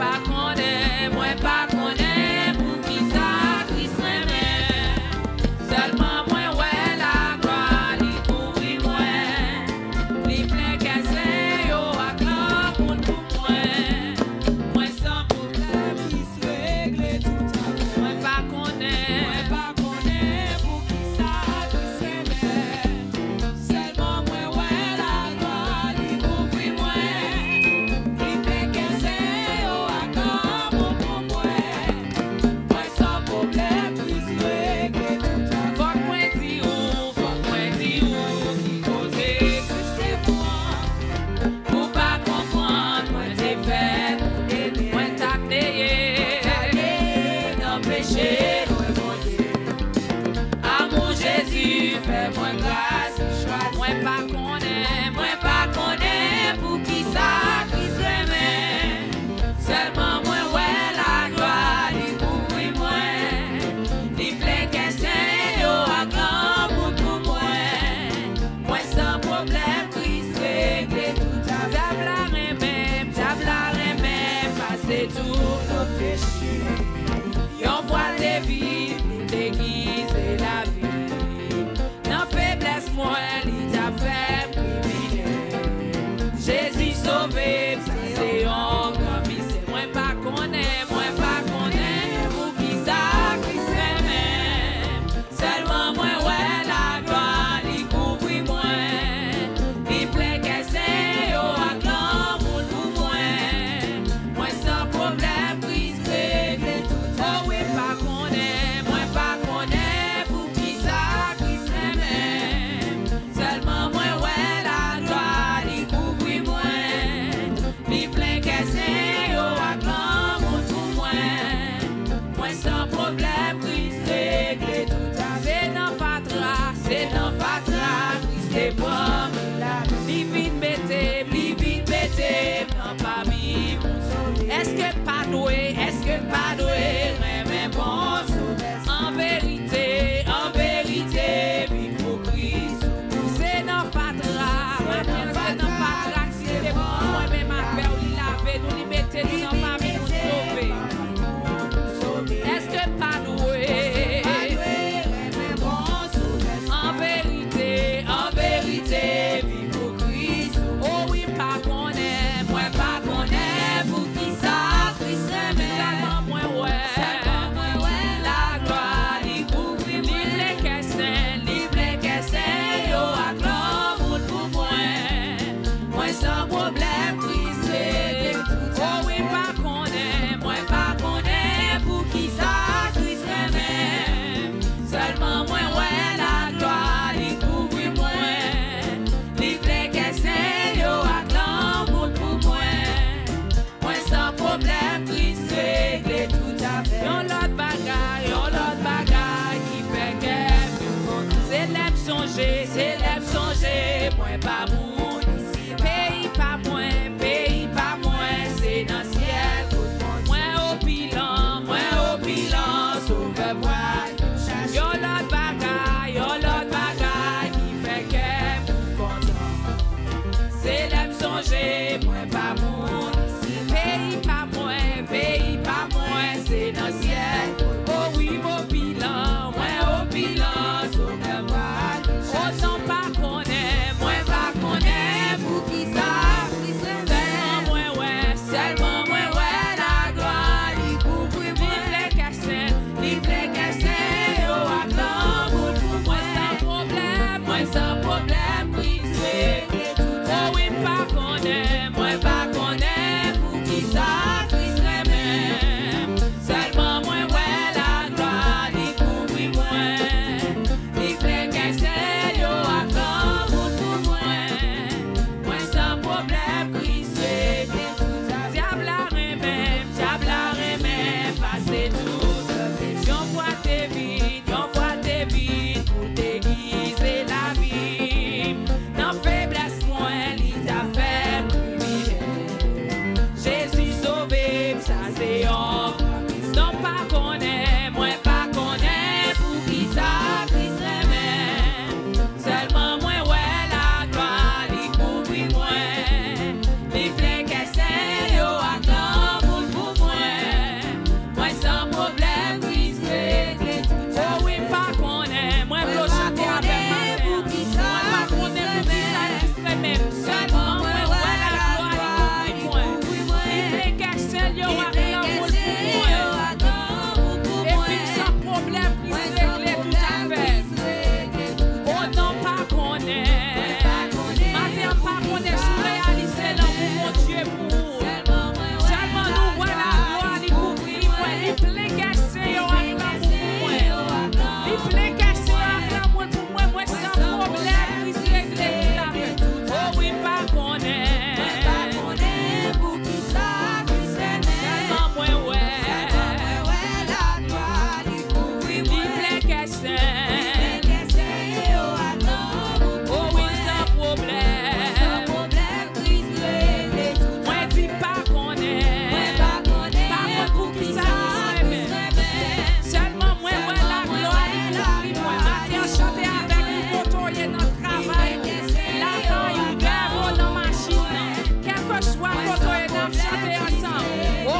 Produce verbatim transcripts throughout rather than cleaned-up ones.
pas connais, moi pas connais pour qui ça Christ m'aimait. Seulement moi ouais la gloire lui couvre moi, lui plein qu'elle yo acclame pour moi. Moi sans problème qui se règle tout à fait. Moi pas connais, moi pas connais pour qui ça Christ m'aimait. Seulement moi ouais la gloire lui couvre moi, lui plein qu'elle yo acclame pour moi. Moi sans problème qui se règle tout à fait. Faut que moi dis où, faut que moi dis où, qui côté Christ est moi. Pour pas comprendre, moi t'ai fait, moi t'as payé, dans péché, moi mon Dieu. Amour Jésus, fais-moi grâce, choisis. Moi pas connais, moi pas connais pour qui ça Christ m'aimait. Seulement moi ouais la gloire lui couvre moi, lui plein qu'elle yo acclame pour moi. Moi sans problème Christ règle tout à fait. J'ablarai même, j'ablarai même, passer tout nos péchés. Yon voit des vies pour déguiser la vie. Dans faiblesse moi, il t'a fait privilège. Jésus sauvé, ça c'est un grand mystère. Moi pas connais, moi pas connais pour qui ça Christ m'aime. Seulement moi ouais la gloire lui couvre moi, lui plein qu'elle yo acclame pour moi. Moi sans problème Christ règle tout.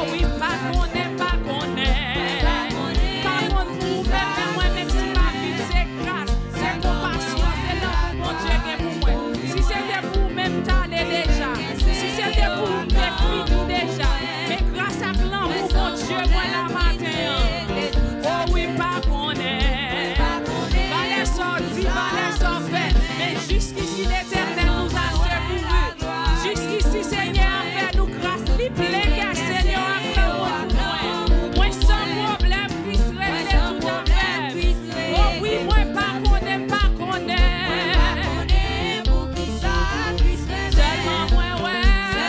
Oh oui, pas qu'on est, pas qu'on est. Pas qu'on trouve, mais moi-même, si ma vie, c'est grâce, c'est compassion, c'est l'amour, mon Dieu, qui est pour moi. Si c'était pour même t'aller déjà, si c'était pour t'écrire déjà, mais grâce à l'amour, mon Dieu, moi, la matin. Oh oui, pas qu'on est. Pas les sorties, pas les sorties, mais jusqu'ici, l'Éternel nous a secourus. Jusqu'ici, Seigneur, fais-nous grâce, il plaît que Seigneur, acclame moi. Moi, sans problème, puisse régler tout à fait. Oh oui, moi, pas qu'on est, pas qu'on est. Seulement moi, ouais.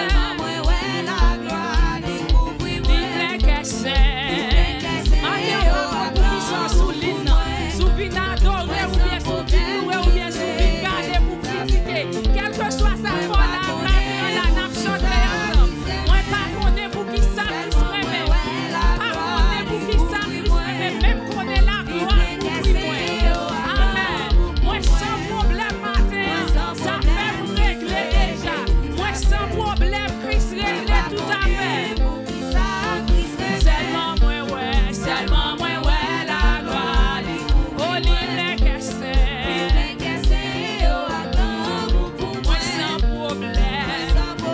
Il plaît que c'est. Matin, pour qui sont sous l'île, sous vin adoré, ou bien sous vin loué, ou bien sous vin gardé pour critiquer. Quelle que soit sa foi, la grâce, la nappe chantée ensemble. Moi, pas qu'on est pour qui ça qui se réveille. Pas qu'on est pour qui ça qui se réveille. Même qu'on est la gloire pour lui, moi. Amen. Moi, sans problème, matin, ça fait pour régler déjà. Moi, sans problème, Christ régler tout à fait. Seulement moi, ouais, seulement moi, ouais, la gloire. Oh, libre que c'est. Moi, sans problème.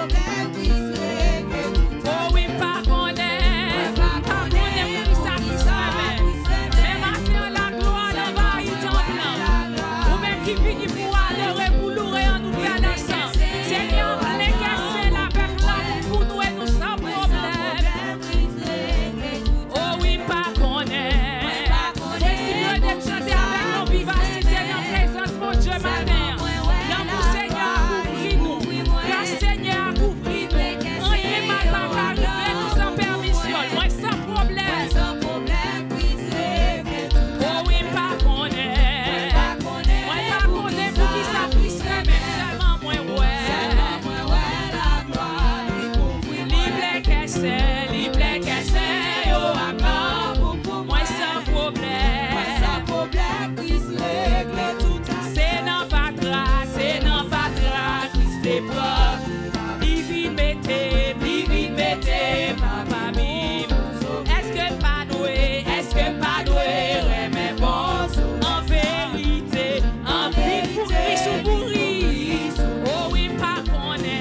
Oh oui, pas qu'on est. Pas qu'on est pour qui ça qui se réveille. Mais matin, la gloire envahit ton plan. Ou même qui finit pour adorer, pour louer en nous faire ensemble. Seigneur, les cassés, la avec l'amour pour nous et nous sans problème. Oh oui, pas qu'on est. Possible de chanter avec nos vivacités dans la présence, mon Dieu, matin. L'amour, Seigneur, couvre-nous. Grâce, Seigneur, couvre-nous. Rien mal va arriver, nous sans permission. Moi, sans problème. Oh oui, pas qu'on est. Moi, pas qu'on est pour qui ça puisse remettre. Seulement moi, ouais. Libre que c'est, libre que c'est, oh, accorde. Moi, sans problème. C'est dans Patra, c'est dans Patra, Christ est propre. Divine bêté, divine bêté, papa mime. Est-ce que pas doué, est-ce que pas doué, mais bon, en vérité, en vie pour Christ ou pour Christ. Oh oui, pas qu'on est.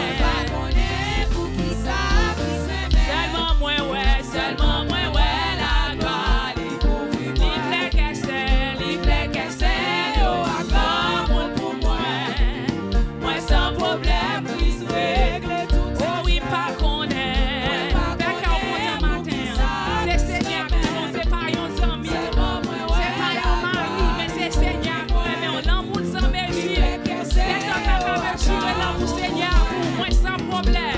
Seulement moi, ouais, seulement moi, ouais, la gloire. Libre que c'est, libre que c'est, oh, accorde pour moi. Moi, sans problème, Christ règle tout. Oh oui, pas qu'on est. Fait qu'on compte un matin. C'est Seigneur qui nous, c'est pas un ami. C'est pas un mari, mais c'est Seigneur qui nous. L'amour sans mesure. Personne n'a pas mesurer l'amour Seigneur pour moi, sans problème.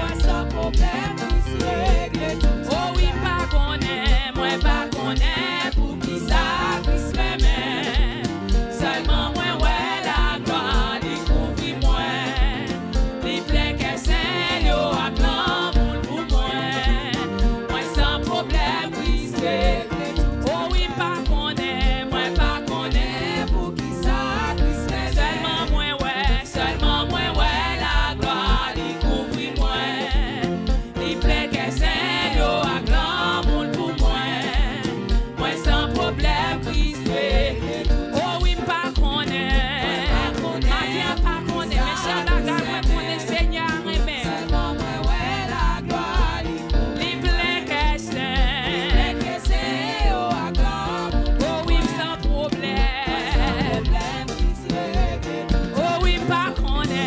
Oh oui, pas qu'on est, moi pas qu'on est, pour qui ça qui se remet. Seulement moi, ouais, la gloire, découvre-moi. Les plaies que c'est, yo, acclame pour moi. Moi, sans problème, Christ règle tout. Oh oui, pas qu'on est, moi pas qu'on est, pour qui ça qui se remet. Seulement moi, ouais, seulement moi, ouais, la gloire, découvre-moi. Les plaies que c'est, yo, acclame pour moi. Moi, sans problème, Christ règle tout. Oh oui, pas qu'on est. Matin, pas qu'on est. Mais ça, la gagne, moi, qu'on est Seigneur, amen. Les plaies que c'est. Oh oui, sans problème. Oh oui, pas qu'on est.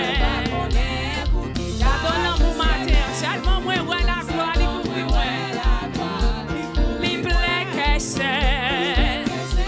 Gardons l'amour matin. Seulement moi, ouais, la gloire, découvre-moi. Les plaies que c'est.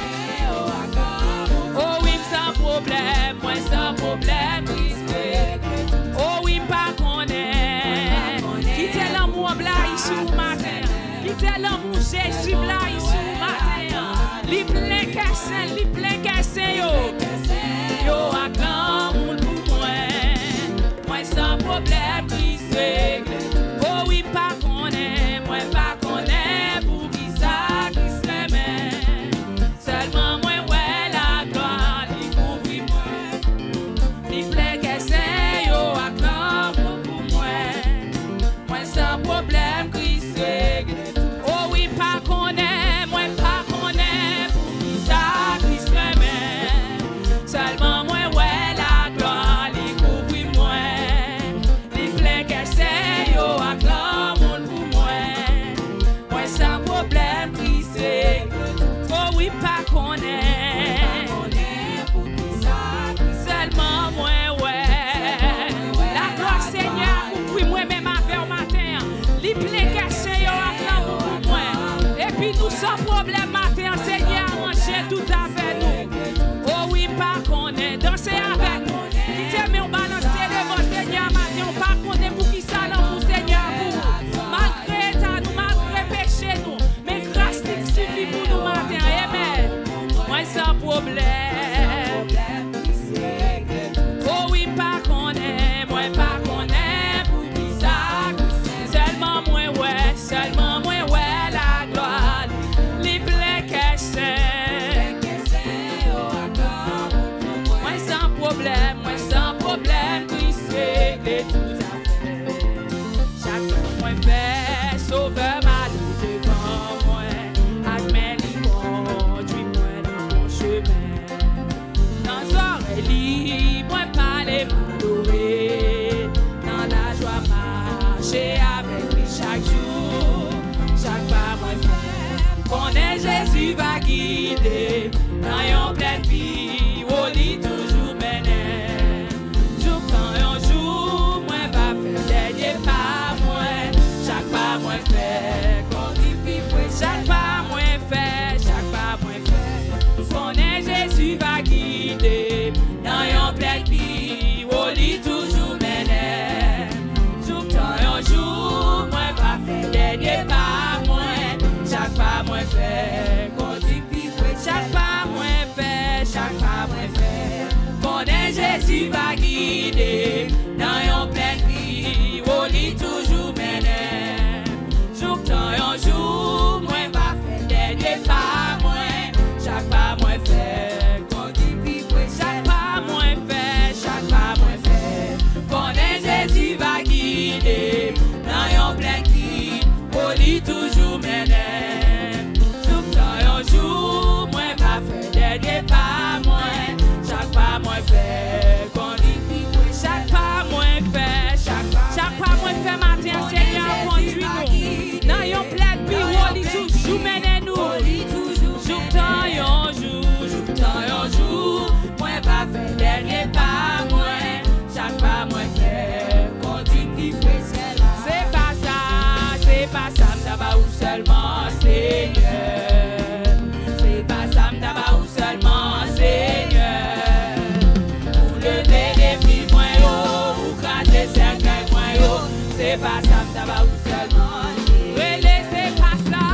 Oh oui, sans problème, moi sans problème. Oh oui, pas qu'on est. Quittez l'amour blanc ici au matin. Quittez l'amour Jésus blanc ici au matin. Les plaies que c'est, les plaies que c'est, yo. Yo, acclame pour moi. Moi sans problème, Christ règle. Oh oui, pas qu'on est, moi pas qu'on est, pour qui ça qui se remet. Seulement moi, ouais, la gloire, découvre-moi. Les plaies que c'est, yo, acclame pour moi. Moi sans problème, Christ nous sans problème matin, Seigneur, manger tout à fait nous. Oh oui, pas qu'on est danser avec nous. Qui t'aime, on balance les Seigneur, matin, on pas qu'on est pour qui ça là pour Seigneur, pour malgré ta nous, malgré péché nous, mais grâce qui suffit pour nous matin, amen. Moi sans problème. Oh oui, pas qu'on est, moi pas qu'on est pour qui ça, seulement moi ouais, seulement moi ouais la gloire, les plaies que c'est. Moi sans problème, moi sans problème, qui c'est que tout à fait. Chaque fois moi fait sauveur malou devant moi, admet les conduit moi dans mon chemin. Dans l'oreille, moi parler m'adorer, dans la joie marcher avec lui chaque jour. Chaque pas moi faire, qu'on est Jésus va guider, dans une pleine vie, au lit toujours mené. Jour quand un jour, moi va faire dernier pas moi, chaque pas moi fait, qu'on dit puis chaque pas moi fait, chaque pas moi fait, qu'on est Jésus va guider, dans une pleine vie, au lit toujours mené. Jour quand un jour, moi va faire dernier pas moi, chaque pas moi fait, qu'on dit puis chaque pas moi fait, chaque pas moi fait, qu'on est Jésus va guider, dans une pleine vie, au lit toujours mené. Jour quand un jour, moi va faire dernier pas moi, chaque pas moi fait, qu'on dit puis chaque pas moi fait, chaque pas moi fait, qu'on est Jésus va guider, dans une pleine vie, au lit toujours mené. Jour quand un jour, moi va faire dernier pas moi, chaque pas moi fait, qu'on dit puis chaque pas moi fait, chaque chaque pas moi fait matin, Seigneur conduis-nous, dans une pleine vie, au lit toujours mené nous. Jour tant un jour, jour tant un jour, moi va faire dernier pas moi, chaque pas moi fait, continue qui fait là. C'est pas ça, c'est pas ça, m'daba ou seulement Seigneur. C'est pas ça, m'daba ou seulement Seigneur. Pour lever les filles moi yo, ou craser cercueil moi yo, c'est pas ça, m'daba ou seulement Seigneur. C'est pas ça.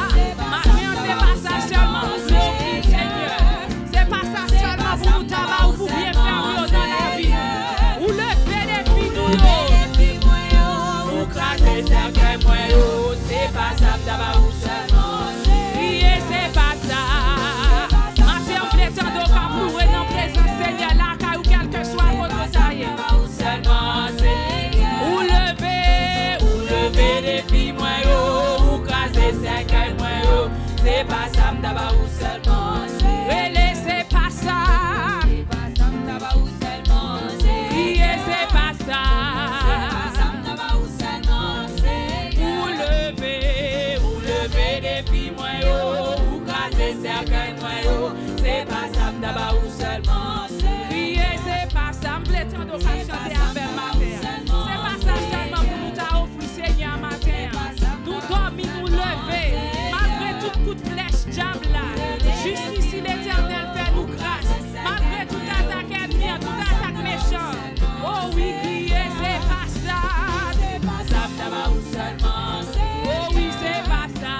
Pour tabac ou pour bien faire dans la vie, ou lever les filles nous, ou craser cercueil moi yo, c'est pas ça tabac ou seulement prier, c'est pas ça. Matin on plaît tant d'eau comme pour dans présence Seigneur, la caille ou quel que soit votre taille, seulement ou lever, ou lever les filles moi yo, ou craser cercueil moi yo, c'est pas ça tabac ou seulement c'est pas ça. C'est pas ça, m'daba ou seulement crier, c'est pas ça, m'plaît tant de chanter avec ma mère. C'est pas ça seulement pour nous t'a offert Seigneur matin. Nous dormir, nous lever, malgré tout coup de flèche diable là. Juste ici l'Éternel fait nous grâce, malgré tout attaque ennemi, tout attaque méchant. Oh oui, crier, c'est pas ça. C'est pas ça, m'daba ou seulement. Oh oui, c'est pas ça.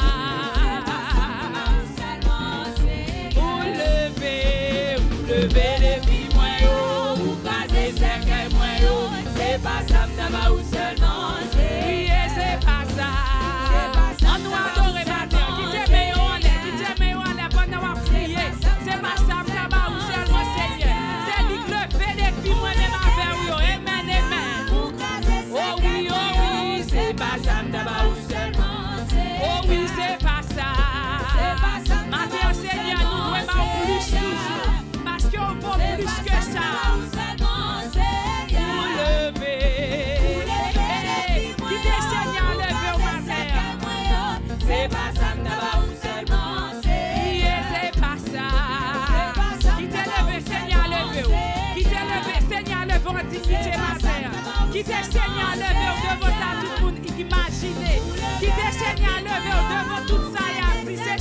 Lever les filles moi yo, ou craser cercueil moi yo, c'est pas ça m'daba ou seulement prier, c'est pas ça. On nous adore matin, qui t'aime on est, qui t'aime on est pendant qu'on prier, c'est pas ça m'daba ou seulement Seigneur. C'est lui qui lever les filles moi même avec yo, amen amen. Oh oui oh oui, c'est pas ça m'daba ou seulement. Oh oui c'est pas ça. Matin Seigneur nous devons plus toujours. Parce qu'on vaut plus que ça. Pour lever, qui t'est Seigneur lever au matin. C'est pas ça, m'daba ou seulement prier, c'est pas ça. Qui t'est levé Seigneur lever, qui t'est levé Seigneur lever en dignité matin. Qui t'est Seigneur lever devant ça tout le monde imaginer. Qui t'est Seigneur lever devant tout ça et c'est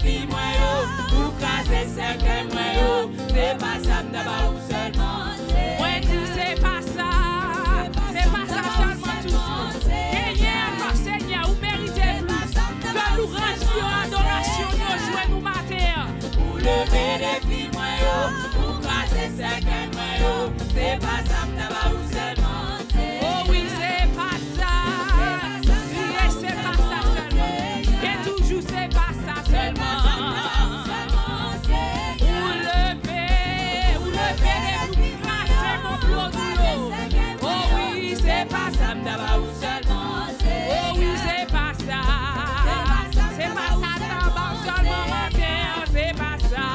filles, moi, yo, pour craser cercueil, moi, yo, c'est pas ça, d'abord ou seulement. Moi, tu sais pas ça, c'est pas ça seulement toujours. Seigneur, encore Seigneur, vous méritez plus que nous rendions adoration, nous jouons nous matin. Pour lever les filles, moi, yo, pour craser cercueil, moi, yo, c'est pas ça, d'abord ou seulement. Oh oui, c'est pas ça. Crier, c'est pas ça seulement. Et toujours, c'est pas ça seulement. Ou lever, ou lever les coups, craser mon plot. Oh oui, c'est pas ça, d'abord ou seulement. Oh oui, c'est pas ça. C'est pas ça, d'abord seulement matin. C'est pas ça.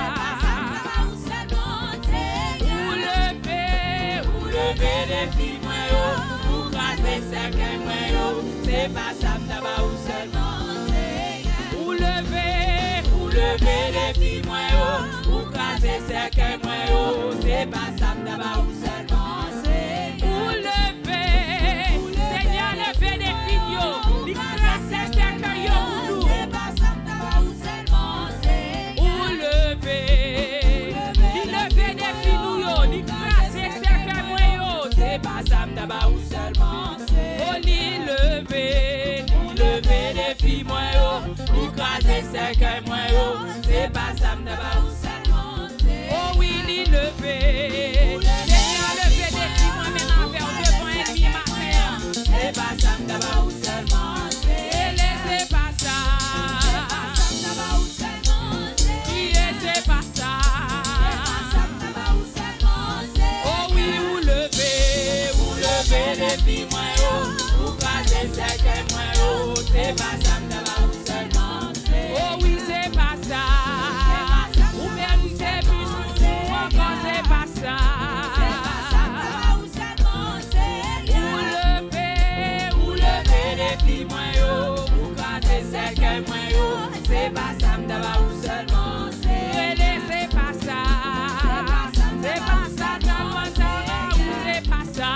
Ou lever, ou lever les filles, moi, yo, pour craser cercueil, moi, yo, c'est pas ça, d'abord ou seulement. Ou lever, ou lever les filles, moi, yo, pour craser cercueil, moi, yo, c'est pas ça, d'abord ou seulement. Ou lever, Seigneur, lever les filles, yo, les craser cercueil, yo, pour nous. Ou lever, les lever des filles, nous, yo, les craser cercueil, moi, yo, c'est pas ça, d'abord ou seulement. Oh, les lever, les lever des filles, moi, yo, les craser cercueil, moi, yo, c'est pas ça, d'abord ou seulement. Oh oui, les lever, Seigneur, lever des filles, moi, maintenant, vers devant et demi matin. C'est pas ça, d'abord ou seulement. Et laissez pas ça. Priez, c'est pas ça. Oh oui, ou lever, ou lever les filles, moi, yo, ou craser cercueil, moi, yo, c'est pas ça, d'abord ou seulement. Oh oui, c'est pas ça. Ou méritez plus, ou encore c'est pas ça. Ou lever, ou lever les filles, moi, yo, ou craser cercueil, moi, yo, c'est pas ça, d'abord ou seulement. C'est pas ça. C'est pas ça, d'abord ou c'est pas ça.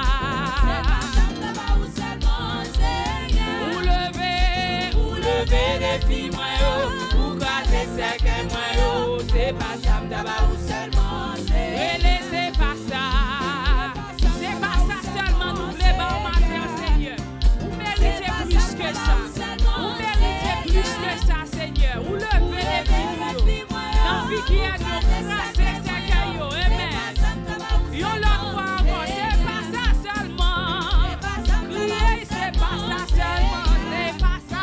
Ou lever, ou lever les filles, moi, yo, ou craser cercueil, moi, yo, c'est pas ça, d'abord ou seulement. C'est pas ça. C'est pas ça seulement, nous voulons bon matin, Seigneur. Vous méritez plus que ça. Vous méritez plus que ça, Seigneur. Ou lever les filles, yo, dans vie qui est nous, craser cercueil, yo, amen. Yo l'autre fois encore, c'est pas ça seulement. Crier, c'est pas ça seulement. C'est pas ça.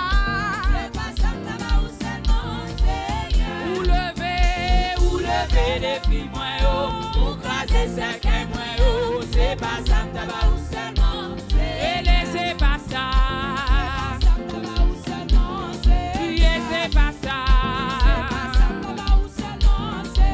Ou lever, ou lever les filles, moi, yo, ou craser cercueil, moi, yo, c'est pas ça, d'abord ou seulement. Et laissez pas ça. Crier, c'est pas ça.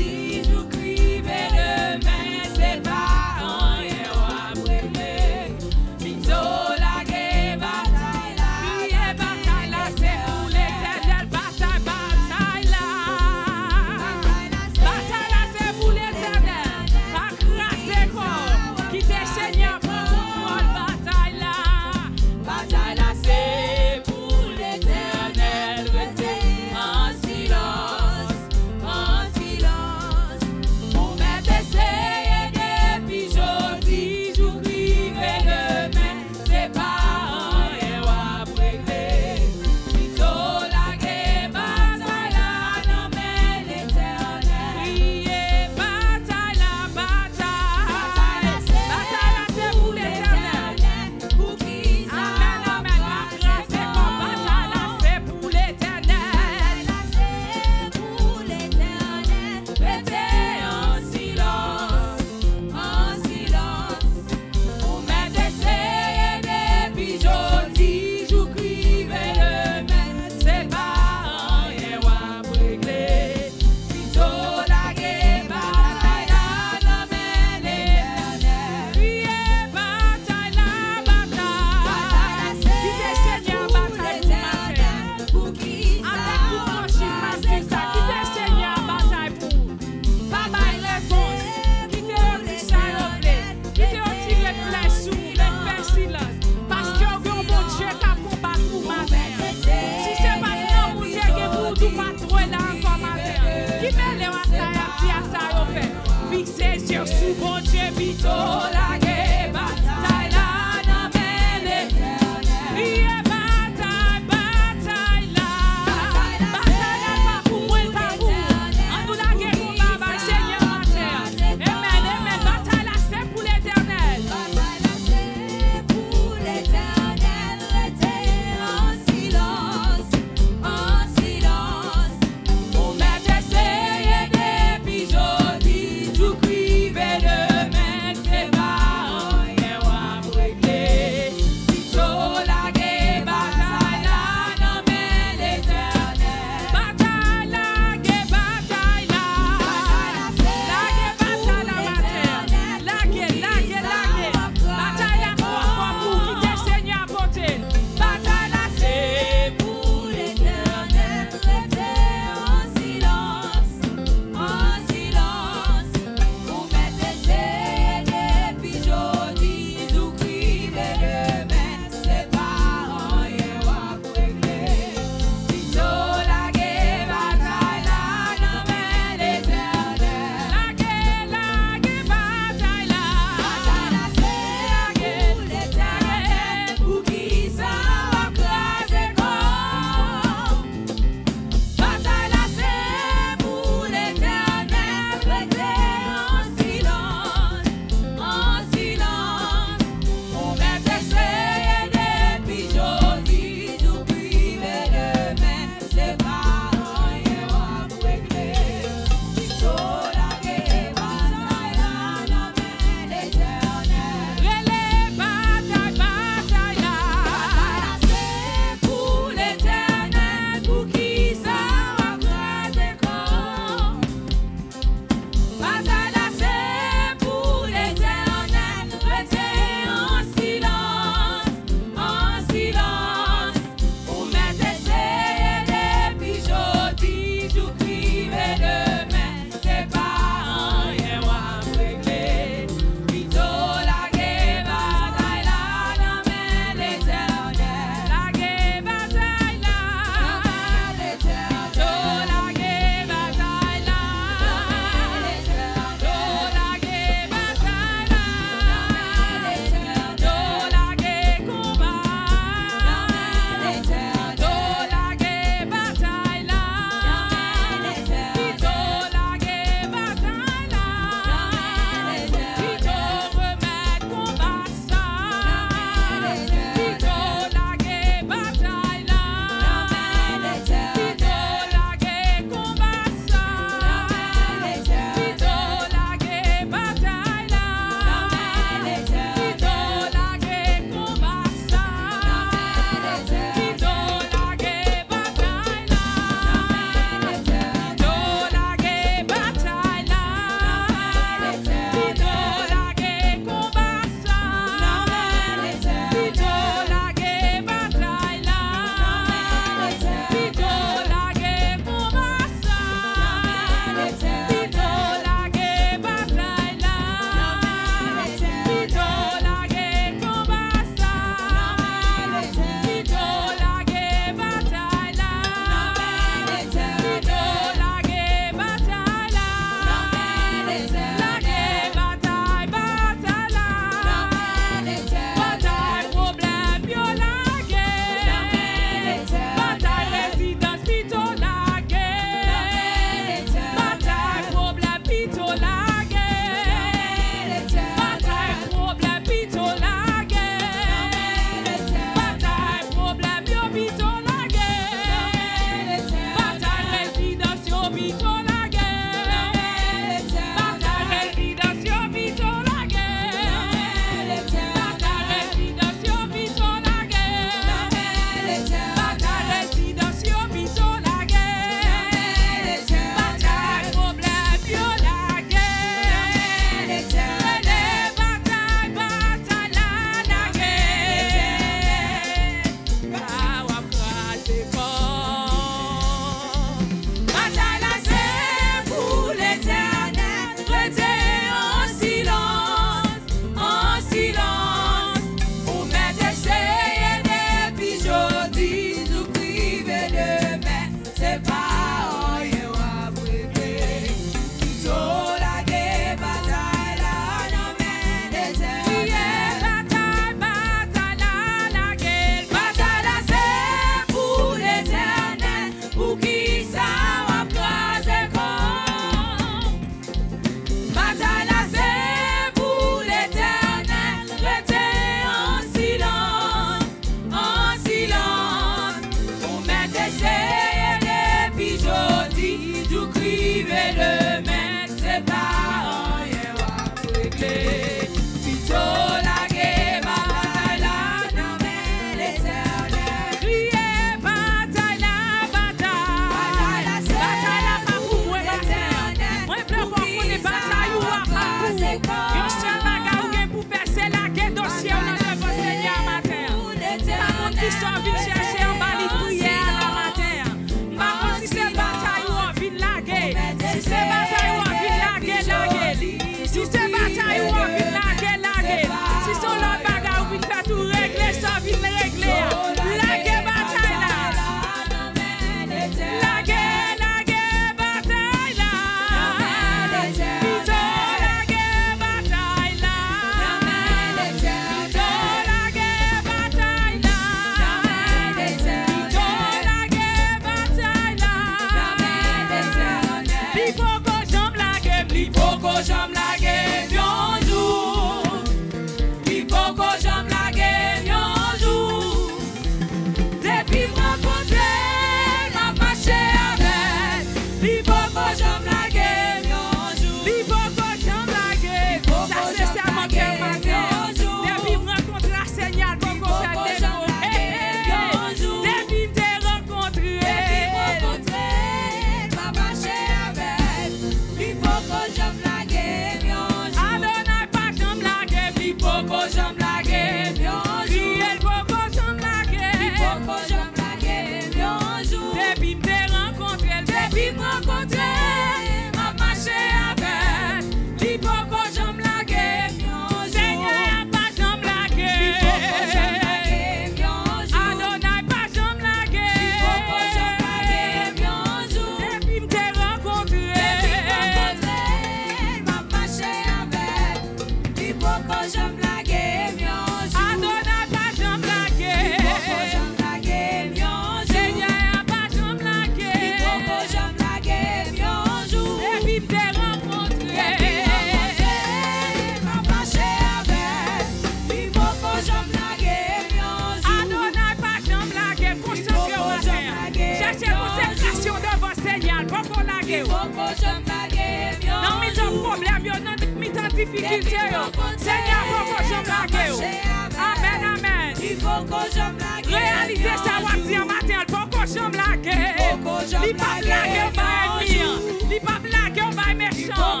blaguer. Non, mais ton problème, yo, non, mais ton difficulté, yo. Seigneur, faut que je blague. Amen, amen. Réalisez ça, on dit un matin, faut que je blague. Li pas blague, on va ennemi. Li pas blague, on va méchant.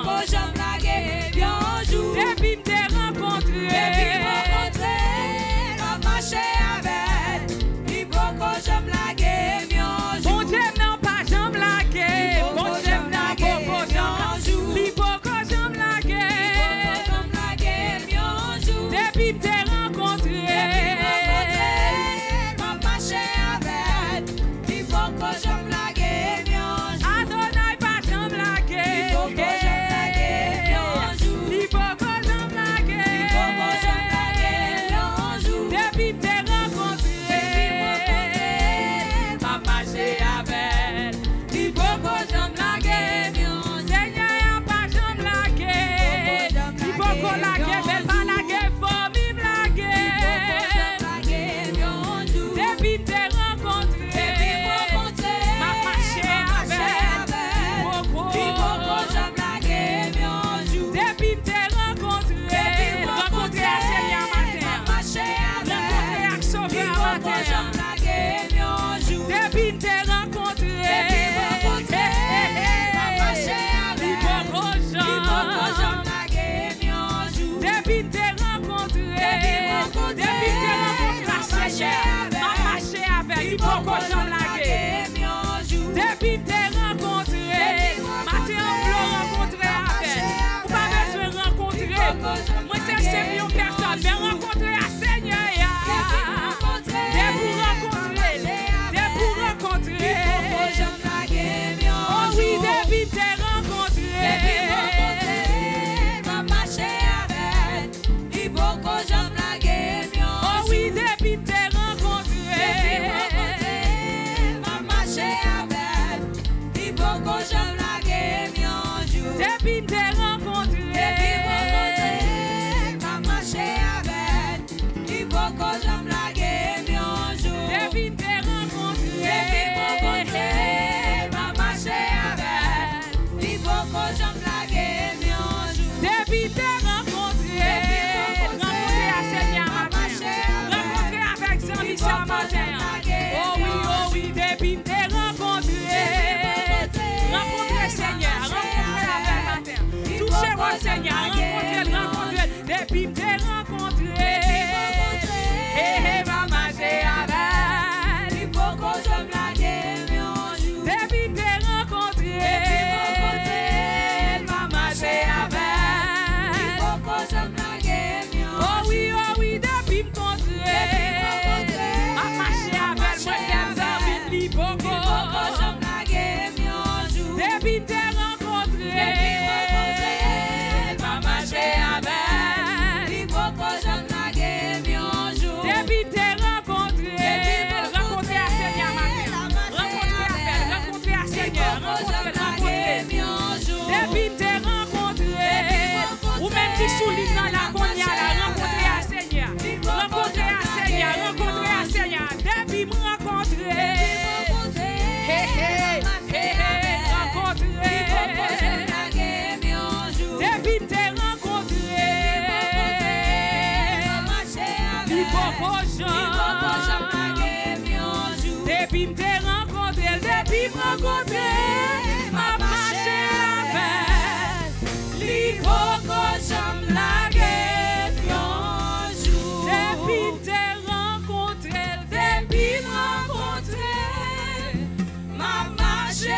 Depuis me t'ai rencontré. Bon Dieu, non, pas j'en blague. Bon Dieu, non, pas j'en Li pas que j'en blague. Depuis me t'ai rencontré. Adonai, pas j'en blague. Li pas que j'en blague. Depuis me t'ai rencontré. Pas marcher avec. Li pas que j'en blague. Seigneur, pas j'en blague. Li pas que blague, belle pas blague, faut me blague. Depuis me t'ai rencontré. Ma marché avec. Depuis me t'ai rencontré. Rencontré à Seigneur matin. Rencontré à Sauveur matin. Depuis me t'ai rencontré. Li pas que j'en. Depuis me t'ai rencontré. Depuis me t'ai rencontré à Seigneur. Ma marché avec. Li pas que j'en blague. Depuis me t'ai rencontré. Matin on peut rencontrer avec. Ou pas besoin de rencontrer. Moi c'est c'est millions de personnes. Mais rencontrer à Seigneur. Dès pour rencontrer. Dès pour rencontrer. Oh oui, depuis me t'ai rencontré. Oh oui, depuis me t'ai rencontré. Depuis me t'ai rencontré. Depuis me t'ai rencontré. Depuis t'ai rencontré. Rencontré à Seigneur matin. Rencontré avec Jean-Michel matin. Oh oui, oh oui, depuis t'ai rencontré. Rencontré Seigneur, rencontré avec matin. Touchez-moi Seigneur, rencontré, rencontré. Depuis t'ai rencontré. Eh eh, va marcher avec. Depuis t'ai rencontré. Va marcher avec. Oh oui, oh oui, depuis me rencontré. Ma marché avec moi, qu'elle s'habite li beaucoup. Depuis t'ai rencontré. Ma marché avec. Depuis t'ai rencontré. Rencontré à Seigneur matin. Rencontré à elle, rencontré à Seigneur. Rencontré, rencontré. Depuis t'ai rencontré. Ou même qui souligne dans la cognale, rencontré à Seigneur. Rencontré à Seigneur, rencontré à Seigneur. Depuis me rencontrer. Hé hé, hé hé, rencontré. Depuis t'ai rencontré. Li beaucoup gens. Depuis t'ai rencontré, depuis me rencontré. Ma marché avec. Li beaucoup gens blagué un jour. Depuis t'ai rencontré, depuis me rencontré. Ma marché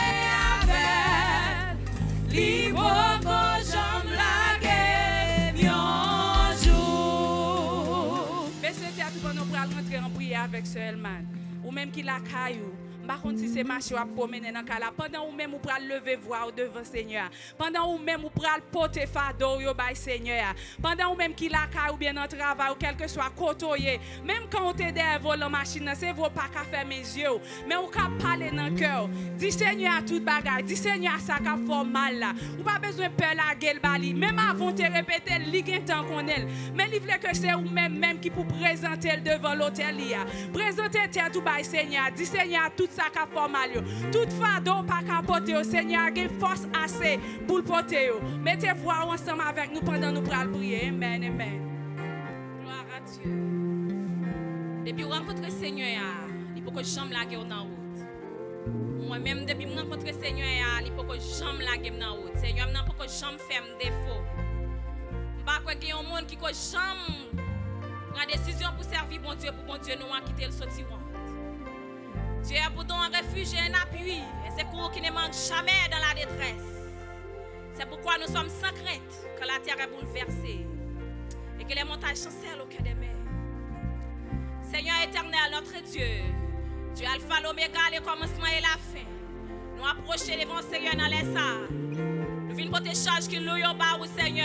avec. Li beaucoup gens blagué un jour. Mais c'était à tout pour nous rentrer en prière avec ce Elman. Ou même qui la caillou. Par contre, si c'est marché à promener dans la pendant ou même ou pral lever voix devant Seigneur. Pendant ou même ou pral porter fardeau yo bay Seigneur. Pendant ou même qui la caille ou bien dans travail ou quel que soit côtoyer. Même quand on t'aide à voler la machine, c'est vous pas qu'à faire mes yeux. Mais on qu'à parler dans le cœur. Dis Seigneur à toute bagaille. Dis Seigneur ça qu'a fait mal là. Ou pas besoin de peur la gueule bali. Même avant te répéter li gen temps qu'on elle. Mais il veut que c'est ou même même qui pour présenter devant l'hôtel là. Présenter tout bay Seigneur. Dis Seigneur tout ça ça qui fait mal. Tout fardeau pas capoter, Seigneur, a force assez pour le porter. Mettez-vous ensemble avec nous pendant nous pour prier. Amen, amen. Gloire à Dieu. Depuis que rencontre le Seigneur, il faut que j'aime la guerre dans route. Moi-même, depuis que je rencontre le Seigneur, il faut que j'aime la guerre dans route. Seigneur, il faut que j'aime faire un défaut. Je ne sais pas qu'il y a un monde qui peut jamais prendre décision pour servir bon Dieu, pour bon Dieu nous a quitté le sortir. Dieu est pour un refuge et un appui. Et c'est pour qui ne manque jamais dans la détresse. C'est pourquoi nous sommes sans crainte quand la terre est bouleversée et que les montagnes chancellent au cœur des mers. Seigneur éternel, notre Dieu, Dieu Alpha, l'Oméga, le commencement et la fin. Nous approchons devant le Seigneur dans les salles. Nous venons pour tes charges qui nous ont bas au Seigneur.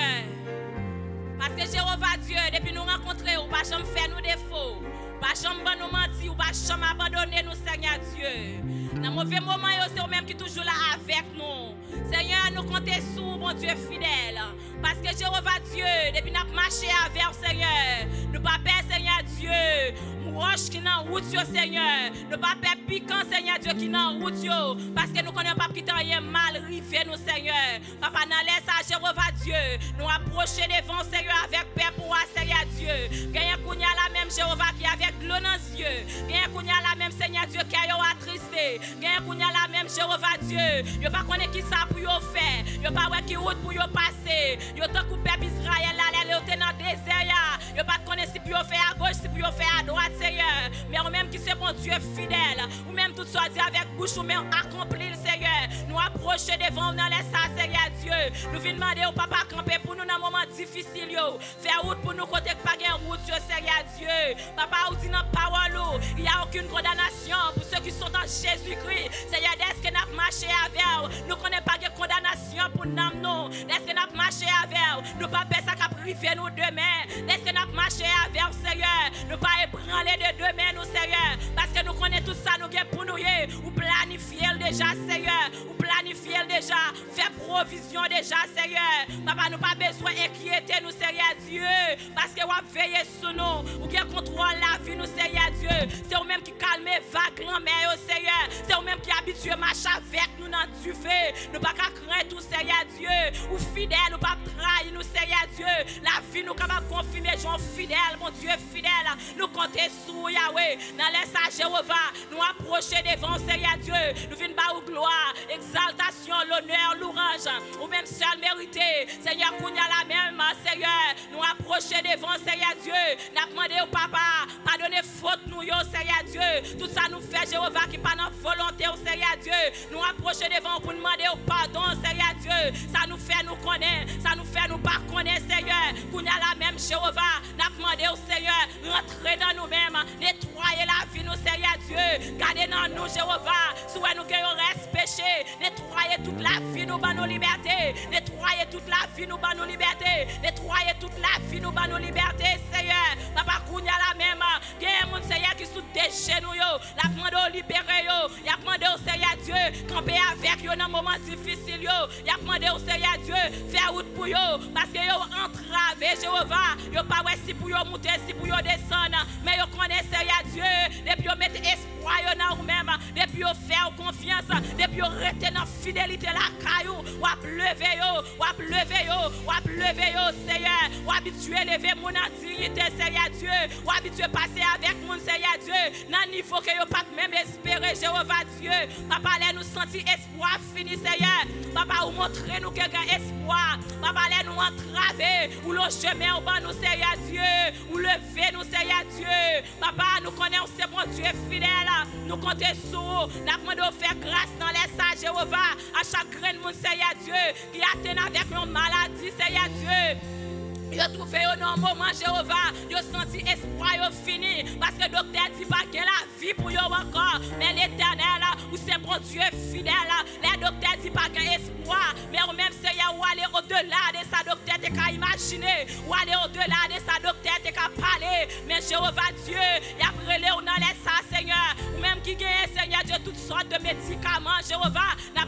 Parce que Jéhovah Dieu, depuis nous rencontrer, ou pas jamais faire nous défauts, ou pas jamais nous mentir, ou pas jamais abandonner nous, Seigneur Dieu. Dans le mauvais moment, c'est vous-même qui est toujours là avec nous. Seigneur, nous comptons sur mon Dieu fidèle. Parce que Jéhovah Dieu, depuis nous avons marché avec Seigneur, nous pas peur, Seigneur Dieu, roche qui est dans route, Seigneur. Nous pas peur piquant, Seigneur Dieu, qui est dans route. Parce que nous connaissons pas qui rien mal rivé, nous, Seigneur. Papa, nous laisse à Jéhovah Dieu, nous approcher devant, Seigneur, avec paix pour toi, Seigneur Dieu. Gagne Kounia la même Jéhovah qui avec l'eau dans les yeux. Gagne Kounia la même Seigneur Dieu qui a attristé. Gagne Kounia la même Jéhovah Dieu. Yo pas connaît qui ça pour yo faire. Yo pas ouais qui route pour yo passer. Yo tant coupé Israël là, les yo dans désert. Yo pas connaît si pour yo faire à gauche, si pour yo faire à droite, Seigneur. Mais ou même qui c'est bon Dieu fidèle. Ou même tout soit dit avec bouche ou même accompli le Seigneur. Nous approcher devant nous dans les ça, Seigneur Dieu. Nous venons demander au papa camper pour nous dans un moment difficile yo. Faire route pour nous côté pas gain route, Seigneur Dieu. Papa ou dit dans parole, il n'y a aucune condamnation pour ceux qui sont en Jésus-Christ. Seigneur, est-ce que nous avons marché avec vous? Nous ne connaissons pas de condamnation pour nous, non. Est-ce que nous avons marché avec vous? Nous ne pas ça qui privé nous demain. Est-ce que nous avons marché avec vous, Seigneur? Nous ne pas ébranler de demain, nous, Seigneur. Parce que nous connaissons tout ça, nous avons pour nous. Ou planifier déjà, Seigneur. Ou planifier déjà. Faire provision déjà, Seigneur. Papa, nous pas besoin d'inquiéter nous, Seigneur Dieu. Parce que vous avez veillé sur nous. Ou qui contrôle la vie, nous, Seigneur Dieu. C'est vous-même qui calme vagues en mer, Seigneur. C'est vous-même qui habitue à marcher avec nous dans du feu. Nous pas qu'à craindre tout, Seigneur Dieu. Ou fidèle, nous pas trahir nous, Seigneur Dieu. La vie, nous capables de confirmer, gens fidèles, mon Dieu fidèle. Nous comptons sur Yahweh. Dans les sages Jéhovah, nous approcher devant, Seigneur Dieu. Nous venons par gloire, exaltation, l'honneur, l'orange. Ou même seul mérité. Seigneur, qu'on y a la même, Seigneur. Nous approcher devant, Seigneur Dieu. Nous demandé au papa, pardonnez faute nous, yo, Seigneur Dieu. Tout ça nous fait, Jéhovah, qui pas notre volonté, au Seigneur Dieu. Nous approcher devant pour demander au pardon, Seigneur Dieu. Ça nous fait nous connaître, ça nous fait nous pas connaître, Seigneur. Qu'on y a la même, Jéhovah. Nous demandé au Seigneur, rentrer dans nous-mêmes, nettoyer la vie, nous, Seigneur Dieu. Gardez dans nous, Jéhovah. Soit nous que nous reste péché, nettoyer toute la vie, nous, nos libertés. Nettoyer toute la vie, nous, nos libertés. Nettoyer toute la vie, nous, nos libertés, Seigneur. Papa, qu'on y a la même. Il y a un Seigneur qui sous des genoux, la demande au libérer, il a demandé au Seigneur Dieu, camper avec eux dans un moment difficile, il a demandé au Seigneur Dieu, faire route pour eux, parce que yo entravé, Jéhovah, yo pas ouais si pour yo monter, si pour yo descendre, mais yo connaît Seigneur Dieu, depuis yo mettre espoir dans vous-même, depuis yo faire confiance, depuis yo rester dans fidélité la caillou, ou ap lever yo, ou ap lever yo, ou ap lever yo, Seigneur, ou habitué lever mon dignité, Seigneur Dieu, ou habitué passer avec mon Seigneur Dieu, dans le niveau que yo pas même espérer, Jéhovah Dieu, papa, allez nous sentir espoir fini, Seigneur, papa, ou montrer nous quelqu'un espoir, papa, allez nous entraver, ou le chemin au bas nous, Seigneur Dieu, ou lever nous, Seigneur Dieu, papa, nous connaissons, c'est bon Dieu fidèle, nous comptons sur, nous demandons de faire grâce dans les sages, Jéhovah, à chaque grain de mon Seigneur Dieu, qui atteint avec une maladie, Seigneur Dieu. Yo trouvé au non moment Jéhovah, yo senti espoir yo fini parce que docteur dit pas que la vie pour yo encore, mais l'Éternel ou c'est bon Dieu fidèle, les docteurs dit pas que espoir, mais ou même Seigneur ou aller au-delà de sa docteur t'es qu'à imaginer, ou aller au-delà de sa docteur t'es qu'à parler, mais Jéhovah Dieu, y a brûlé ou dans les ça Seigneur, ou même qui gagne Seigneur Dieu toutes sortes de médicaments Jéhovah, n'a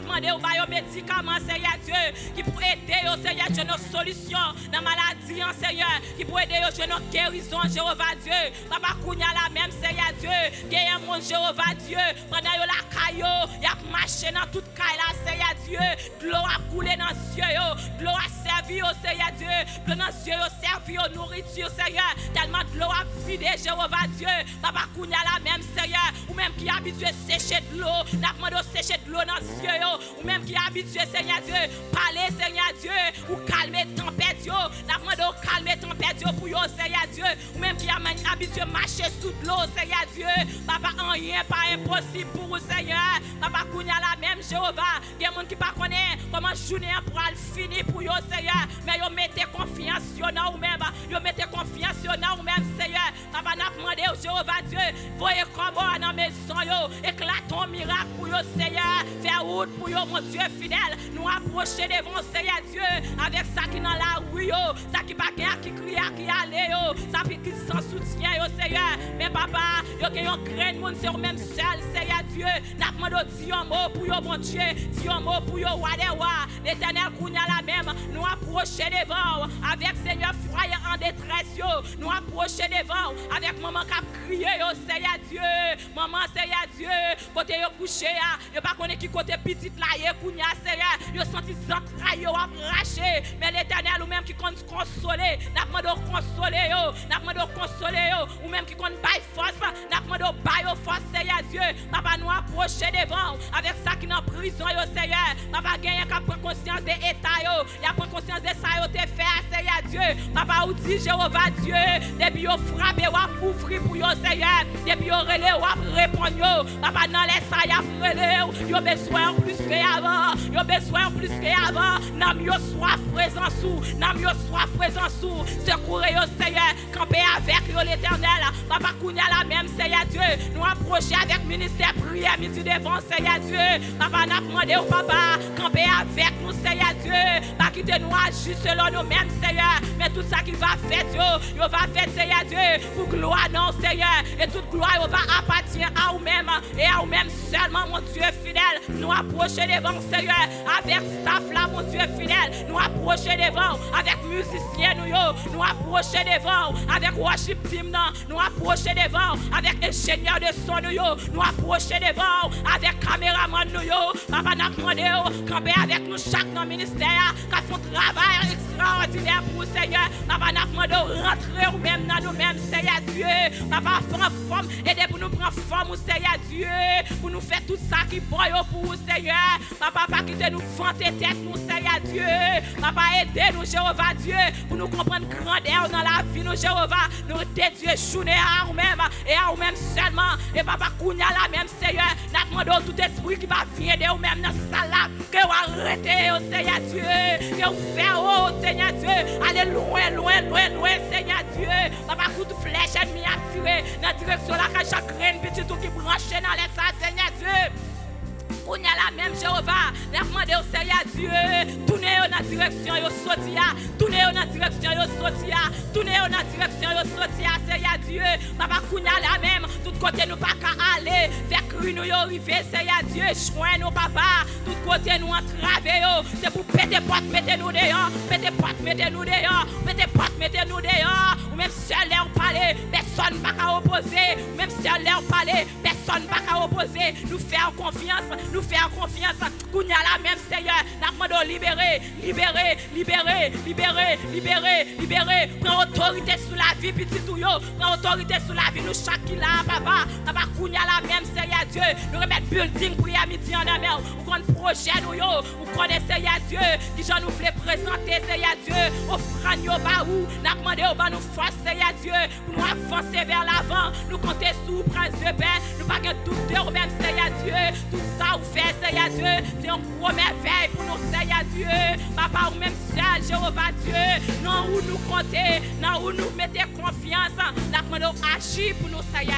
demandé au bail médicaments, Seigneur Dieu, qui pour aider, Seigneur Dieu, nos solutions dans la maladie, Seigneur, qui pour aider, nos guérisons, Jéhovah Dieu. Papa Kounia la même, Seigneur Dieu, gagne mon Jéhovah Dieu, pendant la caillou, il a marché dans toute caille là, Seigneur Dieu, de l'eau a coulé dans les yeux, de l'eau a servi au Seigneur Dieu, de l'eau dans les yeux a servi aux nourritures, Seigneur, tellement de l'eau a vidé, Jéhovah Dieu, Papa Kounia la même, Seigneur, ou même qui est habitué à sécher de l'eau, n'a demandé de sécher de l'eau dans les yeux, ou même qui est habitué, Seigneur Dieu, parler, Seigneur Dieu, ou calmer tempête, n'a demandé de calmer tempête pour yo, Seigneur Dieu, ou même qui est habitué à marcher sous de l'eau, Seigneur Dieu, Papa, rien pas impossible pour vous, Seigneur, Papa Kounia la même, Jéhovah, il y a des gens qui ne connaissent pas comment journée pour finir pour vous, Seigneur, mais vous mettez confiance dans vous-même, vous mettez confiance dans vous-même, Seigneur, Papa, n'a demandé au Jéhovah Dieu, voyez comment dans la maison, éclatons miracle pour vous, Seigneur, faire route pour vous, mon Dieu fidèle, nous approcher devant Seigneur Dieu, avec ça qui dans la rue, ça qui pas qui crie, qui allait, ça qui sans soutien, Seigneur, mais papa, vous avez un grain de monde, c'est vous-même seul, Seigneur Dieu, n'a demandé dire un mot pour vous, mon Dieu, dire un mot pour vous, l'Éternel, Kounia la même, nous approcher devant, avec Seigneur, foyer en détresse, nous approcher devant, avec maman qui a crié, Seigneur Dieu, maman, Seigneur Dieu, côté yo couché, yo pas connaît qui côté petite là, yo Kounia, Seigneur, yo senti entrailles yo arraché, mais l'Éternel ou même qui compte consoler, n'a demandé consoler yo, n'a demandé consoler yo, ou même qui compte bailler force, n'a demandé bailler force, Seigneur Dieu, papa nous approcher devant, avec ça qui dans prison yo, Seigneur, papa gagne qu'à prendre conscience des états yo, y a prendre conscience de ça yo te fait, Seigneur Dieu, papa ou dit Jéhovah Dieu, depuis yo frappé ou ouvrir pour yo, Seigneur, depuis yo relé ou répondre yo, papa dans les ça y a relé, yo besoin plus que avant, yo besoin plus que avant, nam yo soif présent sous, nam yo soif présent sous, secourez yo, Seigneur, camper avec yo l'Éternel, papa Kounia la même, Seigneur Dieu, nous approcher avec ministère prière midi devant, Seigneur Dieu, papa n'a demandé au papa, camper avec nous, Seigneur Dieu, pas quitter nous agir selon nous-mêmes, Seigneur, mais tout ça qui va faire, yo, yo va faire, Seigneur Dieu, pour gloire non, Seigneur, et toute gloire yo va appartenir à vous-même, et à vous-même seulement, mon Dieu fidèle, nous approcher devant, Seigneur, avec staff là, mon Dieu fidèle, nous approcher devant, avec musiciens, nous, yo, nous approcher devant, avec worship team, non, nous approcher devant, avec ingénieur de son, nous, yo, nous approcher devant, avec caméraman, nous, yo, papa n'a demandé, camper avec nous chaque dans le ministère, qui font travail extraordinaire pour vous, Seigneur, papa n'a demandé rentrer ou même dans nous-mêmes, Seigneur Dieu, papa prend forme, aidez pour nous prendre forme, Seigneur Dieu, pour nous faire tout ça qui boit pour vous, Seigneur, papa pas quitter nous vanter tête, nous, Seigneur Dieu, papa aidez-nous, Jéhovah Dieu, pour nous comprendre grandeur dans la vie, nous, Jéhovah, nous dédier journée à nous-mêmes et à nous-mêmes seulement, et papa Kounia la même, Seigneur, nous demandons tout esprit qui va venir de nous-mêmes dans cette salle-là, que vous arrêtez, oh Seigneur Dieu, que vous faites, oh Seigneur Dieu, allez loin, loin, loin, loin, Seigneur Dieu, papa coup de flèche ennemi a tiré dans la direction là, quand chaque reine petit tout qui branche dans les salles, Seigneur Dieu. Kounia la même, Jéhovah, n'a demandé au Seigneur Dieu, tournez dans la direction yo sotia, tournez dans la direction yo sotia, tournez dans la direction yo sotia, Seigneur Dieu, papa Kounia la même, tout côté nous pas qu'à aller, faire cru nous yo arriver, Seigneur Dieu, joint nous papa, tout côté nous entraver yo, c'est pour péter porte, mettez nous dehors, péter porte, mettez nous dehors, péter porte, mettez nous dehors, ou même seul leur parler, personne pas qu'à opposer, même seul leur parler, personne pas qu'à opposer, nous faire confiance, nous faire confiance, Kounia la même, Seigneur, n'a demandé libérer, libérer, libérer, libérer, libérer, libérer, prends autorité sur la vie, petit tout yo, prends autorité sur la vie, nous chaque qui là, papa, papa Kounia la même, Seigneur Dieu, nous remettre building pour y a midi en mer, ou qu'on projet nous yo, ou connaît Seigneur Dieu, qui j'en nous voulait présenter, Seigneur Dieu, offrande yo ba ou, n'a demandé au ba nous force, Seigneur Dieu, pour nous avancer vers l'avant, nous compter sous prince de paix, nous pas de doute de même, Seigneur Dieu, tout ça ou fait, Seigneur Dieu, c'est un gros merveille pour nous, Seigneur Dieu, papa ou même seul, Jéhovah Dieu, non où nous compter, non où nous mettez confiance, n'a demandé agir pour nous, Seigneur.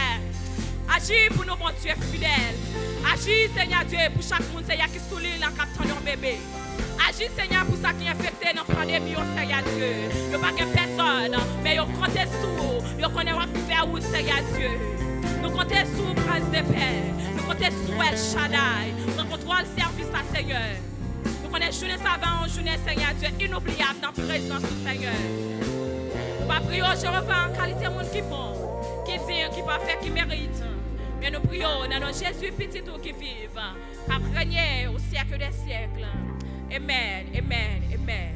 Agis pour nous, mon Dieu fidèle. Agis, Seigneur Dieu, pour chaque monde, Seigneur, qui souligne dans le capteur de bébé. Agis, Seigneur, pour ça qui est infecté dans la pandémie, Seigneur Dieu. Il n'y a pas que personne, mais il compte sur, il connaît quoi faire où, Seigneur Dieu. Nous comptons sur Prince de paix. Nous Côté sous El Shaddai. Rencontre le service à Seigneur. Nous connaissons journée savant, journée Seigneur Dieu, inoubliable dans la présence du Seigneur. Nous ne prions, je reviens en qualité de monde qui bon, qui dit, qui parfait, qui mérite. Mais nous prions dans notre Jésus petit tout qui vive, qui régner au siècle des siècles. Amen, amen, amen.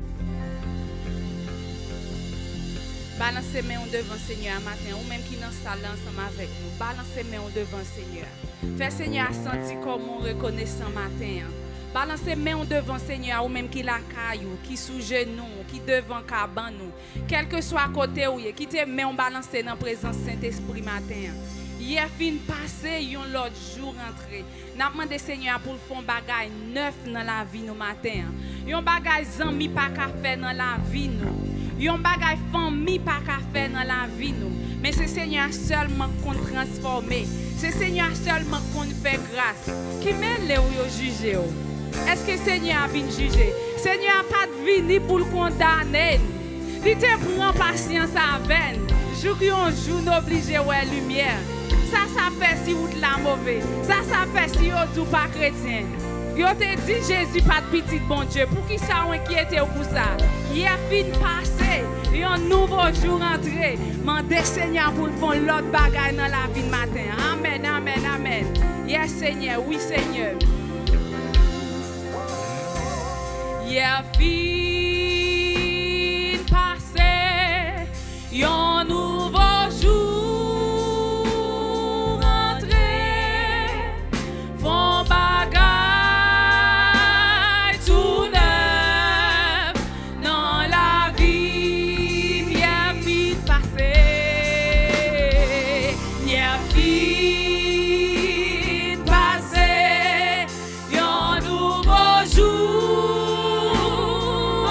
Balancez mes mains devant Seigneur matin, ou même qui dans salle ensemble avec nous. Balancez mes mains devant Seigneur. Fais Seigneur sentir comme on reconnaissant matin. Balancez mes mains devant Seigneur, ou même qui la caillou, qui sous genou, qui devant caban nous. Quel que soit côté où qui te met on balancer dans présence Saint-Esprit matin. Hier fin passé, yon l'autre jour rentré. N'a demandé Seigneur pour faire un bagage neuf dans la vie nous matin. Yon bagage zanmi pas ka faire dans la vie nous. Yon bagay famille pas qu'à faire dans la vie nous. Mais c'est Seigneur seulement qu'on transformer. C'est Seigneur seulement qu'on fait grâce. Qui mène les ou juger. Est-ce que Seigneur vient juger? Seigneur pas venu pour le condamner. Il te prend patience avec. Jour yon jour n'oblige ouais lumière. Ça ça fait si vous la mauvais. Ça ça fait si vous tout pas chrétien. Yo te dit Jésus pas de petit bon Dieu. Pour qui ça inquiété pour ça? Hier fin passé, un nouveau jour entré. Mandez Seigneur pour faire l'autre bagaille dans la vie de matin. Amen, amen, amen. Yes Seigneur, oui Seigneur. Hier fin passé, un nouveau jour entré. Font bagaille. Jour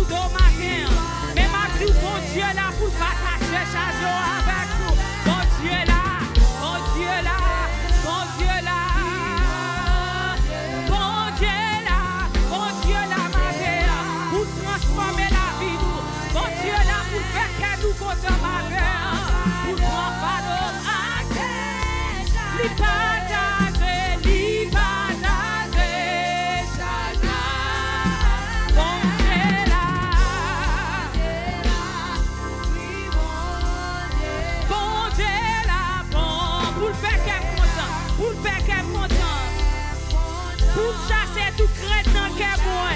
do matin. Mais ma dit, bon Dieu là pour partager chaque jour avec nous. Bon Dieu là, bon Dieu là, bon Dieu là. Bon Dieu là, bon Dieu là, matin. Pour transformer la vie nous. Bon Dieu là pour faire que nous comptons matin. Pour prendre fardeau à terre. Li partager, li partager chaque jour. Bon Dieu là. Bon Dieu là, bon. Pour le faire qu'elle est content. Pour le faire qu'elle est content. Pour chasser tout crainte dans le cœur.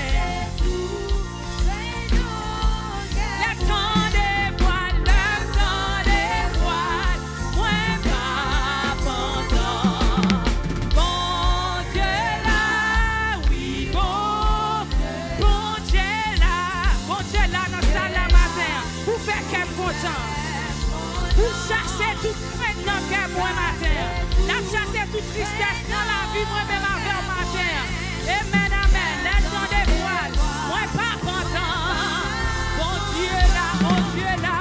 Le temps des voiles, le temps des voiles, moi pas content. Bon Dieu là, oui, bon, bon Dieu là, bon Dieu là dans ça la matin, pour faire qu'elle est content. Pour chasser toute crainte dans le cœur moi matin. La chasser toute tristesse dans la vie moi même avec le matin. Amen, amen. Le temps des voiles, moi pas content. Bon Dieu là, bon Dieu là.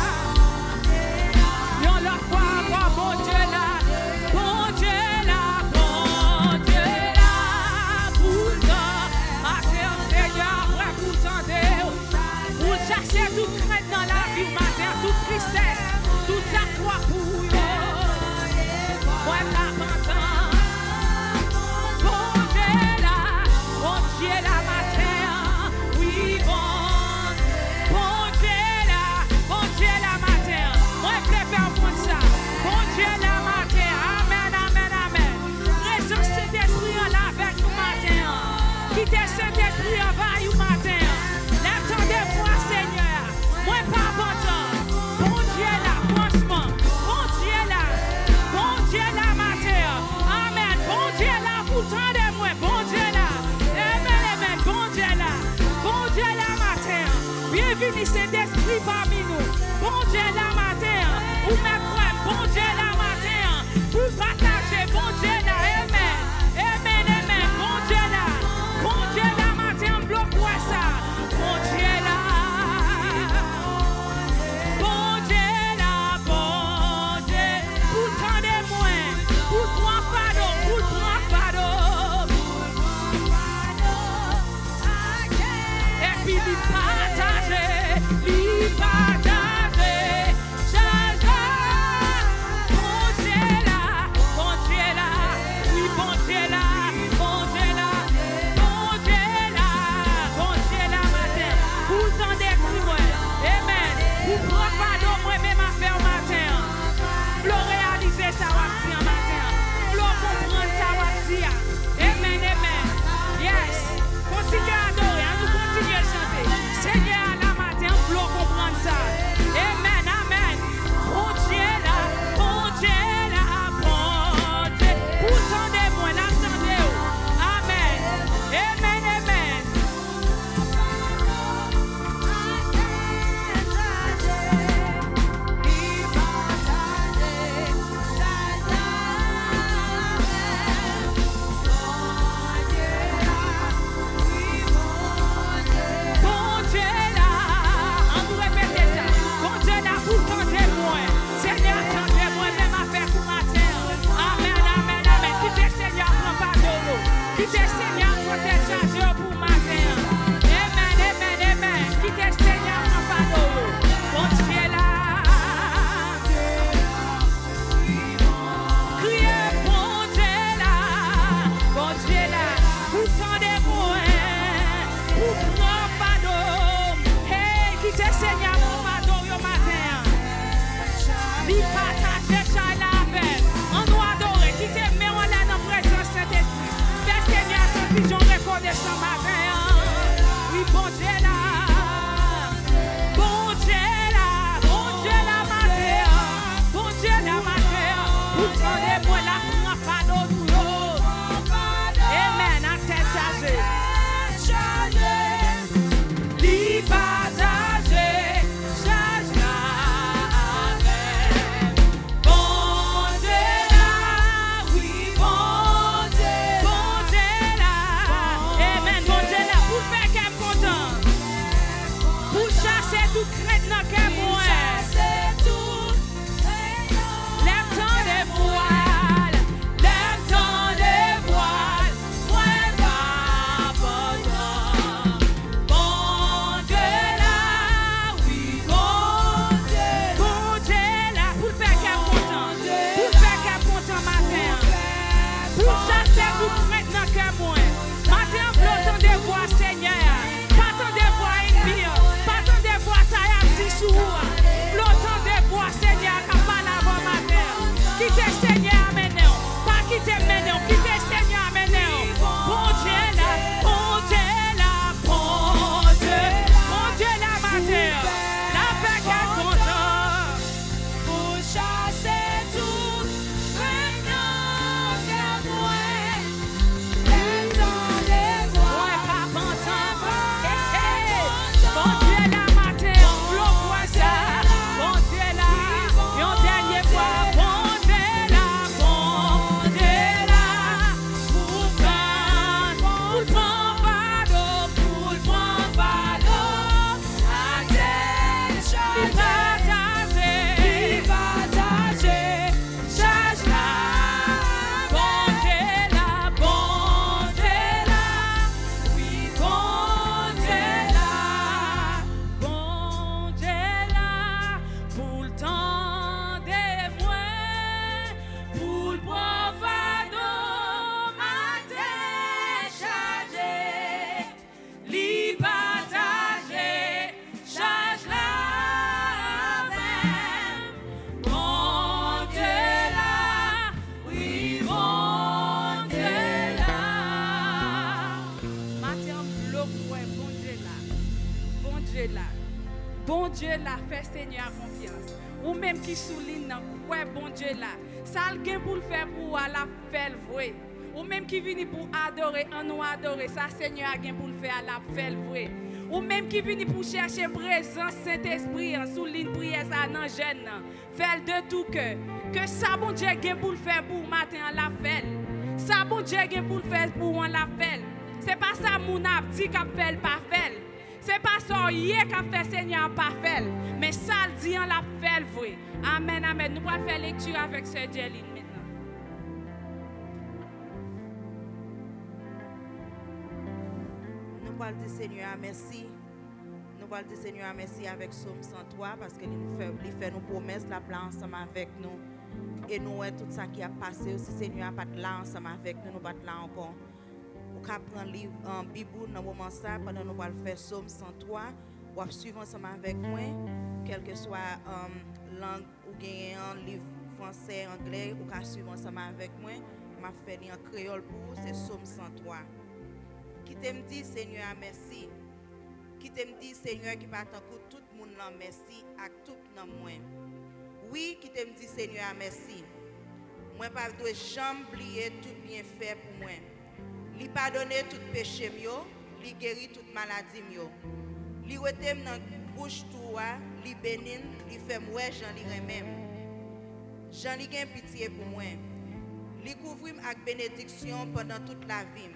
Yon la foi encore, bon Dieu là. Bon Dieu là, bon Dieu là. Pourtant, matin, Seigneur, ouais, pourtant, pour chasser toute crainte dans la vie matin, toute tristesse, toute sa croix pour eux. Moi pas content. Bon Dieu là, bon Dieu là matin, oui bon. Bon Dieu là, bon Dieu là matin. Moi je vais faire pour ça. Bon Dieu là matin, amen, amen, amen. Raison Saint-Esprit là avec nous matin. Quittez Saint-Esprit en bas vous matin. L'attendez-moi Seigneur. Moi pas content. Bon Dieu là, franchement. Bon Dieu là, bon Dieu là matin. Amen. Bon Dieu là, pourtant de moi. Bon Dieu là. Amen, amen. Bon Dieu là. Bon Dieu là matin. Bienvenue Saint-Esprit parmi nous. Bon Dieu là matin. Ou mes frères, bon Dieu là matin. Pour partager, bon Dieu là. Amen. Amen, amen. Bon Dieu là. Bon Dieu là matin. Bloque-moi ça. Bon Dieu là. Bon Dieu là, bon Dieu. Pourtant de moi. Pour toi pardon, pour toi pardon. Et puis lui partager, lui partager. Bon Dieu là, Dieu là, fait Seigneur confiance. Ou même qui souligne dans quoi bon Dieu là. Ça le gain pour le faire pour la faire vrai. Ou même qui vient pour adorer, en nous adorer, ça Seigneur a gain pour le faire la faire vrai. Ou même qui vient pour chercher présence Saint-Esprit en souligne prière ça dans jeune. Faire de tout cœur. Que ça bon Dieu gain pour le faire pour matin la faire. Ça bon Dieu gain pour le faire pour on la faire. C'est pas ça mon a dit qu'a fait pas faire. C'est pas ça hier qu'a fait Seigneur pas faire. Mais ça le dit on la fait vrai. Amen, amen. Nous allons faire lecture avec Sœur Jeline maintenant. Nous allons dire Seigneur merci. Nous allons dire Seigneur merci avec Somme cent trois parce qu'il nous fait, il fait nos promesses là ensemble avec nous. Et nous ouais, tout ça qui a passé aussi Seigneur pas là ensemble avec nous, nous pas là encore. Ou qu'à prendre livre en Bible dans moment ça pendant nous allons faire Somme cent trois ou suivre ensemble avec moi quel que soit um, langue ou gagner un livre français, anglais ou qu'à suivre ensemble avec moi, m'a fait en créole pour c'est Somme cent trois. Qui t'aime dit Seigneur merci. Qui t'aime dit Seigneur qui part en tout le monde là merci à tout dans moi. Oui, qui t'aime dit Seigneur merci. Moi pas dois jamais oublier tout bien fait pour moi. Li pardonner tout péché mio, li guérit toute maladie mio. Li retem dans bouche toi, li bénin, li fait moi Jean li remem. Jean li gen pitié pour moi. Li couvrim avec bénédiction pendant toute la vie.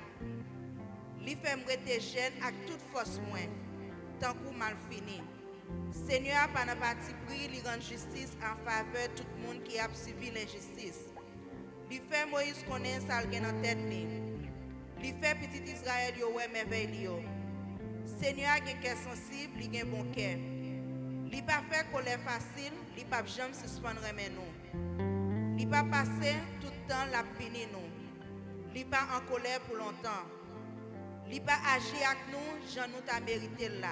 Li fait me rester jeune avec toute force moi. Tant que mal fini. Seigneur, par la partie pris, il rend justice en faveur de tout le monde qui a subi l'injustice. Il fait Moïse connaître ça dans tête. Il fait petit Israël yo ouais merveille yo. Seigneur a un cœur sensible, il a un bon cœur. Il pas fait colère facile, il pas jamais suspendre nous. Il pas passer tout le temps la pini nous. Il pas en colère pour longtemps. Il pas agir avec nous, Jean nous t'a mérité là.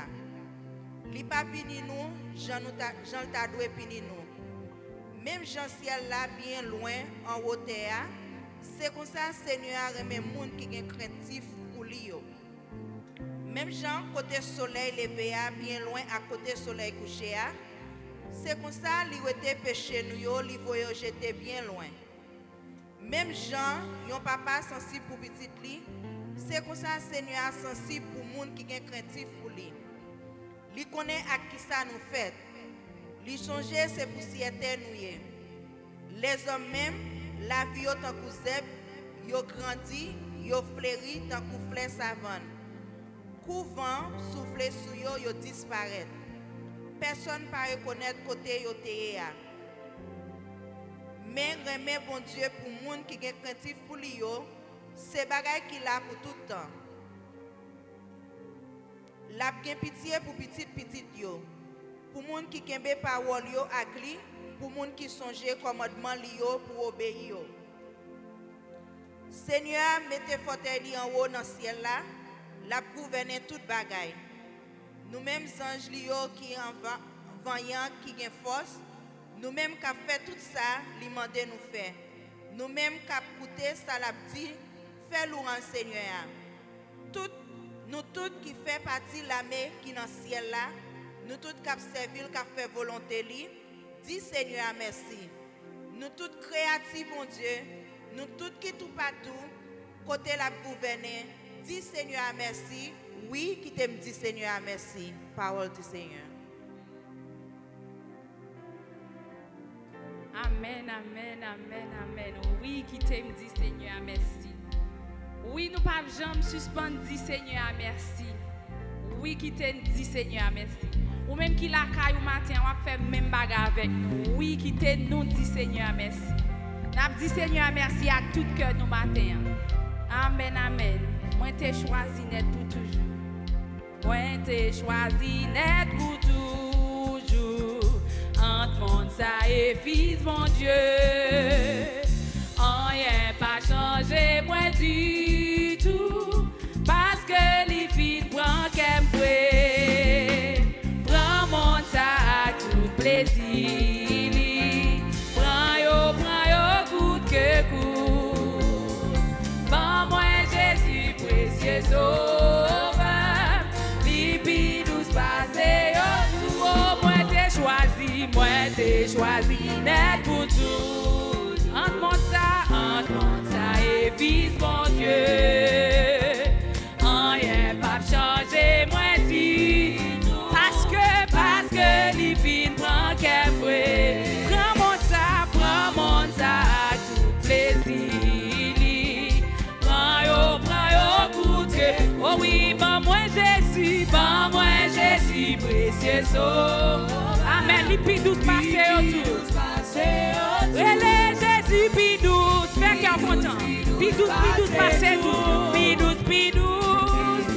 Li pa pini nous, Jean nous ta, Jean t'a doué pini nous. Même Jean ciel là bien loin en hauteur, c'est comme ça Seigneur remet monde qui est craintif pour lui. Même Jean côté soleil levé bien loin à côté soleil couché, c'est comme ça li était péché nous yo, li voyo jeter bien loin. Même Jean, yon papa sensible pour petit li, c'est comme ça Seigneur sensible pour monde qui est craintif pour lui. Li connaît à qui ça nous fait. Li changer ses poussières nous. Les hommes même, la vie yo tant que zèbre, yo grandi, yo fleuri tant que fleur savane. Couvent, souffler sur yo, yo disparaît. Personne ne peut reconnaître côté yo te a. Mais remet bon Dieu pour monde qui est craintif pour lui yo, c'est bagay qui là pour tout le temps. La gen pitié pour petit petit yo. Pour moun qui kembe parole yo ak li, pour moun qui songe commandement li yo pour obéir yo. Seigneur, mettez fauteuil li en haut dans ciel là, la gouverner toute bagaille. Nous mêmes anges li yo qui en vaillant qui gen force, nous mêmes qui fait tout ça, li mandé nous faire. Nous mêmes qui écouter ça l'a dit, fait louange Seigneur. Tout nous tous qui fait partie de l'armée qui est dans le ciel là, nous tous qui servir, qui fait volonté li, dis Seigneur merci. Nous tous créatifs mon Dieu, nous tous qui tout partout, côté la gouverner, dis Seigneur merci. Oui, qui t'aime dit Seigneur merci. Parole du Seigneur. Amen, amen, amen, amen. Oui, qui t'aime dit Seigneur merci. Oui, nous ne pouvons jamais suspendre dit Seigneur merci. Oui, qui t'aime dit Seigneur merci. Ou même qui la caille au matin, on va faire même bagarre avec nous. Oui, qui t'aime nous dit Seigneur merci. Nous dit Seigneur merci à tout cœur nous matin. Amen, amen. Moi t'ai choisi net pour toujours. Moi t'ai choisi net pour toujours. Entre monde ça et fils mon Dieu. Rien pas changé moi du tout. Parce que les filles prennent qu'elle me prend mon ça à tout plaisir. Prends yo, prends yo, coûte que coûte. Bon moi Jésus précieux sauveur. Libi douce passé yo, tout au moins l'église, mon Dieu. Rien pas changer, moi dit. Parce que, parce que les filles prend qu'elle vrai. Prends mon ça, prends mon ça, tout plaisir. Prends yo, prends yo, goûter. Oh oui, bon moi Jésus, bon moi Jésus, précieux sauveur. Amen, les filles douces passez autour. Relais Jésus, pi douce, fais qu'un content. Pi douce, pi douce, passez tout. Pi douce, pi douce.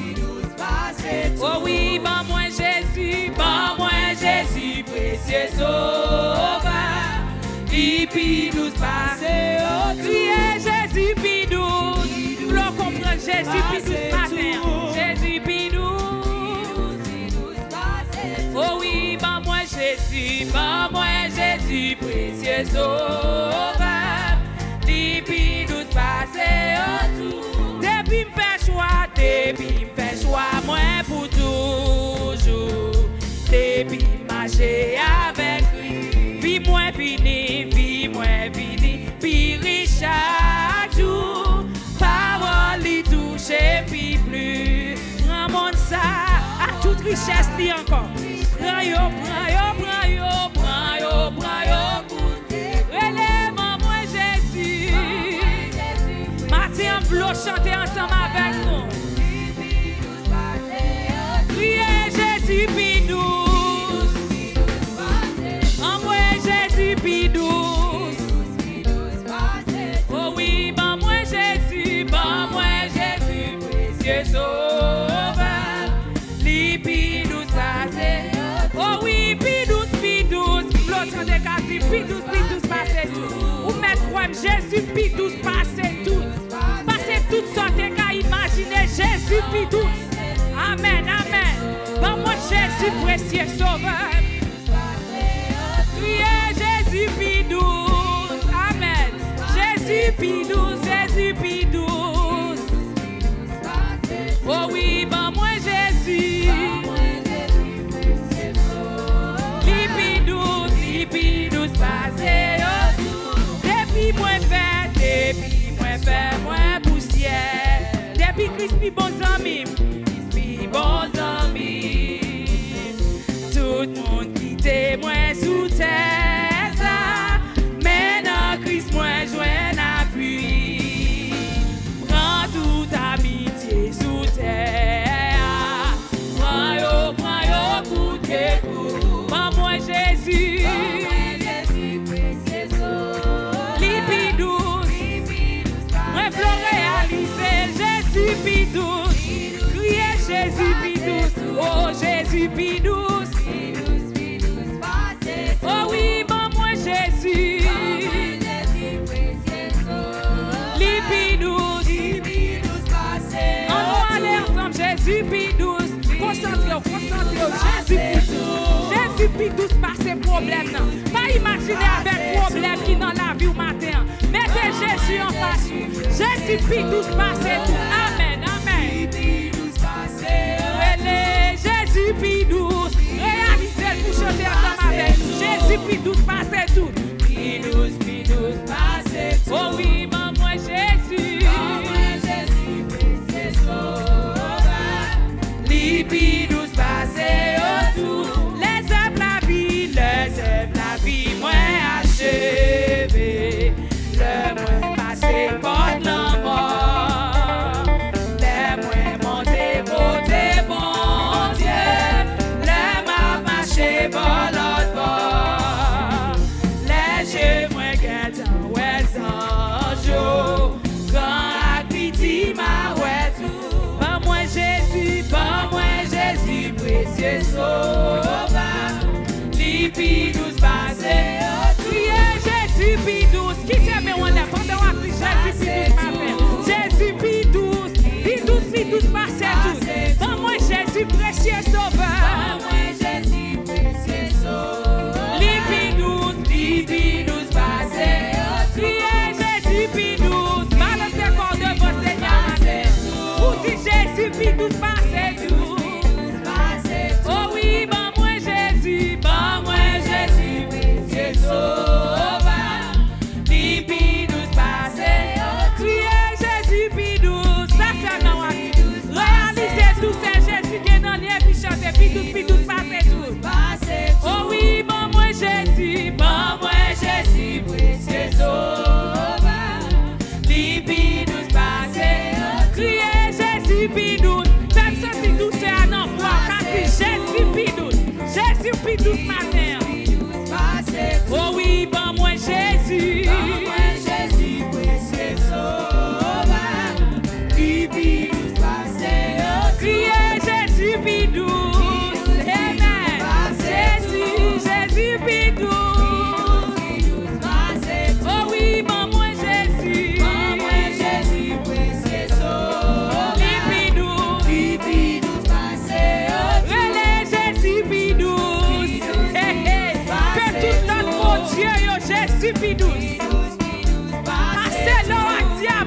Oh oui, bon moi Jésus, bon moi Jésus, précieux sauveur. Pi douce, passez autour. Criez Jésus, pi douce. L'on comprend Jésus, pi douce, matin. Jésus, pi douce. Oh oui, bon moi Jésus, bon moi Jésus, précieux sauveur. Depuis douze passés autour. Depuis m'fait choix, depuis m'fait choix, moi pour toujours. Depuis marcher avec lui, vie moins finie, vie moins finie, puis chaque jour. Parole y touche puis plus. Ramène ça à toute richesse li encore. Prends yo, prends yo, prends yo, prends yo, prends yo. Relève-moi, moi Jésus. Matin, on veut chanter ensemble avec nous. Priez Jésus, puis douce. En moi Jésus, puis douce. Oh oui, bon moi Jésus, bon moi Jésus, précieux sauveur. Li, puis douce, passez. Oh oui, pi douce, pi douce, l'autre de quartier, pi douce, pi douce, passez tout. Ou mettre quoi, Jésus, pi douce, passez tout. Passez toutes sortes de cas, imaginez Jésus, pi douce. Amen, amen. Bon, moi, Jésus, précieux sauveur. Priez Jésus, pi douce. Amen. Jésus, pi douce, Jésus, pi douce. Oh oui, bon, moi, Jésus. Depuis moi fait, depuis moi fait, moi poussière. Depuis Christ, mi bon ami, mi bon ami. Tout le monde quitte moi sous terre. Maintenant Christ, moi joint appui. Prends toute amitié sous terre. Prends yo, prends yo, coup de coup. Prends moi Jésus. Jésus pi douce, criez Jésus pi douce, oh Jésus pi douce, oh oui, bon moi Jésus, li pi douce, on va aller ensemble, Jésus pi douce, concentrez-vous, concentrez-vous, Jésus pi douce, Jésus pi douce par ces problèmes, non, pas imaginer avec problème qui dans la vie au matin, mettez Jésus en face, Jésus pi douce par ces tout, amen, amen. Jésus pi douce, réalisez pour chanter ensemble avec nous. Jésus pi douce, passez tout. Pi douce, pi douce, passez tout. Oh oui, maman Jésus. Maman Jésus, précieux sauveur. Li pi douce, passez autour. Les œuvres la vie, les œuvres la vie, moi achevé. Le moi passé porte la mort. Les moi monté, côté bon. Bon l'autre bord, les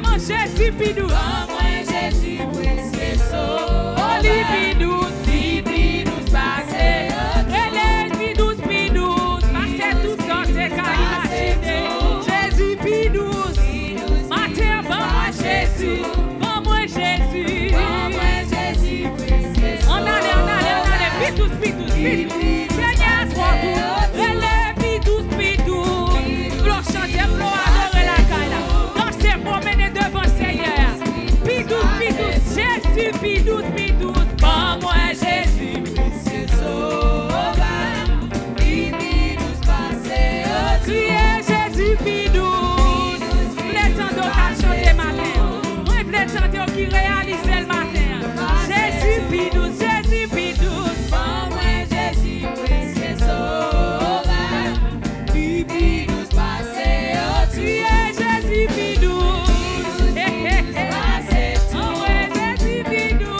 Maman Jésus pidou. Maman Jésus précieux sauveur. Oh li pidou, Li pidou passé. relève pidou pidou. Passez tout sorte qu'à imaginer. Jésus pidou. Matin maman Jésus. Maman Jésus. Maman Jésus précieux On allait, on allait, on allait. Pidou pidou pidou. Seigneur soit doux. Relève pidou pidou. Gloire chanter, gloire adorer la caille. Danser pour mener devant Seigneur. Pidou pidou. Jésus pidou pidou. Maman Jésus précieux sauveur. Li pidou passé. Criez Jésus pidou. Les temps d'occasion chanter matin. Moi, les temps qui réalisent le matin. Jésus pidou, Jésus pidou. Maman Jésus précieux sauveur. Li pidou passé. Criez Jésus pidou. Eh, eh, eh. Oh, ouais, Jésus pidou.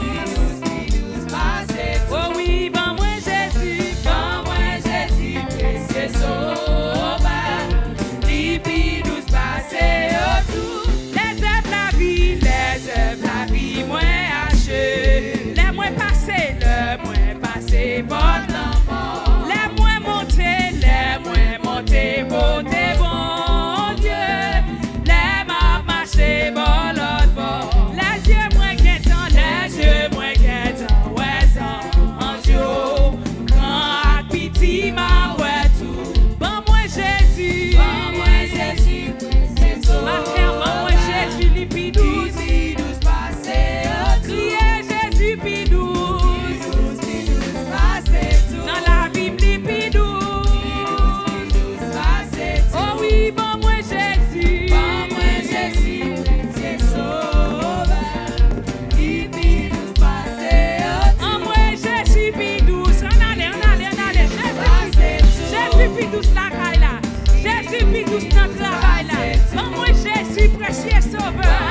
Oh oui, ben moi Jésus. Maman Jésus précieux sauveur. Li pidou passé. Les œuvres la vie, les œuvres la vie, moi haché. Les moins passés, les moins passés, bon l'amour. Les moins montés, les moins montés, beauté, bon Dieu. Les m'a marché, bon l'autre bord. Les yeux moins guettants, les yeux moins guettants, ouais, ça, en Dieu. Grand petit, ma ouais, tout. Bon, moi Jésus. Maman Jésus précieux Ma sauveur. terre, maman Jésus li pidou. Pidou passé. Criez Jésus pidou. Dans la Bible li pidou. Oh oui, bon moi Jésus. En moi Jésus pidou. On allait, on allait, on allait. Jésus pidou la caille là. Jésus pidou dans le travail là. Bon moi Jésus précieux sauveur.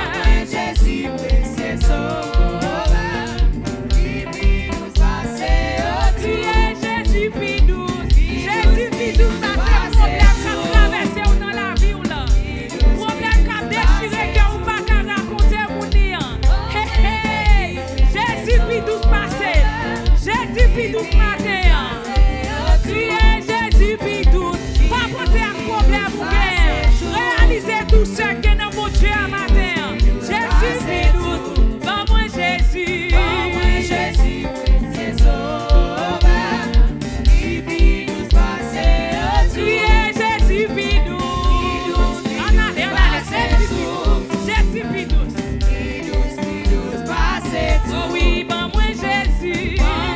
Criez Jésus pidou. Jésus pidou ça c'est problème qui traverse ou dans la vie ou là. Problème qui déchiré que ou pas qu'à raconter ou ni. Hey hey. Jésus pidou passé. Jésus pidou matin. Criez Jésus pidou. Pas porter un problème ou bien. Réaliser tout ce que dans mon Dieu à matin. Jésus pidou. Bon moi Jésus. Criez Jésus pidou. On allait, on allait. Jésus pidou. Oh oui, bon moi Jésus.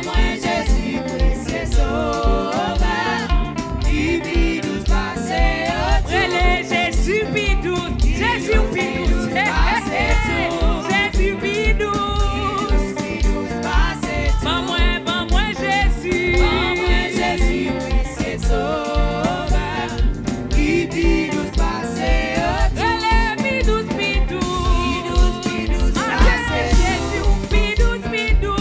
Relais Jésus pidou. Jésus pidou. Jésus pidou. Bon moi, bon moi Jésus. Relais pidou pidou. Jésus pidou pidou.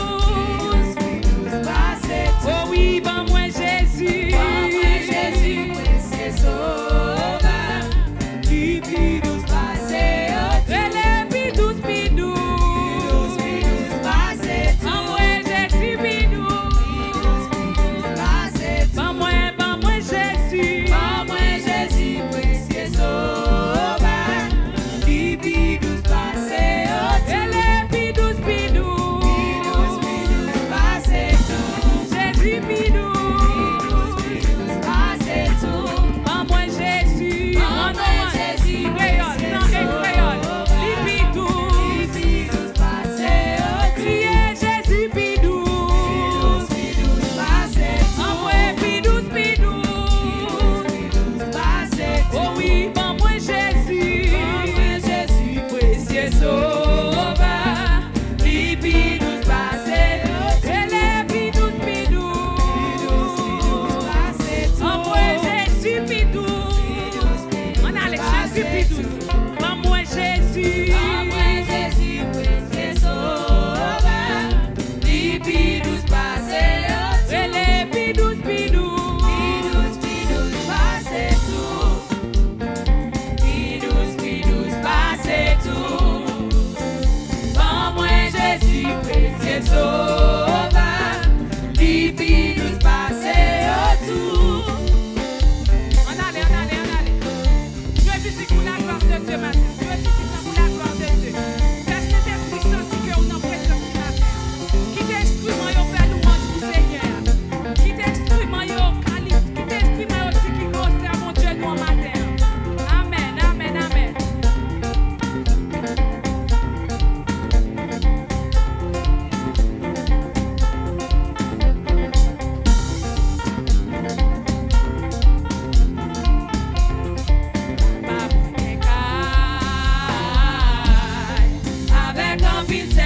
Oh oui, bon moi Jésus. Relais pidou pidou. Bon moi Jésus pidou. Bon moi, bon moi Jésus. Relais pidou pidou. Jésus pidou. Bon moi Jésus. En nom Jésus. Créole, sang créole. Li pidou. Criez Jésus pidou. En moi pidou pidou. Oh oui, bon moi Jésus. Précieux sauveur. Li pidou passé. Relève pidou pidou. En moi Jésus pidou. On allait Jésus pidou. En moi Jésus. Relève pidou pidou. Pidou, pidou, passé tout. sauveur, qui vit nous passer autour. On allait, on allait, on allait. Dieu est ici pour la gloire de Dieu matin. Dieu est ici pour la gloire de Dieu. Fais cet esprit senti que on en présence ce matin. Qui t'instrument, yo fait louange pour Seigneur. Qui t'instrument, yo calife. Qui t'instrument, yo dit qui grosse à mon Dieu nous en matin. Amen, amen, amen. Avec un filtre,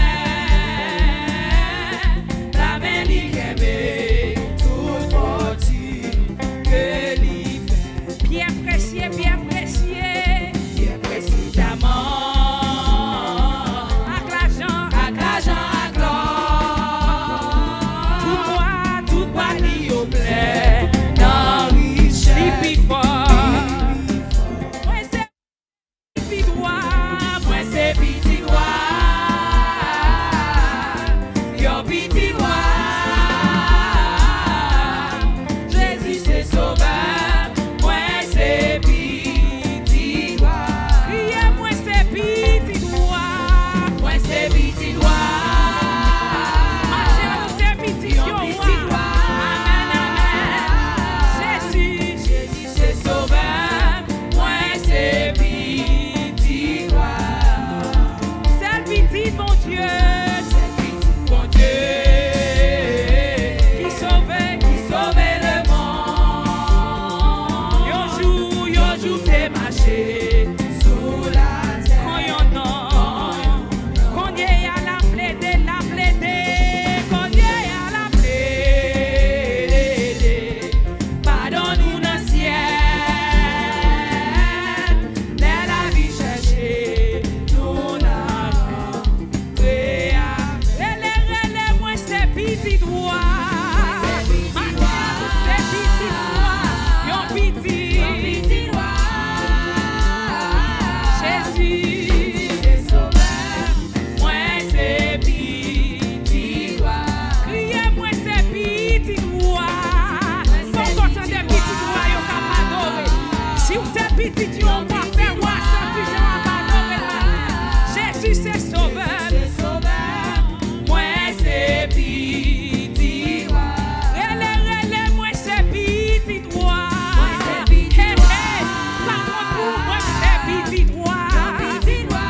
la main qui aimait toute partie que l'hiver. Bien précieux, bien précieux. Bien précisément, Avec l'argent, avec l'argent, avec l'or, tout droit, tout droit li au plein, dans richesse. tout plus fort. Moi, c'est plus droit. Moi c'est petit roi, yo petit roi. Jésus c'est sauveur, moi c'est petit roi. Criez, moi, c'est petit droit. Moi c'est petit roi. Marchez, nous, c'est petit Yo yo, petit roi. roi. Amen, amen. Jésus, Jésus c'est sauveur, moi c'est petit roi. c'est le petit bon Dieu C'est petit bon Dieu qui sauve, qui sauve le monde. yo joue, yo Yo joue t'es marché sous la terre. quand yon non. Qu'on y ait à la plaider, la plaider. Qu'on y ait à la Plaider, pardonne-nous dans le ciel. Dans la vie chercher, nous n'avons prêt à Rele, rele, moi c'est petit droit. c'est petit Matin, droit. c'est petit droit. Yon petit. petit roi. Jésus, C'est sauveur, moi c'est petit roi. criez, moi c'est petit droit. Son content des petits droits, yon ka pa adoré. Si vous êtes petit, yon pa faire moi sans que j'en pa adoré. Jésus c'est sauveur. C'est sauveur, moi c'est petit roi. Rele, rele, moi c'est petit droit. Moi, c'est petit Hey, droit. hey, par contre, moi c'est petit droit. Petit roi.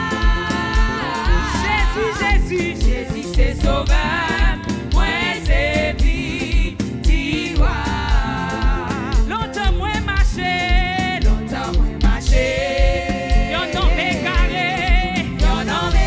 Jésus, Jésus, Jésus c'est sauveur, moi c'est petit roi. longtemps moi marché. Longtemps moi marché, Yon tombé carré. yon nommé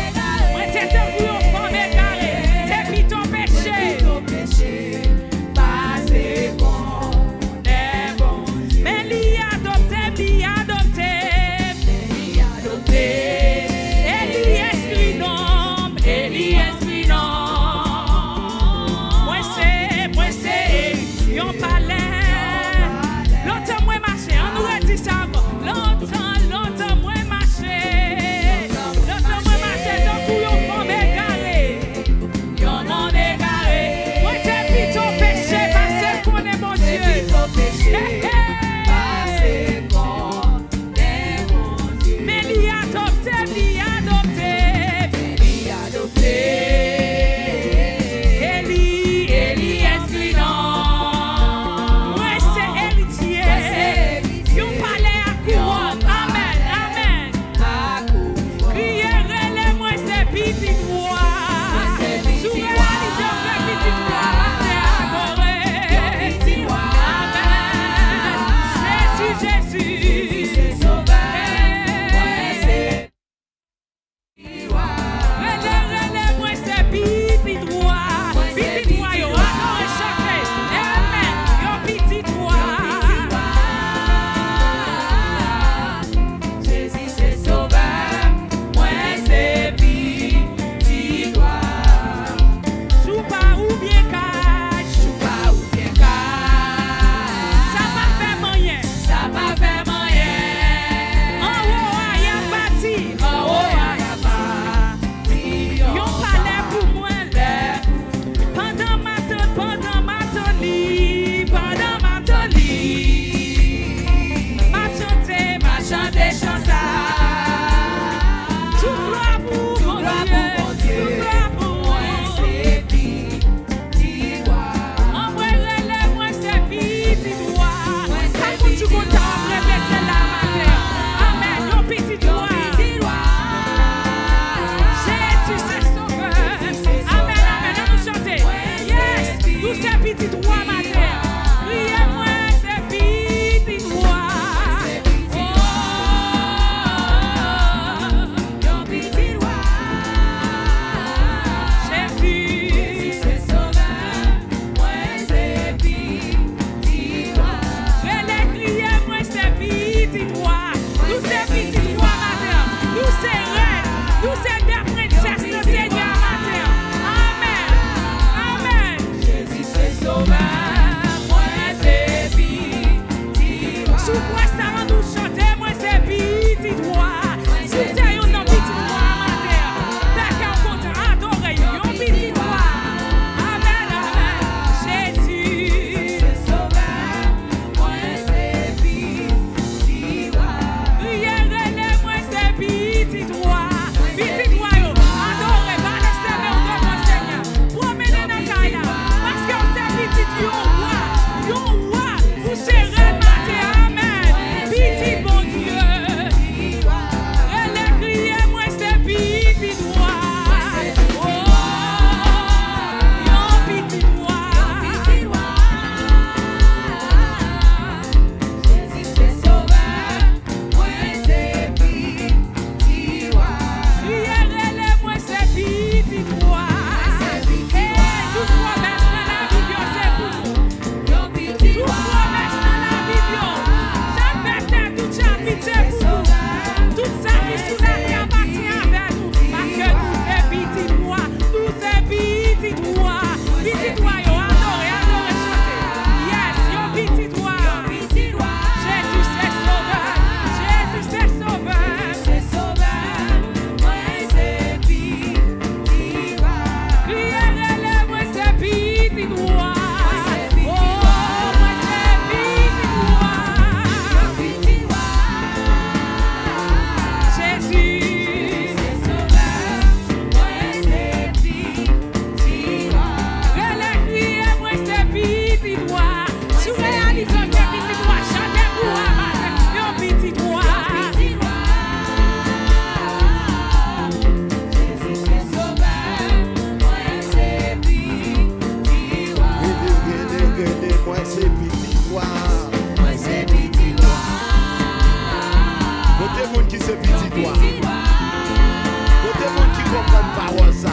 Côté monde qui comprend parole ça.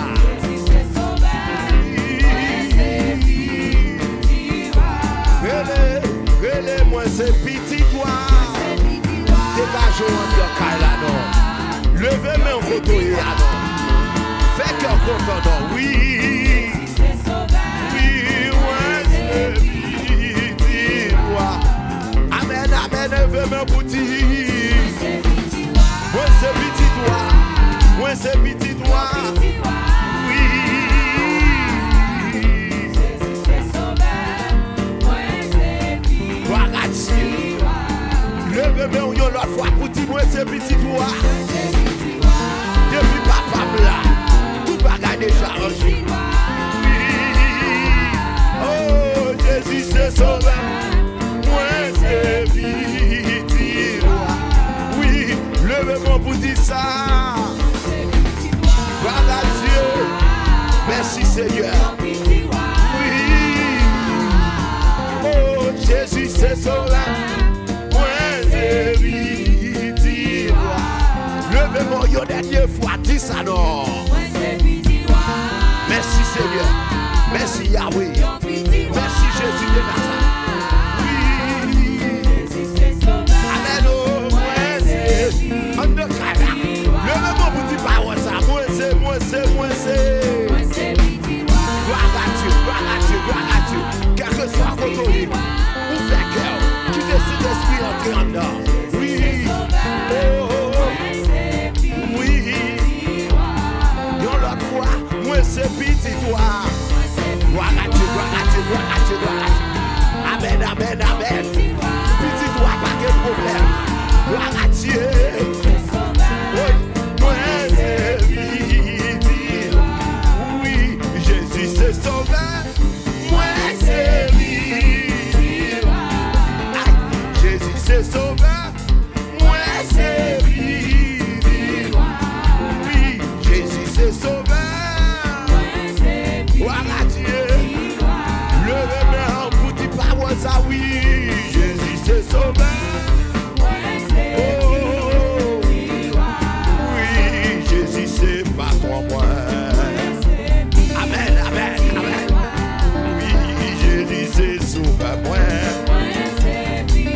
Relais, moi c'est petit toi. Dégageons un peu de là non. Levez mes photos là non. Fais cœur content non. Oui. Oui, moi c'est petit toi. Amen, amen, levez mes boutiques. Moi c'est petit toi. Moi c'est petit toi. Oui. Le bébé ou yon l'autre fois pour dire moi c'est petit toi. Depuis papa là, tout bagage déjà arrangé. Oui. Oh Jésus c'est sauveur. Moi c'est petit toi. Oui, le bébé pour dire ça. Gloire à Dieu. Merci Seigneur. Oui. Oh Jésus c'est sauveur. Levez-moi une dernière fois, dis ça non. Merci Seigneur. Merci Yahweh. Merci Jésus de Nazareth. Oui. Amen. Oh, moi c'est. En deux cas là. Levez-moi pour dire parole ça. Moi c'est, moi c'est, moi c'est. Gloire à Dieu, gloire à Dieu, gloire à Dieu. Quel que soit côté libre. Ou fait cœur. Qui décide d'esprit entrer en dedans. Oui. Oh. Moi c'est petit toi. Gloire à Dieu, gloire à Dieu, gloire à Dieu, gloire à Dieu. Amen, amen, amen. Petit toi, pas de problème. Gloire à Dieu. Oui, moi c'est petit. Oui, Jésus c'est sauveur. Moi c'est petit. Jésus c'est sauveur. Moi c'est petit. Oui, Jésus c'est sauveur. Ça oui, Jésus c'est sauveur. Oh, oui, Jésus c'est patron moi. Amen, amen, amen. Oui, Jésus c'est sauveur moi. Oui,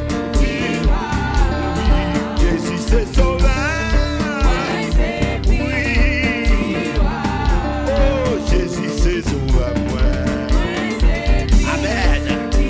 Jésus c'est sauveur. Oui, oh, Jésus c'est sauveur moi. Amen.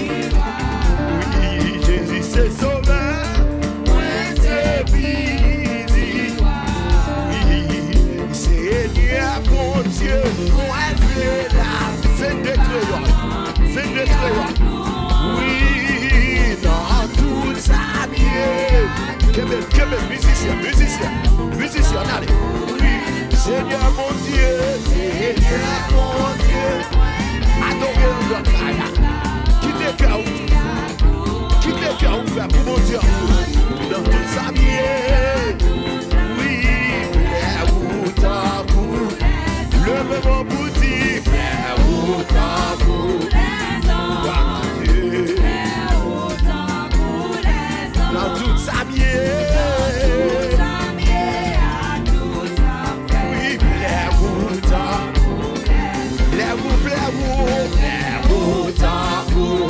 C'est sauveur, moi c'est petit. Oui, Seigneur mon Dieu, moi c'est là. Fais de créole, fais de créole. Oui, dans tout ça bien. Québec, Québec, musicien, musicien, musicien, allez. Oui, Seigneur mon Dieu, Seigneur mon Dieu. Adorez notre Père. Quittez le cœur. Qui le cœur ouvert pour mon Dieu dans tout sa vie. Oui, plaît ou tant pour le même boutique. Plaît ou tant pour Dieu dans toute sa vie. Oui, plaît ou tant. Plaît ou plaît ou plaît ou tant pour.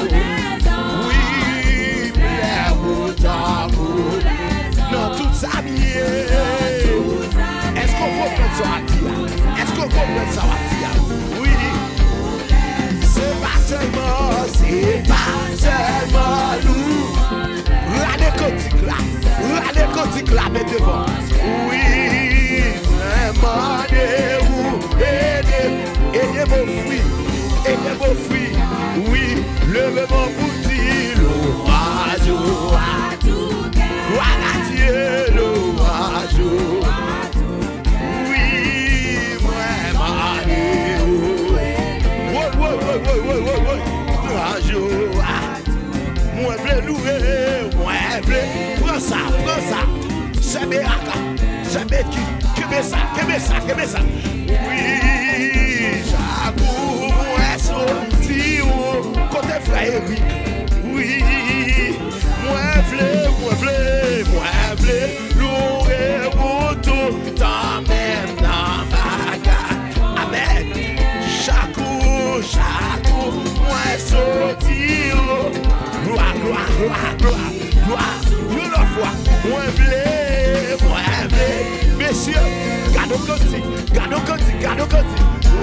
Dans toute sa vie. Est-ce qu'on comprend ça à dire? Est-ce qu'on comprend ça à dire? Oui. C'est pas seulement, c'est pas seulement nous. Regardez côtique là. Regardez côtique là, mais devant. Oui. Vraiment, aidez-vous. Aidez. Aidez vos fruits. Aidez vos fruits. Oui. Levez mon boutique. L'orage. Gloire à Dieu, louange. Oui, moi, Marie. Oui, oui, oui, oui, oui, oui, oui. Louange. Moi, je veux louer. Moi, je veux. Prends ça, prends ça. C'est Béaka. C'est Béki. Que met ça, que met ça, que met ça. Oui, j'avoue, moi, sorti. Côté frère Eric. Oui. Moi v'lé, moi v'lé, moi v'lé, louer, moi tant même dans bagarre. Amen. Chaque jour, chaque jour, moi sortir. Gloire, gloire, gloire, gloire, gloire. Une fois, moi blé, moi blé. Messieurs, gardons côté, gardons côté, gardons côté.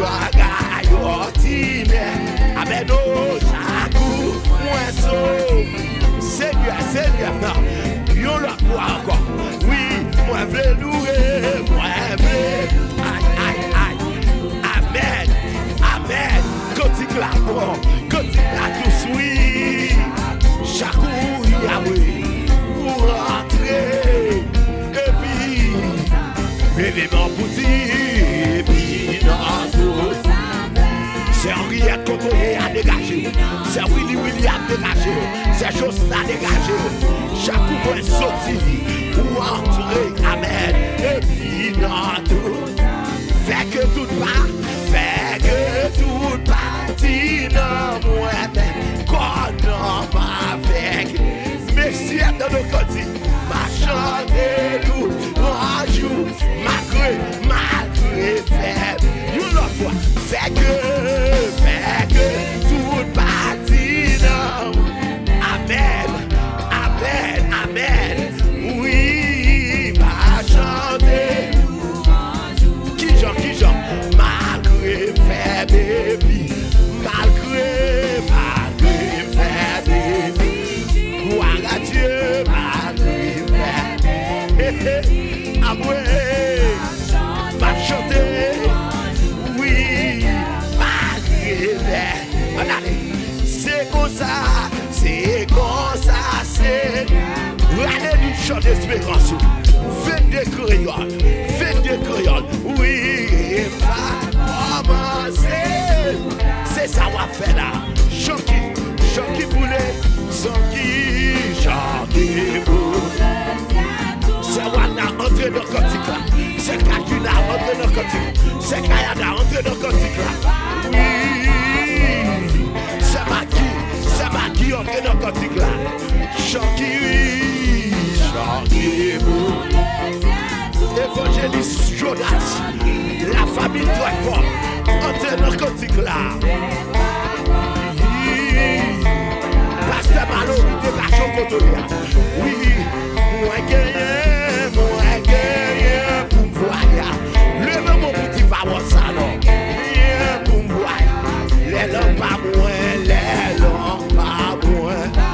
Amen, oh, chaque jour, moi sauve. Seigneur, Seigneur, non, yon la foi encore. Oui, moi veux louer, moi veux. Aïe, aïe, aïe. Amen, amen. Côté la bon, côté la tous, oui. Chaque jour, Yahweh, pour rentrer. Et puis, bébé mon petit, et puis dans tout. C'est Henriette Contouré à dégager. C'est Willy William dégagé. C'est Josna dégagé. Chaque coup est sorti ou entrer. Amen. Et puis dans tout. Fait que tout part. Fait que tout partit dans moi-même. Qu'on en avec. Merci à nos côtés. Ma chante nous. Un jour. Malgré, malgré faible. Une autre fois. Fait que, fait que tout partit dans. Amen, amen, amen. Oui, va chanter. Qui j'en, qui j'en, malgré fait bébé, malgré, malgré fait bébé. Gloire à Dieu, malgré fait bébé. Amoué, va chanter. C'est comme ça, c'est comme ça, c'est. Regardez une chante d'espérance. Faites des créoles, faites des créoles. Oui, il va commencer. C'est ça qu'on va faire là. Chant qui, chant qui voulait, sans qui, chant qui voulait. C'est Wana entré dans le cantique là. C'est Kakuna entré dans le cantique. C'est Kayana entré dans le cantique là. Oui. C'est Maki, c'est Maki entré dans le cantique là. Chanki, Chanki, Évangéliste Jonas, la famille très forte, entré dans le cantique là. Pasteur Malo, dégage au côté là. Oui, moi gagné, moi gagné pour me voir. Levez mon petit pas au salon. Rien pour me voir. Les langues pas moins, les langues pas moins.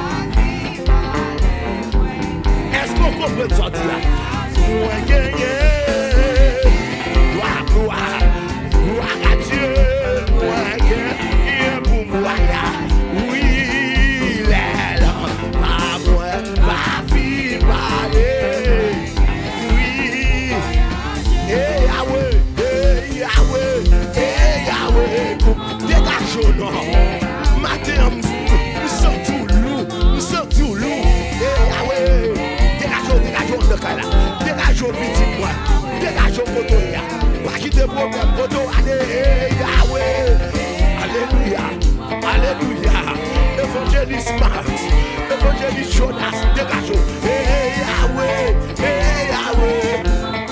Est-ce qu'on peut sortir là? Moi gagné. Gloire, gloire, gloire à Dieu. Moi gagné pour me voir. Oui, les langues pas moins. Va vivre, aller. Oui. Eh Yahweh, eh Yahweh, eh Yahweh. Dégage non. Matin, nous sommes tout loup, nous sommes tout loup. Eh Yahweh, dégage, dégage de Kala, dégage petit moi, dégage au poteau. Pas quitter problème, poteau, allez, eh Yahweh. Alléluia, alléluia. Évangéliste Max, évangéliste Jonas, dégage. Eh Yahweh, eh Yahweh.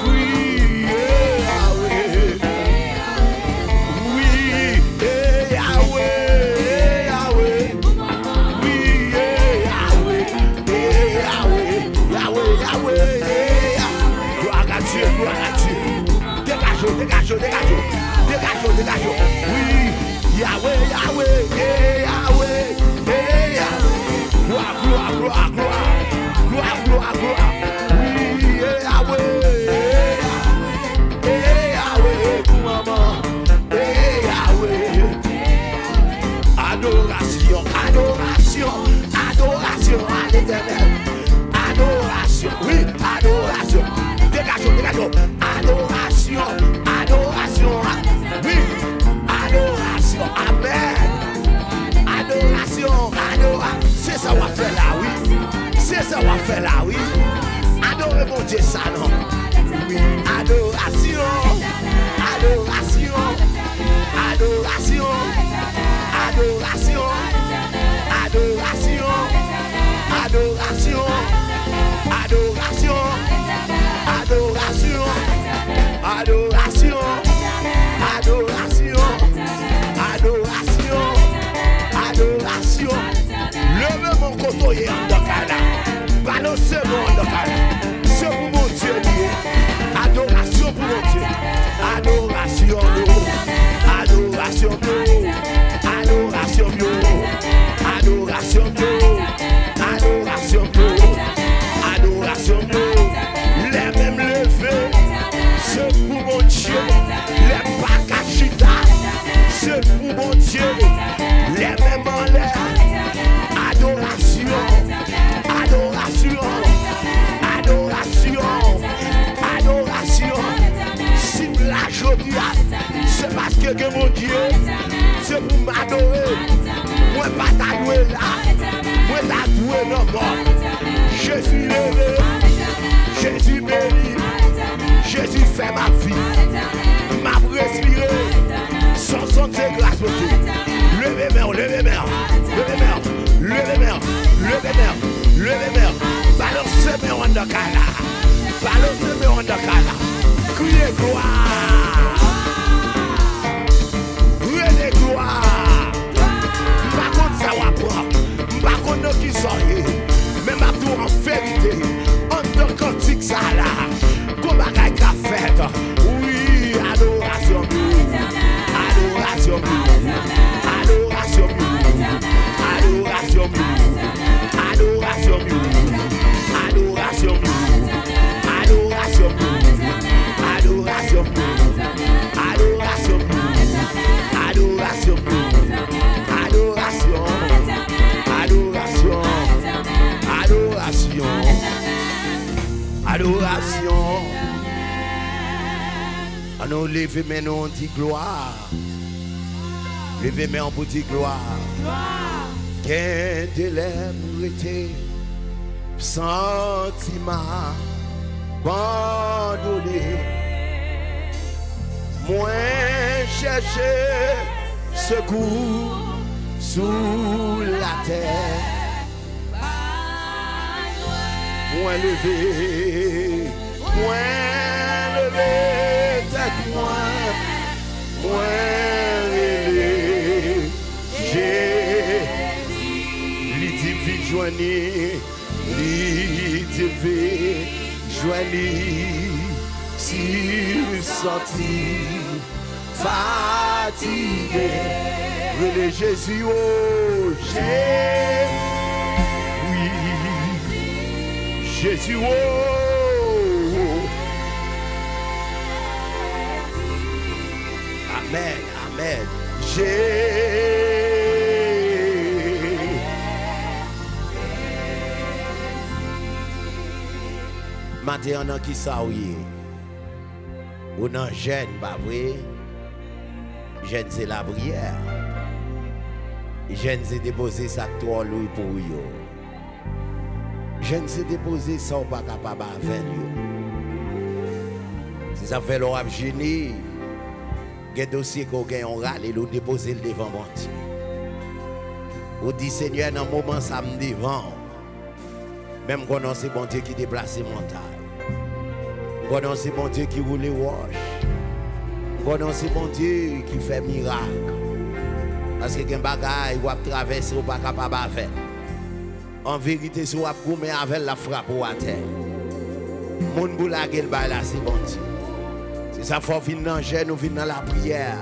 Dégage, dégage, dégage, dégage. Oui, Yahweh, Yahweh, eh, Yahweh, eh, Yahweh. Gloire, gloire, gloire, gloire. Gloire, gloire, gloire. Oui, eh, Yahweh, eh, eh, Yahweh, maman, eh, Yahweh. Adoration, adoration, adoration à l'Éternel. Adoration, oui, adoration. Dégage, dégage, adoration. Adoration, oui, adoration, amen. Adoration, adoration, c'est ça qu'on va faire là, oui. C'est ça qu'on va faire là, oui. Adoration, adoration, adoration, adoration. Levez mon côté en docana. Balancez-moi en docana. C'est pour mon Dieu lié. Adoration pour mon Dieu. Adoration, adoration, adoration, adoration, adoration, adoration, les mêmes levés. C'est pour mon Dieu. Les pakachita. C'est pour mon Dieu. Les mêmes en l'air. Adoration. Adoration. Adoration. Adoration. Si la jodia, c'est parce que que mon Dieu, c'est pour m'adorer. Moi pas t'adorer là. Moi t'adorer non mort. Jésus levé. Jésus béni. Jésus fait ma vie. M'a respiré. Sans son de grâce pour Dieu. Levez mer, levez mer. Levez mer. Levez mer. Levez mer. Levez mer. Balancez mer en docala. Balancez mer en docala. Criez gloire. Criez gloire. Par contre ça va prendre. Par contre nous qui soyez. Mais ma tour en vérité. En tant qu'antique ça là. Comme bagaille qu'a fait. Oui, adoration. Adoration. Adoration. Adoration. Adoration. Adoration. Adoration. Adoration. Adoration. Adoration. Adoration. Adoration. Adoration. Adoration. On nous lève maintenant, on dit gloire. Levez mais on dit gloire. Qu'un délai pour été sentiment abandonné. Moi chercher secours sous la terre. Moi lever, moi lever tête moi, moi lever. J'ai l'idée joignée, l'idée joignée, si senti fatigué, le Jésus oh j'ai, oui, Jésus oh, amen, amen, j'ai. Maintenant, qui ça ou y ou non jeune, pas vrai? Jeune, c'est la prière. Jeune, c'est déposer ça trois louis pour yo. Jeune, c'est déposer ça ou pas capable à faire yo. Si ça fait l'or génie, il y a des dossiers qu'on gagne, on râle et on dépose le devant mon Dieu. On dit Seigneur, dans le moment ça me devant. Même quand on sait bon Dieu qui déplace les montagnes. Quand on sait bon Dieu qui roule les roches. Quand on sait bon Dieu qui fait miracle. Parce que quelqu'un bagaille ou a traversé ou pas capable de faire. En vérité, si on a goûté avec la frappe ou à terre. Mon boulague le bail là, c'est bon Dieu. C'est ça faut venir dans le jeûne ou venir dans la prière.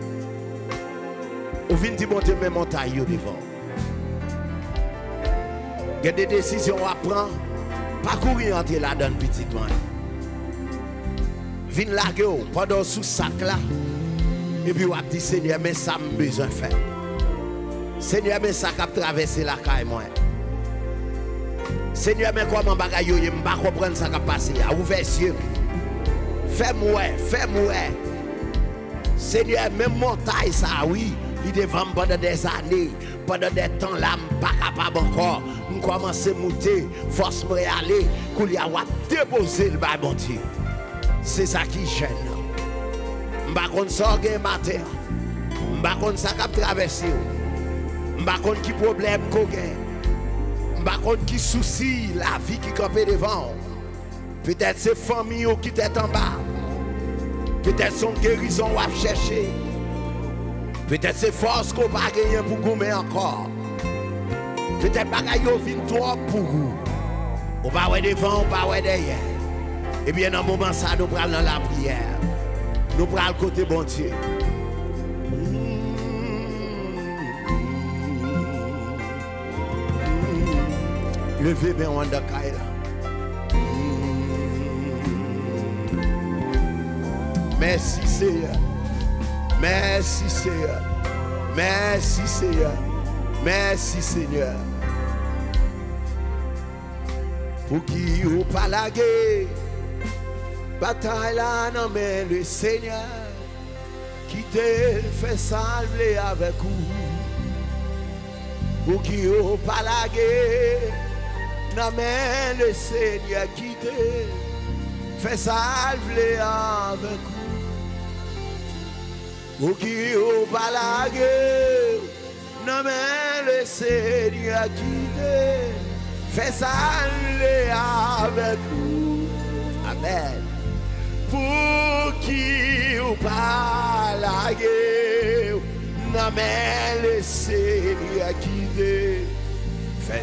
Ou venir dire bon Dieu mes montagnes devant. Il y a des décisions à prendre. Pas courir entrer là-dedans petit man. Viens là pendant sous sac là. Et puis on a dit Seigneur, mais ça me besoin de faire. Seigneur, mais ça a traversé la caille moi. Seigneur, mais comment bagaille yo, je ne peux pas comprendre ça qui a passé. Ouvre les yeux. Fais-moi, fais-moi. Seigneur, même montagne ça, oui, il devant pendant des années, pendant des temps là, je ne suis pas capable encore. Je commence à monter, force moi aller, qu'il y a déposer le bas, mon Dieu. C'est ça qui gêne. Je ne sais pas si ça matin. Je ne sais pas si ça a traversé. Je ne sais pas qui problème qu'on a. Je ne sais pas qui souci la vie qui campe devant. Peut-être c'est famille qui est en bas. Peut-être son guérison à chercher. Peut-être c'est force qu'on va gagner pour gommer encore. Peut-être bagaille yo vin trop pour vous. On va voir devant, on va voir derrière. Et bien dans le moment ça, nous prenons dans la prière. Nous prenons le côté bon Dieu. Levez bien en de Kaila. Merci Seigneur. Merci Seigneur. Merci Seigneur. Merci Seigneur. Pour qui ou pas la guerre, bataille là non mais le Seigneur qui te fait salver avec vous. Pour qui ou pas la guerre, non mais le Seigneur qui te fait salver avec vous. Pour qui ou pas la guerre, non mais le Seigneur qui te fait saluer avec vous. Amen. Pour qui ou pas la guerre, non mais le Seigneur qui te fait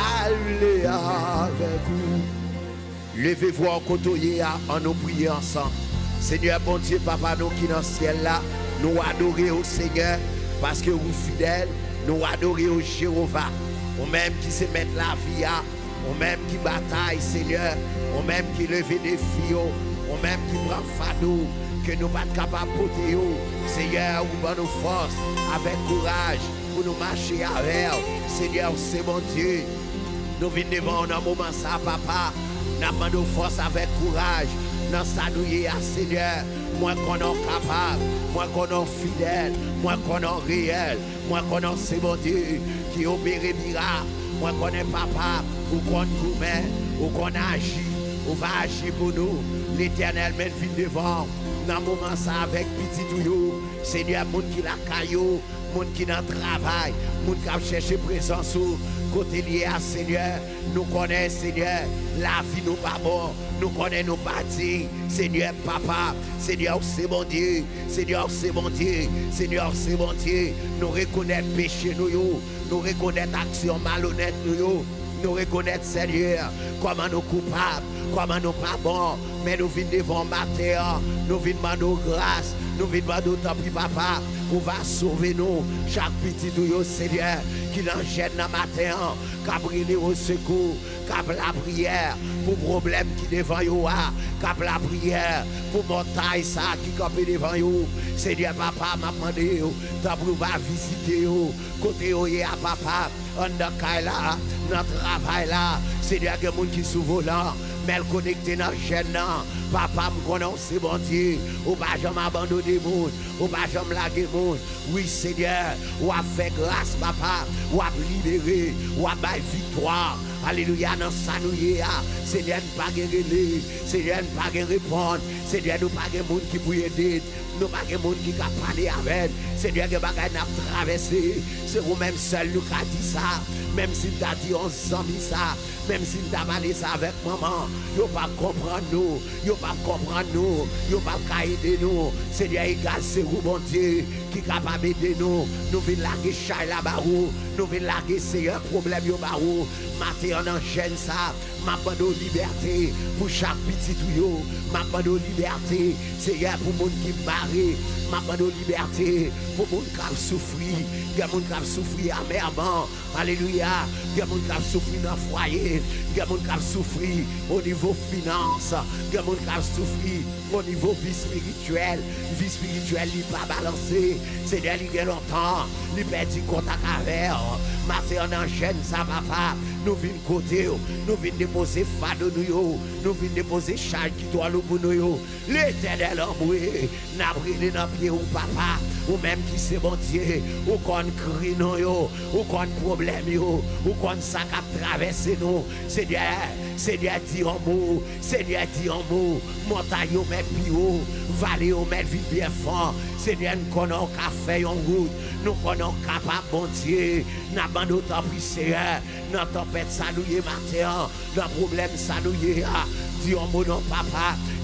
saluer avec vous. Levez-vous en côtoyer en nous prier ensemble. Seigneur bon Dieu, Papa nous qui dans le ciel là, nous adorons au Seigneur parce que vous fidèles, nous adorons au Jéhovah. On même qui se met la vie à, on même qui bataille Seigneur, on même qui lève des filles, on même qui prend fado, que nous pas capables de porter. Seigneur, vous donne nos forces avec courage pour nous marcher avec. Seigneur, c'est mon Dieu. Nous venons devant un moment ça, Papa. Nous avons nos forces avec courage. Nous saluons à Seigneur. Moi qu'on est capable, moi qu'on est fidèle, moi qu'on est réel, moi qu'on est c'est mon Dieu qui opère miracle, moi qu'on est papa, ou qu'on gourmet, ou qu'on agit, ou va agir pour nous. L'Éternel mène vite devant. Dans le moment ça avec petit tuyau, Seigneur, monde qui la caillou, monde qui dans le travail, monde qui a cherché présence côté lié à Seigneur, nous connaissons Seigneur, la vie nous pas bon, nous connaissons nos parties, Seigneur Papa, Seigneur c'est mon Dieu, Seigneur c'est mon Dieu, Seigneur c'est mon Dieu, nous reconnaissons péché nous, nous reconnaissons action malhonnête nous, nous reconnaissons Seigneur, comment nous coupables, comment nous pas bons, mais nous venons devant matin, nous venons demander grâce, nous venons demander tant pis Papa, on va sauver nous, chaque petit tuyau Seigneur, qui l'enchaîne dans matin, qui a brûlé au secours, qui a la prière pour problème qui devant vous, qui a la prière pour montagne ça qui campe devant vous. Seigneur Papa m'a demandé, tant pour va visiter vous, côté vous à Papa, en dans là, dans le travail là, Seigneur, il y a des gens qui sont volants. Mais connecté dans la chaîne, papa me connaît, c'est bon Dieu. Ou pas jamais abandonner le monde, ou pas jamais laguer le monde. Oui, Seigneur, ou a fait grâce, papa, ou a libéré, ou a fait victoire. Alléluia, dans sa nouille, Seigneur, nous pas guérir, Seigneur, nous pas répondre, Seigneur, nous pas de monde qui peut aider, nous pas de monde qui peut parler avec, Seigneur, nous pas de traverser. C'est vous-même seul nous qui a dit ça, même si tu as dit on s'en mis ça, même si tu as parlé ça avec maman, vous pas comprendre nous, vous pas comprendre nous, vous pas aider nous. Seigneur, égal, c'est vous, mon Dieu, qui est capable d'aider nous. Nous venons larguer Charles là-barou, nous venons larguer Seigneur, problème là-barou. Matin, on enchaîne ça, ma bande liberté pour chaque petit tuyau, ma bande liberté, Seigneur, pour monde qui barré, ma bande liberté pour monde qui a souffert, il y a monde qui a souffert amèrement. Alléluia, il y a monde qui a souffert dans le foyer, il y a monde qui a souffert au niveau finance, il y a monde qui a souffert au niveau vie spirituelle, vie spirituelle, il n'est pas balancé, Seigneur, il y a longtemps, il perdu contact avec, matin, on enchaîne ça, papa. Nous venons côté, nous venons déposer fado nous, nous venons déposer charge qui doit nous pour nous. L'Éternel embrouillé, n'a brûlé dans pied ou papa, ou même qui c'est bon Dieu, ou qu'on crie nous, ou qu'on problème, ou qu'on ça qui traverse nous. Seigneur, Seigneur dit en mot, Seigneur dit en mot, montagne ou met plus haut, vallée ou met vite bien fort. Seigneur, nous connaissons café en route, nous connaissons capable bon Dieu, n'abandonnons pas Seigneur, dans tempête ça nous y matin, dans problème ça nous y a, dis en mot non papa,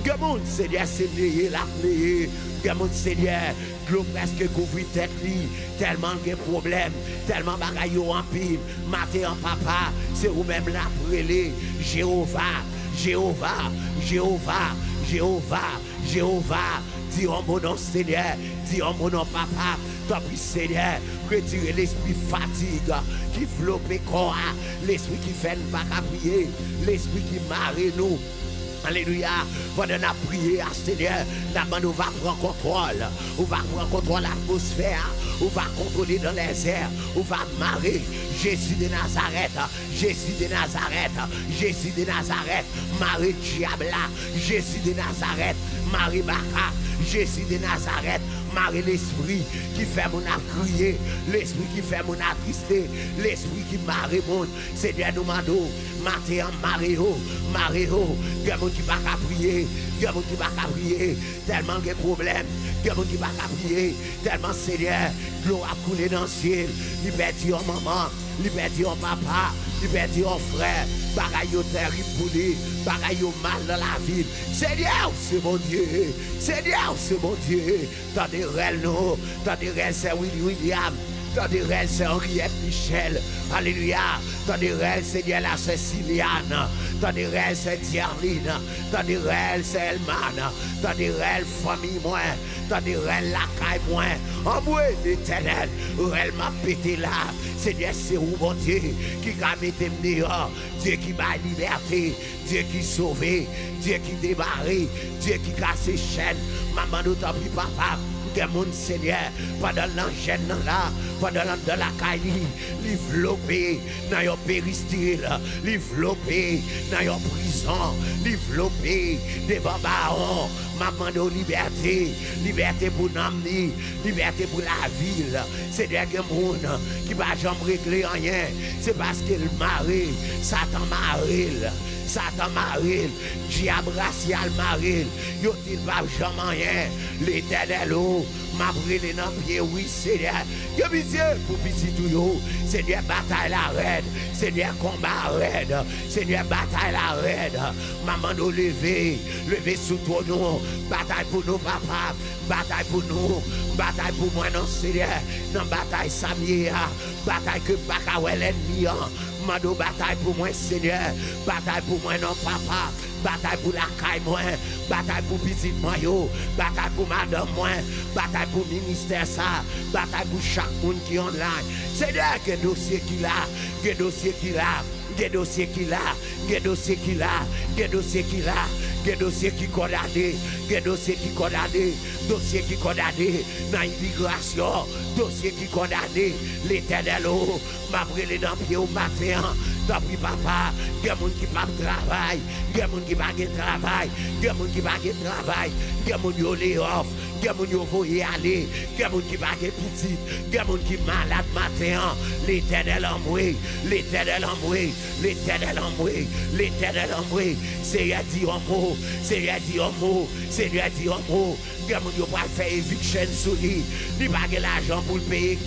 Que mon Seigneur, c'est lié, la lié. Que mon Seigneur, l'eau presque couvre tête li, tellement de problèmes, tellement bagaille en pile. Matin en papa, c'est vous-même la prélé. Jéhovah, Jéhovah, Jéhovah, Jéhovah, Jéhovah. Dis en mon nom Seigneur, dis en mon nom papa. Tant pis Seigneur, retirez l'esprit fatigue qui floppe corps, l'esprit qui fait ne pas prier, l'esprit qui marre nous. Alléluia. Pendant la prière, Seigneur, on va prendre contrôle. On va prendre contrôle de l'atmosphère. On va contrôler dans les airs. On va marrer. Jésus de Nazareth. Jésus de Nazareth. Jésus de Nazareth. Marie Diabla. Jésus de Nazareth. Marie Baka. Jésus de Nazareth. Marie l'esprit qui fait mon crier. L'esprit qui fait mon attrister. L'esprit qui marre mon. Seigneur nous mando. Matin Mario. Mario. Il y a des gens qui ne peuvent pas prier, il y a des gens qui ne peuvent pas prier, tellement de problèmes, il y a des gens qui ne peuvent pas prier, tellement Seigneur, l'eau a coulé dans le ciel, liberté en maman, liberté en papa, liberté en frère, bagaille terrible pour lui, bagaille mal dans la ville. Seigneur, c'est mon Dieu, Seigneur, c'est mon Dieu, tendez réel nous, tendez réel c'est William. Tandis que c'est Henriette Michel. Alléluia. Tandis que Seigneur la Céciliane. Tandis que c'est Dierline. Tandis que c'est Elman. Tandis que famille moi. Tandis que la caille moi. En moi l'éternel. Elle m'a pété là. Seigneur c'est où mon Dieu qui a mis dehors. Dieu qui m'a liberté. Dieu qui sauve. Dieu qui débarre. Dieu qui casse les chaînes. Maman nous t'en prie papa. Que mon Seigneur, pendant l'enchaînement là, pendant dans la caille, l'enveloppé dans yon péristyle, l'enveloppé dans yon prison, l'enveloppé devant baron, maman de liberté, liberté pour l'amener, liberté pour la ville. C'est des gens qui ne va jamais régler rien, c'est parce qu'il marie, Satan marie. Satan maril, diable racial maril, yo il va jamais rien, l'éternel oh, m'a brûlé dans pied, oui Seigneur, yo pitié pour petit tout yo, Seigneur bataille la raide, Seigneur combat raide, Seigneur bataille la raide, maman nous lever, lever sous ton nom, bataille pour nous papa, bataille pour nous, bataille pour moi non Seigneur, non bataille Samia, bataille que Bakawel ennemi, mando bataille pour moi Seigneur, bataille pour moi non papa, bataille pour la caille moi, bataille pour petit moi yo, bataille pour madame moi, bataille pour ministère ça, bataille pour chaque monde qui est online. Seigneur, quel dossier qu'il a, quel dossier qu'il a, quel dossier qu'il a, quel dossier qu'il a, quel dossier qu'il a, quel dossier qui condamné, quel dossier qui condamné, dossier qui condamné dans l'immigration, dossier qui condamné, l'éternel oh, m'a brûlé dans le pied au matin. Tant pis papa, il y a des gens qui ne peuvent pas travailler, il y a des gens qui ne peuvent pas travailler, il y a des gens qui ne peuvent pas travailler, il y a des gens qui ont les off, il y a des gens qui vont aller, il y a des gens qui ne peuvent pas petit, il y a des gens qui sont malades matin. L'éternel en moi, l'éternel en moi, l'éternel en moi, l'éternel en moi. Seigneur dit en mot, Seigneur dit en mot, Seigneur dit en mot. Il y a des gens qui vont faire éviction sur lui, il n'y a pas l'argent pour le payer.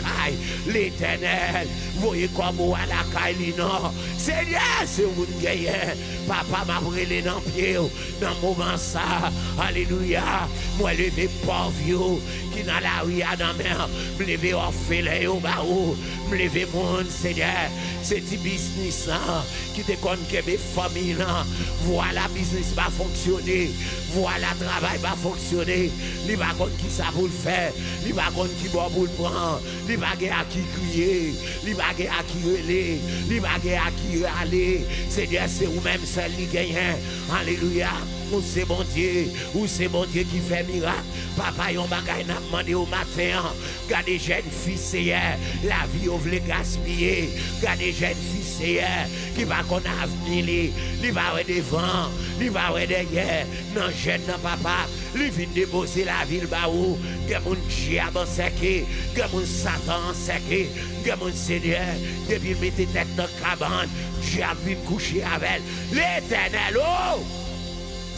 L'éternel, vous voyez comment à la caille, non. Seigneur, c'est vous qui gagnez. Papa m'a brûlé dans le pied, dans le moment ça. Alléluia. Moi, levé pauvre qui dans la rue à la mer, me levé orphelin au barreau, me levé mon Seigneur. C'est du business qui te connaît que mes familles. Voilà, business va fonctionner. Voilà, travail va fonctionner. Il va contre qui ça pour le faire. Il va contre qui va pour le prendre. Il va à qui crier. Il va à qui relayer. Il va à qui aller. Seigneur, c'est vous-même seul qui gagne. Alléluia. Ou c'est mon Dieu, ou c'est mon Dieu qui fait miracle. Papa, yon bagay n'a demandé au matin. Gardez jeunes filles, la vie ou vle gaspiller. Gardez jeunes filles qui va qu'on a avenir, li va ouais devant, li va ouais derrière. Non jeune non papa, li vient déposer la ville ba ou. Que mon diable en séqué, que mon Satan en séqué, que mon Seigneur, depuis mettez tête dans la cabane, diable vient coucher avec l'éternel. Oh!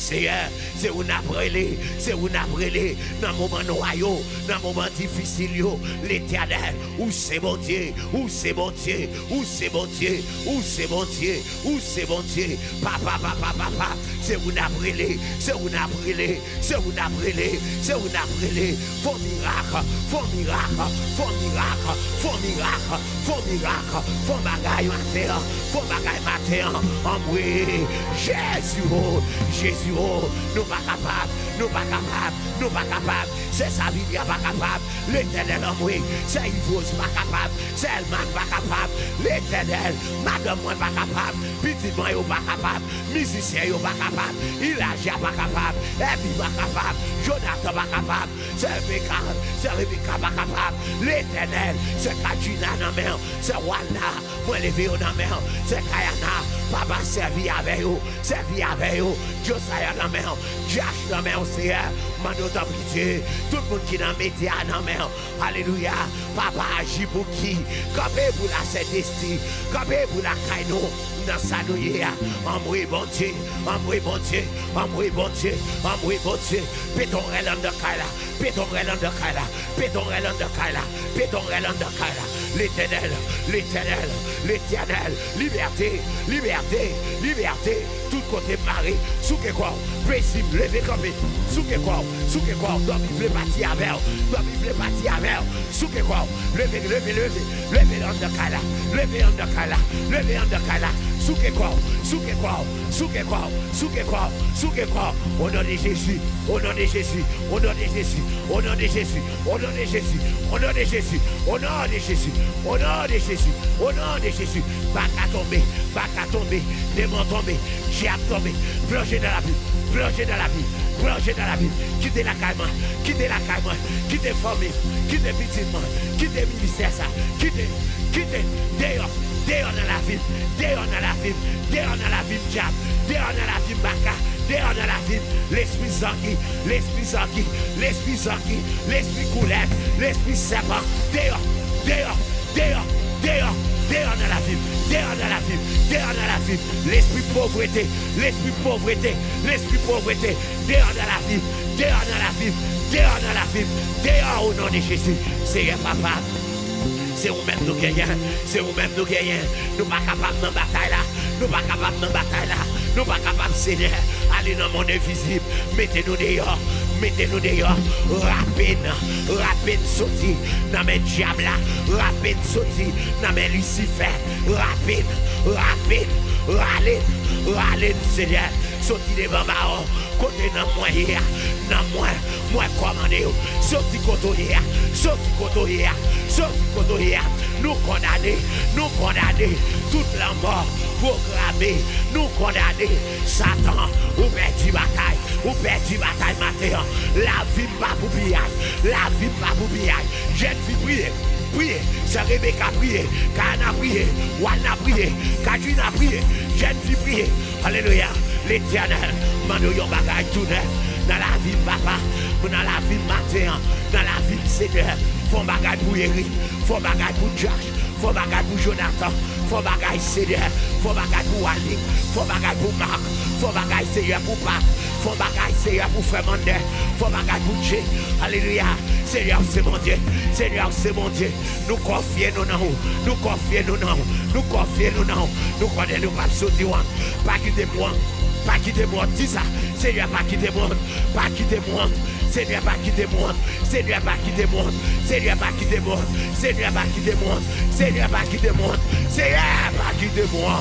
Seigneur, c'est où n'a brûlé, c'est où n'a brûlé, dans le moment noyau, dans le moment difficile, l'Éternel, où c'est mon Dieu, où c'est mon Dieu, où c'est mon Dieu, où c'est mon Dieu, où c'est mon Dieu, papa, papa, papa, c'est où n'a brûlé, c'est où n'a brûlé, c'est où n'a brûlé, c'est où n'a brûlé, faux miracle, faux miracle, faux miracle, faux miracle, faux miracle, faux bagaille matin, faux bagaille matin, en oui, Jésus, Jésus, nous pas capables, nous pas capables, nous pas capables, c'est sa vie qui n'est pas capable, l'Éternel en moi, c'est Yvos pas capable, c'est Elman pas capable, l'Éternel, madame moi pas capable, petit moi pas capable, musicien pas capable, Elijah pas capable, Ebi pas capable, Jonathan pas capable, c'est Rebecca, c'est Rebecca pas capable, l'Éternel, c'est Kajina dans main, c'est Wanda, moi levé dans main, c'est Kayana, papa servi avec vous, servi avec vous, Josiah dans main, Josh dans main, Seigneur, mando ta pitié, tout le monde qui dans média dans main, alléluia, papa agit pour qui, campé pour la Saint-Esprit, campé pour la Kaino, dans sa nouille, en bon Dieu, en bon Dieu, en bon Dieu, en bon Dieu, péton relan de Kaila, péton relan de Kaila, péton relan de Kaila, péton relan de Kaila, l'Éternel, l'Éternel, l'Éternel, liberté, liberté, liberté, tout côté maré, sous que quoi, précis, levez comme sous que quoi, sous que quoi, doit vivre partir avec, doit vivre partir avec, sous que quoi, levez, levez, levez, levez en de Kaila, levez en de Kaila, levez en de Kaila, sous que quoi, sous que quoi, sous que quoi, sous que quoi, sous que quoi, au nom de Jésus, au nom de Jésus, au nom de Jésus, au nom de Jésus, au nom de Jésus, au nom de Jésus, au nom de Jésus, au nom de Jésus, au nom de Jésus, bac à tomber, bac à tomber, démon tomber, diable tomber, plonger dans la vie, plonger dans la vie, plonger dans la vie, quitter la caille, quitter la caille, quitter famille, quitter petit, quitter ministère, ça, quitter, quitter, dehors. Dehors dans la ville, dehors dans la ville, dehors dans la ville, diable, dehors dans la ville, baka, dehors dans la ville, l'esprit sanguin, l'esprit sanguin, l'esprit sanguin, l'esprit coulette, l'esprit serpent, dehors, dehors, dehors, dehors, dehors dans la ville, dehors dans la ville, dehors dans la ville, l'esprit pauvreté, l'esprit pauvreté, l'esprit pauvreté, dehors dans la ville, dehors dans la ville, dehors dans la ville, dehors au nom de Jésus, Seigneur papa. C'est vous-même nous gagnons, c'est vous-même nous gagnons. Nous ne sommes pas capables de bataille là, nous ne sommes pas capables de bataille là, nous ne sommes pas capables, Seigneur, aller dans le monde invisible. Mettez-nous dehors, mettez-nous dehors, rapide, rapide sorti dans mes diables là, rapide sorti dans mes Lucifer, rapide, rapide, râlez, râlez, Seigneur, sorti devant ma côté dans moi hier, dans moi, moi commandé, sorti côté hier, sorti côté hier, sorti côté hier, nous condamner, nous condamner toute la mort programmée, nous condamner Satan, ou perdu bataille, ou perdu bataille matin, la vie pas pour pillage, la vie pas pour pillage, jeune fille prier. Priez, c'est Rebecca prier, Kana prier, Wana prier, Kajina prier, jeune fille prier, alléluia, l'Éternel, mano yon bagay tout neuf, dans la vie papa, dans la vie matin, dans la vie Seigneur, font bagay pour Eric, font bagay pour Josh, font bagay pour Jonathan, font bagay Seigneur, font bagay pour Ali, font bagay pour Marc, font bagay Seigneur pour Pac, font bagay Seigneur pour Frère Mandel, font bagay pour Dieu, alléluia, Seigneur c'est mon Dieu, Seigneur c'est mon Dieu, nous confions nous non, nous confions nous non, nous confions nous non, nous connaissons nous pas sortir, pas quitter moi. Pas quitter moi, dis ça. Seigneur, pas quitter moi. Pas quitter moi. Seigneur, pas quitter moi. Seigneur, pas quitter moi. Seigneur, pas quitter moi. Seigneur, pas quitter moi. Seigneur, pas quitter moi. Seigneur, pas quitter moi.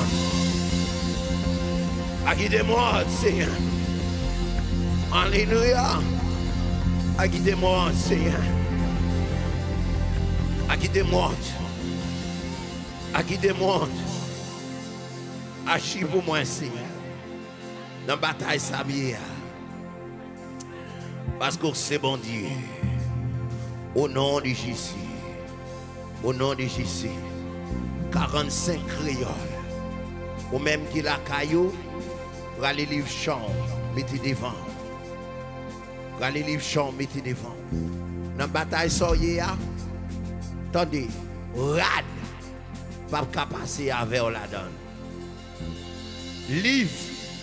Pas quitter moi, Seigneur. Alléluia. Pas quitter moi, Seigneur. Pas quitter moi. Pas quitter moi. Agis pour moi, Seigneur. Dans la bataille, ça vient. Parce que c'est bon Dieu. Au nom de Jésus. Au nom de Jésus. quarante-cinq créoles. Ou même qui la caillou. Pour aller livre champ, mettez devant. Pour aller livre champ, mettez devant. Dans la bataille, ça vient. Attendez. Rad. Pas qu'à passer avec la donne. Livre.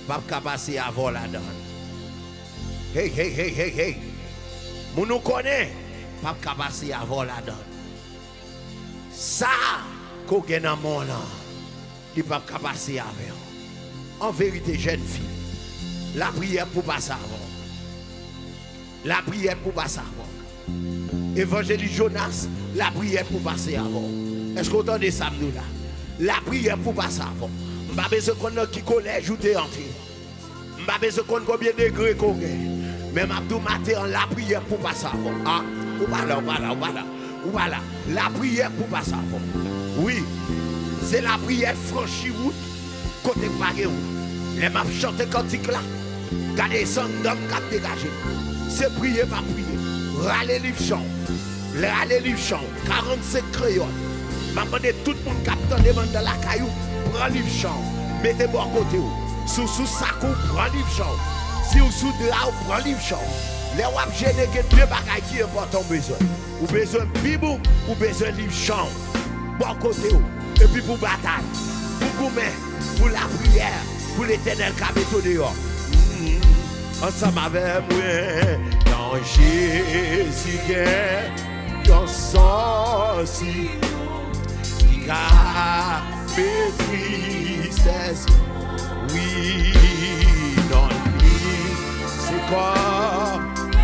pas passer avant la donne. Hey, hey, hey, hey, hey. Mon nous connaît, pas passer avant la donne. Ça, qu'on gagne dans mon là, il pas passer avec. En vérité, jeune fille, la prière pour passer avant. La prière pour passer avant. Évangéliste Jonas, la prière pour passer avant. Est-ce qu'on entend ça nous là? La prière pour passer avant. Je n'ai pas besoin de qui collège ou t'es entré. Je n'ai pas besoin de combien de degrés qu'on gagne. Mais Abdou matin, la prière pour passer avant. Ah, ou pas là, ou pas là, ou pas là. Ou pas là. La prière pour passer avant. Oui, c'est la prière franchie route. Côté paré où. Les m'a chanté cantique là. Gardez son homme qui a dégagé. C'est prier, pas prier. Râler livre chant. Râler livre chant. quarante-cinq crayons. M'a demandé tout le monde qui a demandé dans la caillou. Prends livre chant. Mettez-moi à côté où. Sous sous sac ou prends livre chant. Si vous sous de là, vous prenez livre chant. Les wap gêné que deux bagages qui important besoin. Ou besoin de bibou, ou besoin de livre chant. Bon côté où. Et puis pour bataille. Pour gourmet, pour la prière, pour l'éternel qui a mis dehors. Ensemble avec moi, dans Jésus, il y a un sang si qui a fait tristesse. Oui, dans lui, c'est quoi?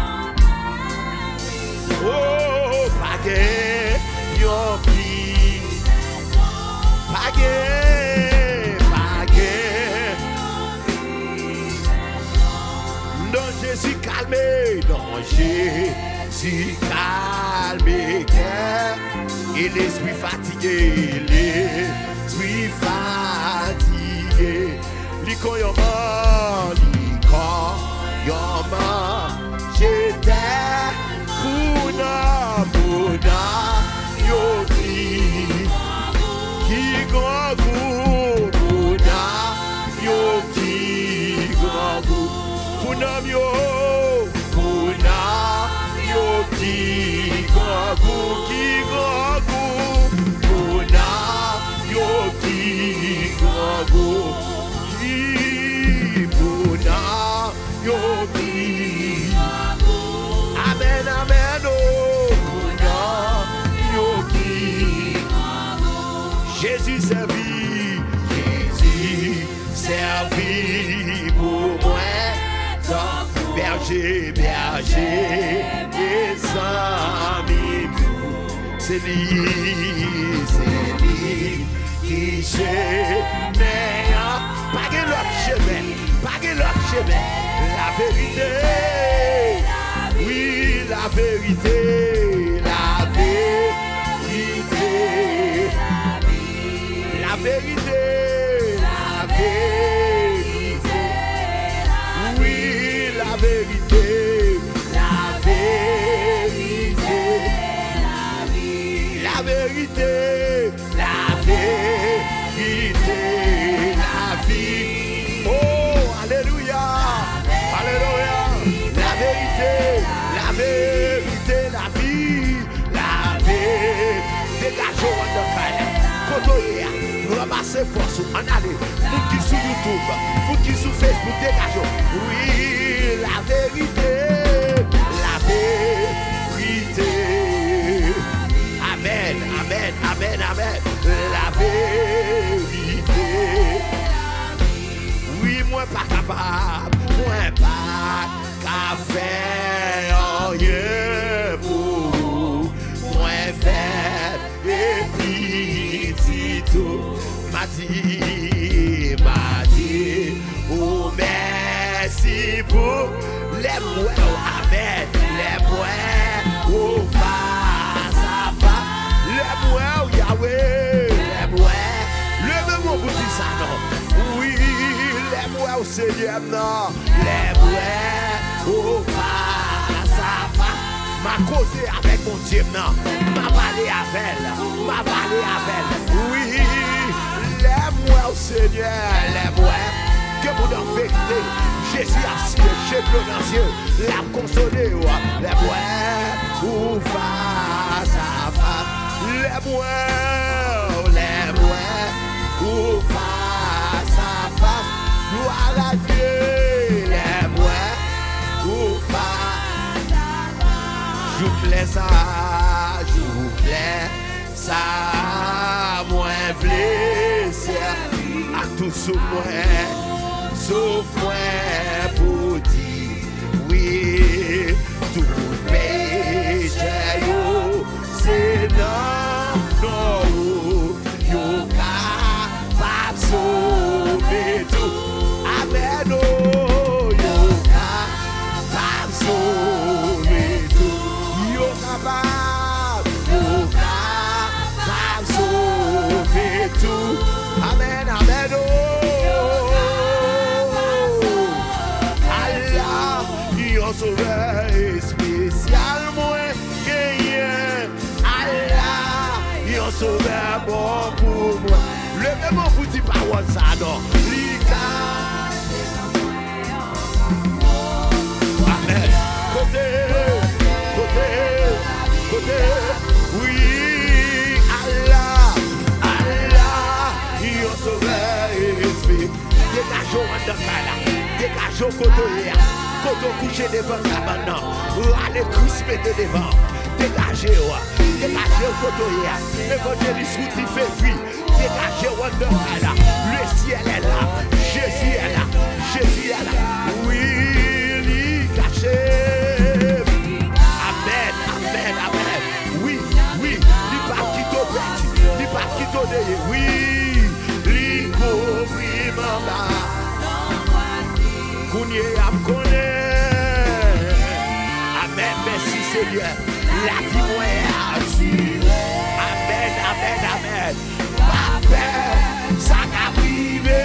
Oh, pas guère, yon pli, pas guère, pas guère. Non, Jésus calmé, non, Jésus calmé, et l'esprit fatigué, l'esprit fatigué. Liko yoma, liko yoma, j'étais Puna, Puna, yoki, ki gogu, Puna, yoki gogu, Puna yo, Puna, yoki gogu, ki gogu, Puna, yoki gogu. Yogi, amen, amen, oh, yogi. Jésus servi, Jésus servi pour moi, tant berger, berger, et sans c'est lui, c'est lui qui chemin, pas que l'autre chemin, pas que l'autre chemin. La vérité, oui, la vérité, la vérité, la vérité, la vérité, oui, la vérité, la vérité, la vérité, la vérité, la vie. Oh, alléluia. Alléluia, la vérité, la vérité, la vie, la vérité, dégageons en fire, kotoya, ramassez force, en allez, pour qui sur YouTube, pour qui sur Facebook, dégageons, oui, la vérité, la vérité, amen, amen, amen, amen, la vérité, oui, moi pas capable. Moi pas qu'à faire rien pour vous. Moi faire et puis tout. M'a dit, m'a dit, oh merci pour les mots, amen, les mots, oh face à face, les mots, Yahweh, les mots, le même mot vous dit ça non, oui. Les mots au Seigneur, non. Les mots au face à face. M'a causé avec mon Dieu, non. M'a parlé avec elle. M'a parlé avec elle. Oui, les mots au Seigneur, les mots que vous en vérité. Jésus a signé chez Dieu, l'a consolé. Les mots au face à face. Les mots, les mots au face à face. Gloire à Dieu. jou plais ça, jou plais ça, moi vle servir à tout sous moi, sauf moi pour dire oui, tout péché yo, c'est non, non, yo capable sauver tout, amen, oh, yo capable sauver tout, yo capable, yo capable sauver tout, amen, amen, oh, Allah, yo sauveur spécial, moi, gagnant, Allah, yo sauveur bon pour moi. Levez-moi pour dire parole ça, non. Amen. Côté, côté, côté. Oui, Allah, Allah, il a sauvé l'esprit. Dégageons en Dakala, dégageons côté, côté couché devant la cabane. Allez, Christ, mettez devant. Dégagez, dégagez côté, évangéliste, vous y fait vie. Dégagez Wonderkala, le ciel est là, Jésus est là, Jésus est là, oui, il caché. Amen, amen, amen, oui, oui, il pas quitter au petit, il pas quitter au deuil, oui, il couvre mamba, Kounye am connaît, amen, merci Seigneur, la vie moi est amen, amen, amen. Ça a privé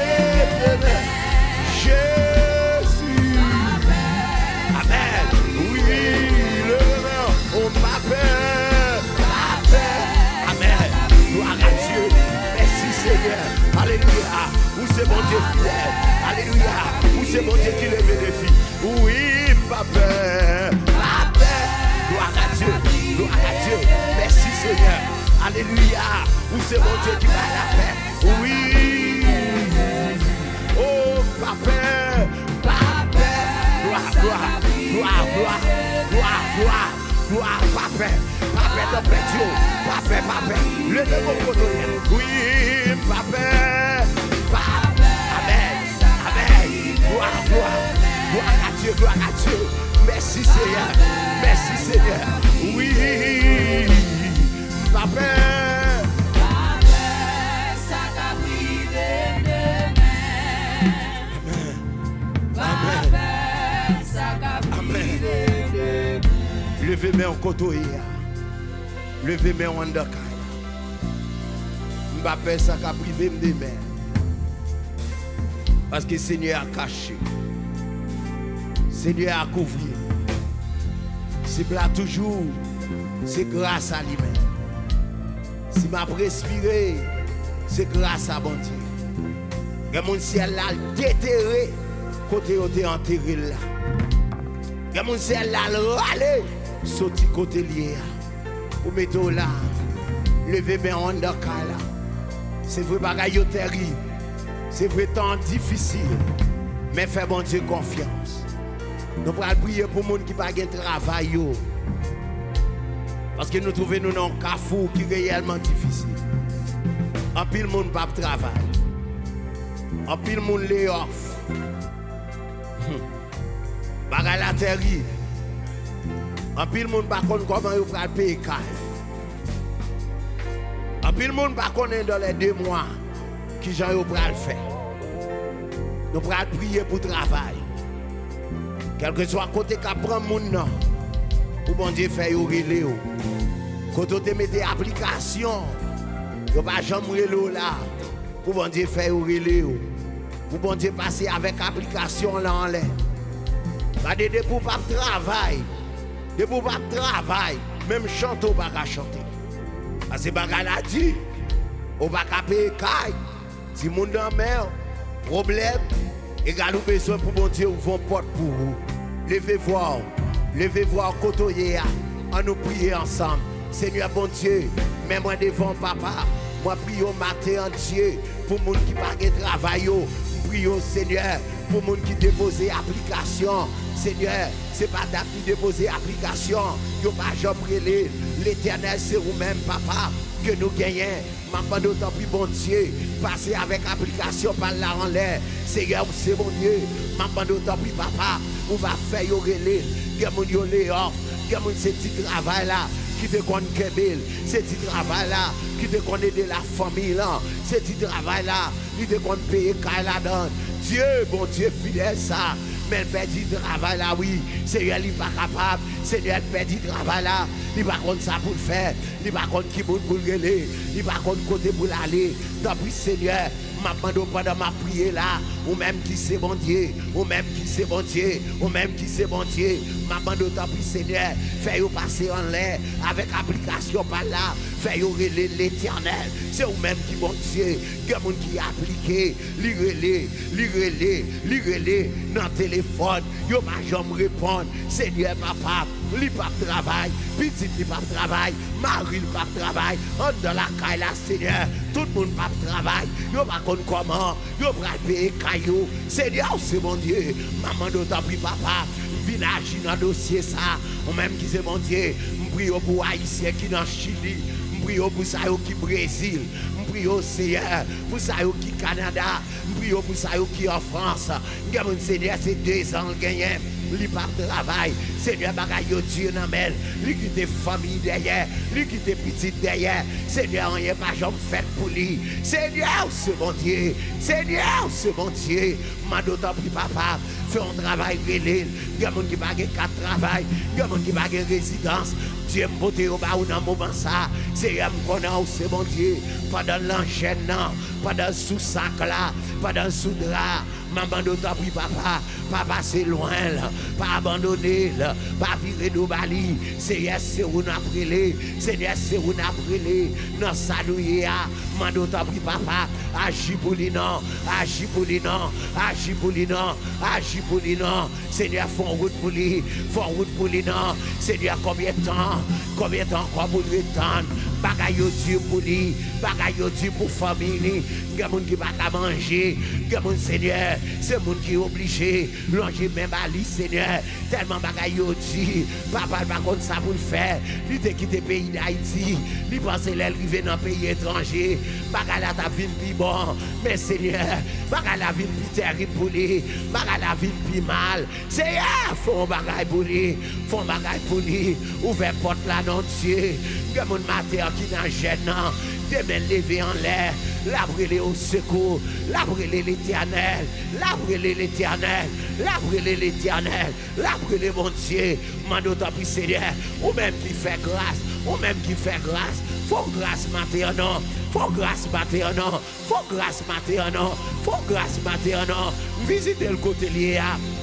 Jésus. Amen. Oui, le on m'appelle. Amen. Gloire à Dieu. Merci Seigneur. Alléluia. Où c'est mon Dieu fidèle. Alléluia. Où c'est mon Dieu qui lève les défis. Oui, papa. Papa. Gloire à Dieu. Gloire à Dieu. Merci Seigneur. Alléluia. Où c'est mon Dieu qui va la paix. Oui. Oh, papa. Papa. Gloire, gloire, gloire, gloire, gloire, gloire, gloire, papa. Papa de Dieu. Papa, papa. Le de mon côté. Oui, papa. Papa. Amen. Amen. Gloire, gloire. Gloire à Dieu, gloire à Dieu. Merci Seigneur. Merci Seigneur. Oui. Papa. Levez-moi en côté. Levez-moi en Dakala. Mbappé ça a privé de mer. Parce que le Seigneur a caché. Le Seigneur a couvert. C'est là toujours. C'est grâce à lui-même. Si m'a respiré, c'est grâce à bon Dieu. Et mon ciel là déterré côté où t'es enterré là. Et mon ciel là râlé sorti côté lié. Pour mettre là, lever mes en Dakala. C'est vrai bagaille terrible. C'est vrai temps difficile. Mais fais bon Dieu confiance. Nous pourrons prier pour les gens qui n'ont pas de travail. Parce que nous trouvons nous dans un carrefour qui est réellement difficile. En pile monde pas de travail. En pile monde lay off. Bagay la terrible. En pile monde pas connaît comment il va payer caille. En pile monde pas connaît dans les deux mois qui j'en au le faire. Nous pourrons prier pour travail. Quel que soit côté qu'a prend monde non. Pour bon Dieu faire yo relé yo. Quand tu mets des applications, tu pas jamais relé là. Pour bon Dieu faire yo relé yo. Pour bon Dieu passer avec application là en l'air. Pas de pour pas travail. De pour pas travail, même chanter ou pas chanter. Parce que baga la dit, ou pas payer caille. Si moun dans mer, problème, égal ou besoin pour bon Dieu ouvre porte pour vous. Levez voir, levez voir côté on nous prier ensemble. Seigneur bon Dieu, même moi devant papa, moi prie au matin entier pour les gens qui ne travail. Prie au Seigneur pour les gens qui déposent application. Seigneur, c'est pas date de déposer application. Yo pas jamais l'éternel, c'est vous-même, papa, que nous gagnons. Maman d'autant plus bon Dieu, passer avec application par là en l'air. Seigneur, c'est mon Dieu. Maman d'autant plus papa, on va faire yo relé. Que mon yo lay off, que mon ce petit travail là, qui te connaît Kebel, ce petit travail là, qui te connaît de la famille là, ce petit travail là, qui te connaît payer quand la donne. Dieu, bon Dieu fidèle ça. Mais le petit travail là, oui, Seigneur, il n'est pas capable. Seigneur, le petit travail là, il n'est pas contre ça pour le faire. Il n'est pas contre qui pour le gueuler. Il n'est pas contre côté pour l'aller. Tant pis, Seigneur, m'a demandé pendant ma prière là, ou même qui c'est bon Dieu, ou même qui c'est bon Dieu, ou même qui c'est bon Dieu, m'a demandé tant pis, Seigneur, fais-vous passer en l'air avec application par là, fais-vous relayer l'éternel. C'est vous-même qui bon Dieu, que monde qui a appliqué, li relais, li relais, li relais dans le téléphone, yo pas jamais répondre. Seigneur, papa, li pas travail, petit li pas travail, Marie li pas travail, on dans la caille là, Seigneur, tout le monde pas travail, yo pas connaît comment, yo pas payer caillou. Seigneur, c'est mon Dieu, maman d'autant plus papa, viens agir dans le dossier ça, ou même qui c'est mon Dieu, m'prie pour Haïtien qui dans Chili, m'prie pour ça qui Brésil, m'prie au Seigneur, pour ça qui Canada, m'prie pour ça qui en France. Mon Seigneur, c'est deux ans gagné. Li pas travail, Seigneur, bagay yo Dieu nan men, li qui te famille derrière, li qui te petit derrière, Seigneur, on y pas jamais fait pour lui. Seigneur, c'est bon Dieu, Seigneur, c'est bon Dieu, m'a d'autant plus papa, fait un travail relé, il y a des gens qui pas quatre travail, il y a des gens qui pas résidence, Dieu me botte au bas ou dans moment ça, Seigneur, me connaît, c'est bon Dieu, pendant l'enchaînement, pendant sous sac là, pendant sous drap, maman d'autant plus papa, papa c'est loin là, pas abandonner là, pas virer de bali, Seigneur c'est où n'a brûlé, Seigneur c'est où n'a brûlé, non saluer à, maman d'autant plus papa, agis pour lui non, agis pour lui non, agis pour lui non, agis pour lui non, Seigneur font route pour lui, font route pour lui non, Seigneur combien de temps, combien de temps encore pour lui attendre, bagay yo Dieu pour lui, bagay yo Dieu pour famille, il y a des gens qui ne peuvent pas manger, il y a des gens, Seigneur, c'est des gens qui sont obligés, longer même à lui, Seigneur, tellement bagay yo Dieu, papa pas contre ça pour le faire, il te quitté le pays d'Haïti, il pense qu'il est dans un pays étranger, bagay la ta vie plus bon, mais Seigneur, bagay la vie plus terrible pour lui, bagay la vie plus mal, Seigneur, font bagay pour lui, font bagay pour lui, ouvert porte là non Dieu, il y a mon matin qui dans gêne, des mains levées en l'air, la brûler au secours, la brûler l'éternel, la brûler l'éternel, la brûler l'éternel, la brûler mon Dieu, mando tant pis Seigneur, ou même qui fait grâce, ou même qui fait grâce, faut grâce maintenant, faut grâce maintenant, faut grâce maintenant, faut grâce maintenant, visitez le côté lié,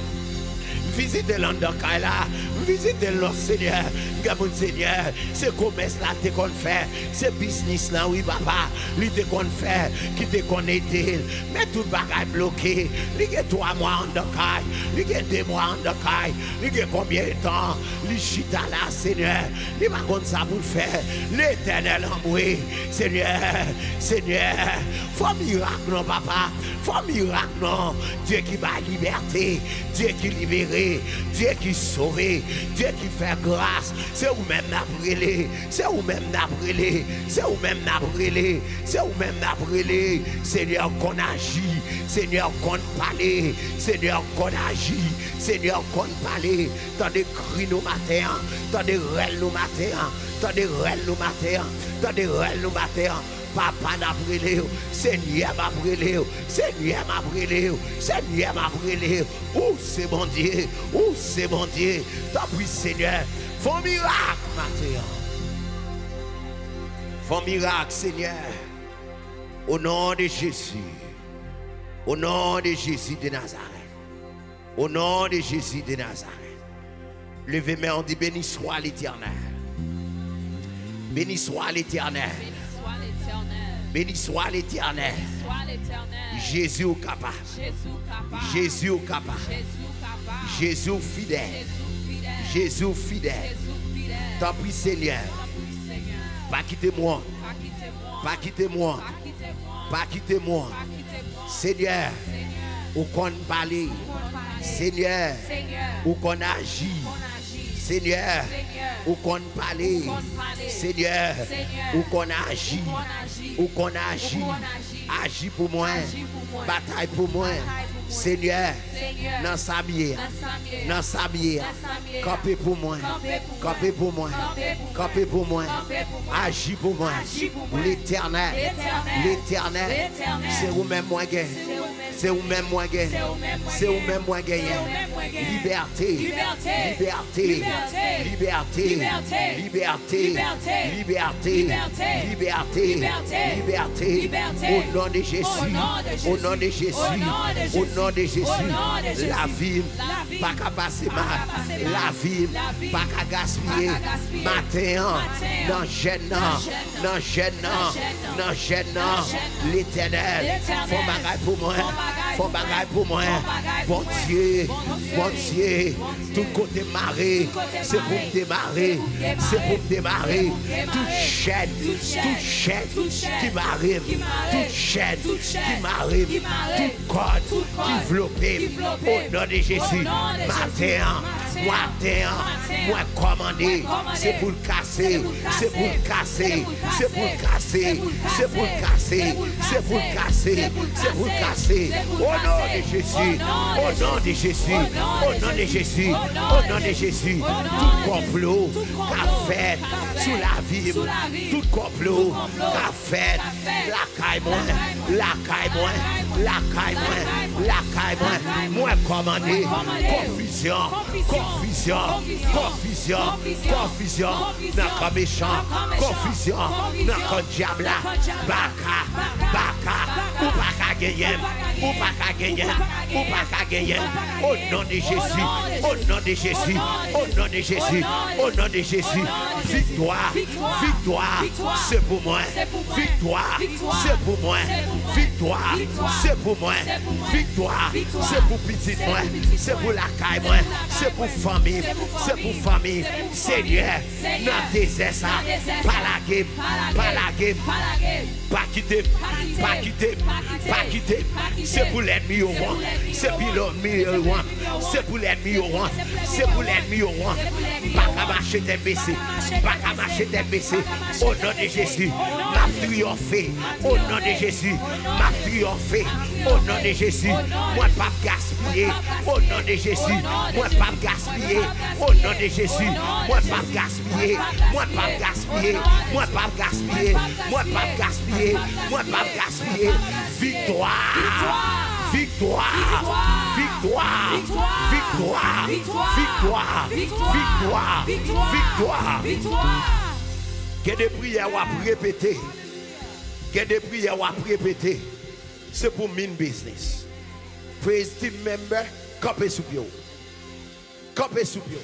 visitez l'Andakaila, visitez le Seigneur, mon Seigneur, c'est commerce là te qu'on fait, c'est business là, oui papa, lui te qu'on fait, qui te qu'on aide, mais tout bagage bloqué, il y a trois mois en Dakai, il y a deux mois en Dakai, il y a combien de temps, il chita là, Seigneur, il va comme ça pour le faire, l'éternel embroué, Seigneur, Seigneur, faut miracle non papa, faut miracle non, Dieu qui va liberté, Dieu qui libéré, Dieu qui sauvé, Dieu qui fait grâce, c'est vous-même n'a brûlé, c'est vous-même n'a brûlé, c'est vous-même n'a brûlé, c'est vous-même n'a brûlé, Seigneur qu'on agit, Seigneur qu'on parle, Seigneur qu'on agit, Seigneur qu'on parle, dans des cris nous matin, dans des rêves nous matin, dans des rêves nous matin, dans des rêves nous matin. Papa n'a brûlé, Seigneur m'a brûlé, Seigneur m'a brûlé, Seigneur m'a brûlé. Où c'est mon Dieu, où c'est mon Dieu. Tant pis Seigneur, fais miracle matin. Fais miracle Seigneur. Au nom de Jésus. Au nom de Jésus de Nazareth. Au nom de Jésus de Nazareth. Levez-moi, on dit béni soit l'Éternel. Béni soit l'Éternel. Béni soit l'Éternel. Jésus au capable. Jésus au capable. Jésus fidèle. Jésus fidèle. Tant pis Seigneur. Pas quitter-moi. Pas quitter-moi. Pas quitter-moi. Seigneur, au compte parler. Seigneur, où qu'on agit. Seigneur, où qu'on parle. Seigneur, où qu'on agit. Où qu'on agit. Agis pour moi. Bataille pour moi. Seigneur, dans sa bière, dans sa bière, campez pour moi, campez pour moi, campez pour moi, agis pour moi. L'éternel, l'éternel, c'est vous-même moi gagne, c'est vous-même moi gagne, c'est vous-même moi gagne. Liberté, liberté, liberté, liberté, liberté, liberté, liberté, au nom de Jésus, au nom de Jésus, au nom de Jésus, la vie, pas qu'à passer mal, la vie, pas qu'à gaspiller, matin, dans gênant, dans gênant, dans gênant, l'éternel, faut bagaille pour moi, faut bagaille pour moi, bon Dieu, bon Dieu, tout côté marée, c'est pour me démarrer, c'est pour me démarrer, toute chaîne, toute chaîne qui m'arrive, toute chaîne qui m'arrive, toute corde qui vlopé, au nom de Jésus, matin, matin, moi commandé, c'est pour le casser, c'est pour le casser, c'est pour le casser, c'est pour le casser, c'est pour le casser, c'est pour le casser, au nom de Jésus, au nom de Jésus, au nom de Jésus, au nom de Jésus, tout complot qu'a fait sous la vie, tout complot qu'a fait la caille moi, la caille moi, la caille moi, la caille moi, moi commandé, confusion, confusion, confusion, confusion, dans le méchant, confusion, dans le diable, baka, baka, ou pas qu'à gagner, ou pas qu'à gagner, ou pas qu'à gagner, au nom de Jésus, au nom de Jésus, au nom de Jésus, au nom de Jésus, victoire, victoire, c'est pour moi, victoire, c'est pour moi, victoire, c'est pour moi, victoire, c'est pour petit moi, c'est pour la caille moi, c'est pour famille, c'est pour famille, Seigneur, dans le désert ça, pas la game, pas la game, pas quitter, pas quitter, pas quitter, c'est pour l'ennemi au roi, c'est pour l'ennemi au roi, c'est pour l'ennemi au roi, c'est pour l'ennemi au roi, pas qu'à marcher tête baissée, pas qu'à marcher tête baissée, au nom de Jésus, m'a triomphé, au nom de Jésus, m'a triomphé, au nom de Jésus, moi pas gaspiller, au nom de Jésus, moi pas gaspiller, au nom de Jésus, moi pas gaspiller, moi pas gaspiller, moi pas gaspiller, moi pas gaspiller, moi pas gaspiller, victoire, victoire, victoire, victoire, victoire, victoire, victoire, victoire. Il y a des prières à répéter, il y a des prières à répéter, c'est pour min business. Praise team member, campez sous pied. Campez sous pied.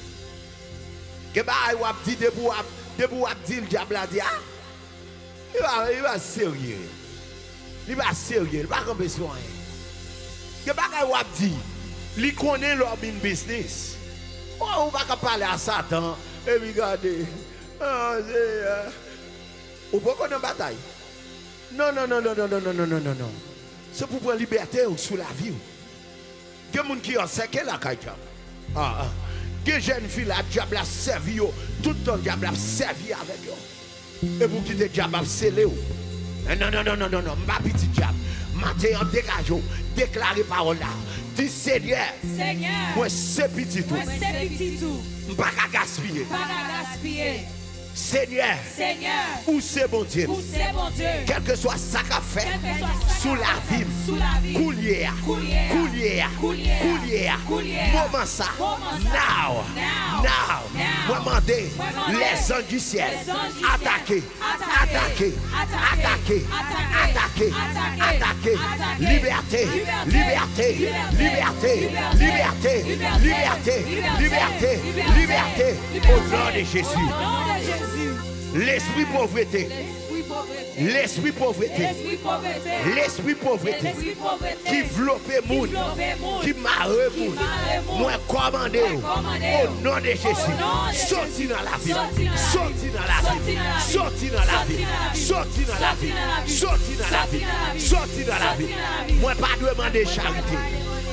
Que bah il va dire debout debout dire le diable a dit ah il va il va sérieux. Il va sérieux, il va camper sur rien. Que bah il va dire il connaît leur min business. On va pas parler à Satan et regardez. Ah c'est on peut connaître bataille. Non non non non non non non non non non. C'est pour prendre liberté sous la vie. Il y a des gens qui ont séqué la caille. Ah, ah. Que jeune fille la diable a servi tout le temps diable a servi avec eux. Et pour quitter diable a scellé. Non non non non non non, ma petit diable. Matin en dégage, déclarer parole là. Dis Seigneur. Seigneur. Moi c'est petit tout. Moi c'est petit tout. Pas qu'à gaspiller. Pas qu'à gaspiller. Seigneur, Seigneur, où c'est bon Dieu, où c'est bon Dieu, quel que soit ça qu'a fait, sous la vie, vie, coulière, coulière, coulière, coulière, moment ça, now, now, moi demander les anges du ciel, attaquer, attaquer, attaquer, attaquer, attaquer, liberté, liberté, liberté, liberté, liberté, liberté, liberté, au nom de Jésus. L'esprit pauvreté, l'esprit pauvreté, l'esprit pauvreté, qui vloppe moun, qui marre moun, moi commandé au nom de Jésus, sorti dans la vie, sorti dans la vie, sorti dans la vie, sorti dans la vie, sorti dans la vie, sorti dans la vie. Moi pas demander charité.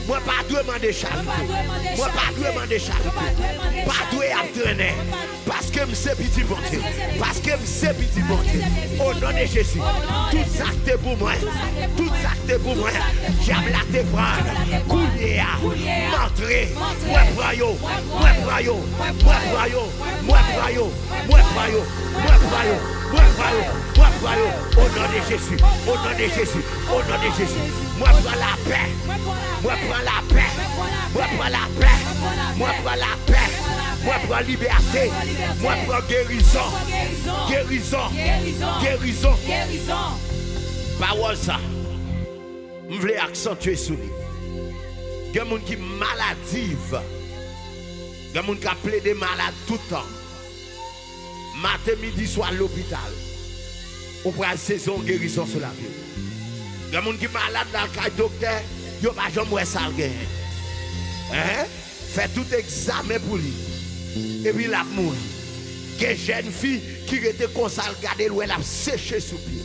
Moi pas doué demander charité. Moi pas doué demander charité. Pas doué entraîner. Parce que je sais petit bon Dieu. Parce que je sais petit bon Dieu. Au nom de Jésus. Tout ça que pour moi. Tout ça que pour moi. J'aime la te prendre. Coulier. M'entrer. Moi prayo. Moi prayo. Moi prayo. Moi prayo. Moi prayo. Moi prayo. Moi prayo. Moi prayo. Au nom de Jésus. Au nom de Jésus. Au nom de Jésus. Moi prends la paix. Moi prends la paix. Moi prends la paix. Moi prends la paix. Moi prends la liberté. Moi prends guérison. Guérison. Guérison. Guérison. Parole ça. Je voulais accentuer sur lui. Il y a des gens qui sont maladives. Il y a des gens qui appellent des malades tout le temps. Matin, midi, soir à l'hôpital. On prend la saison guérison sur la vie. Il y a des gens qui sont malades dans le cas du docteur. Il n'y a pas jamais ça. Hein? Fait tout examen pour lui. Et puis il a mouru. Il y a une jeune fille qui était comme ça, regardée, elle a séché sous pied.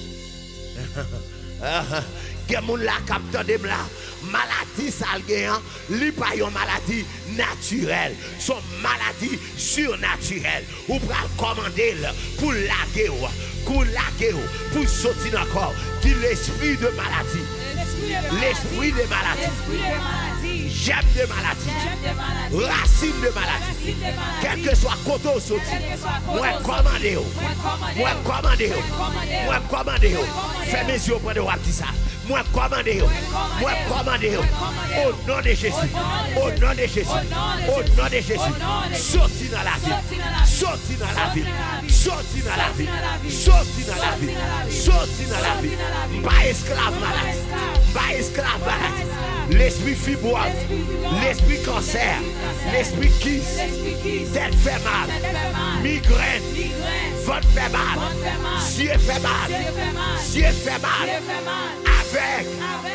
Il y a des gens qui captent des là. Maladie salguéant, li pas une maladie naturelle, son maladie surnaturelle. Ou pral commander pour laguer, pour laguer, pour sortir dans le corps. Dit l'esprit de maladie. L'esprit de maladie. J'aime de maladie. Racine de maladie. Quel que soit côté au sorti. Moi commandez. Moi commandez. Moi commandez. Fais mes yeux pour de dire ça. Moi commandez. Moi commandez. Au nom de Jésus. Au nom de Jésus. Au nom de Jésus. Sorti dans la vie. Sorti dans la vie. Sorti dans la vie. Sorti dans la vie. Sorti dans la vie. Pas esclave malade. Pas esclave malade. L'esprit fibroise, l'esprit cancer, l'esprit kiss, tête fait mal, migraine, ventre fait mal, cieux fait mal, cieux fait mal, avec,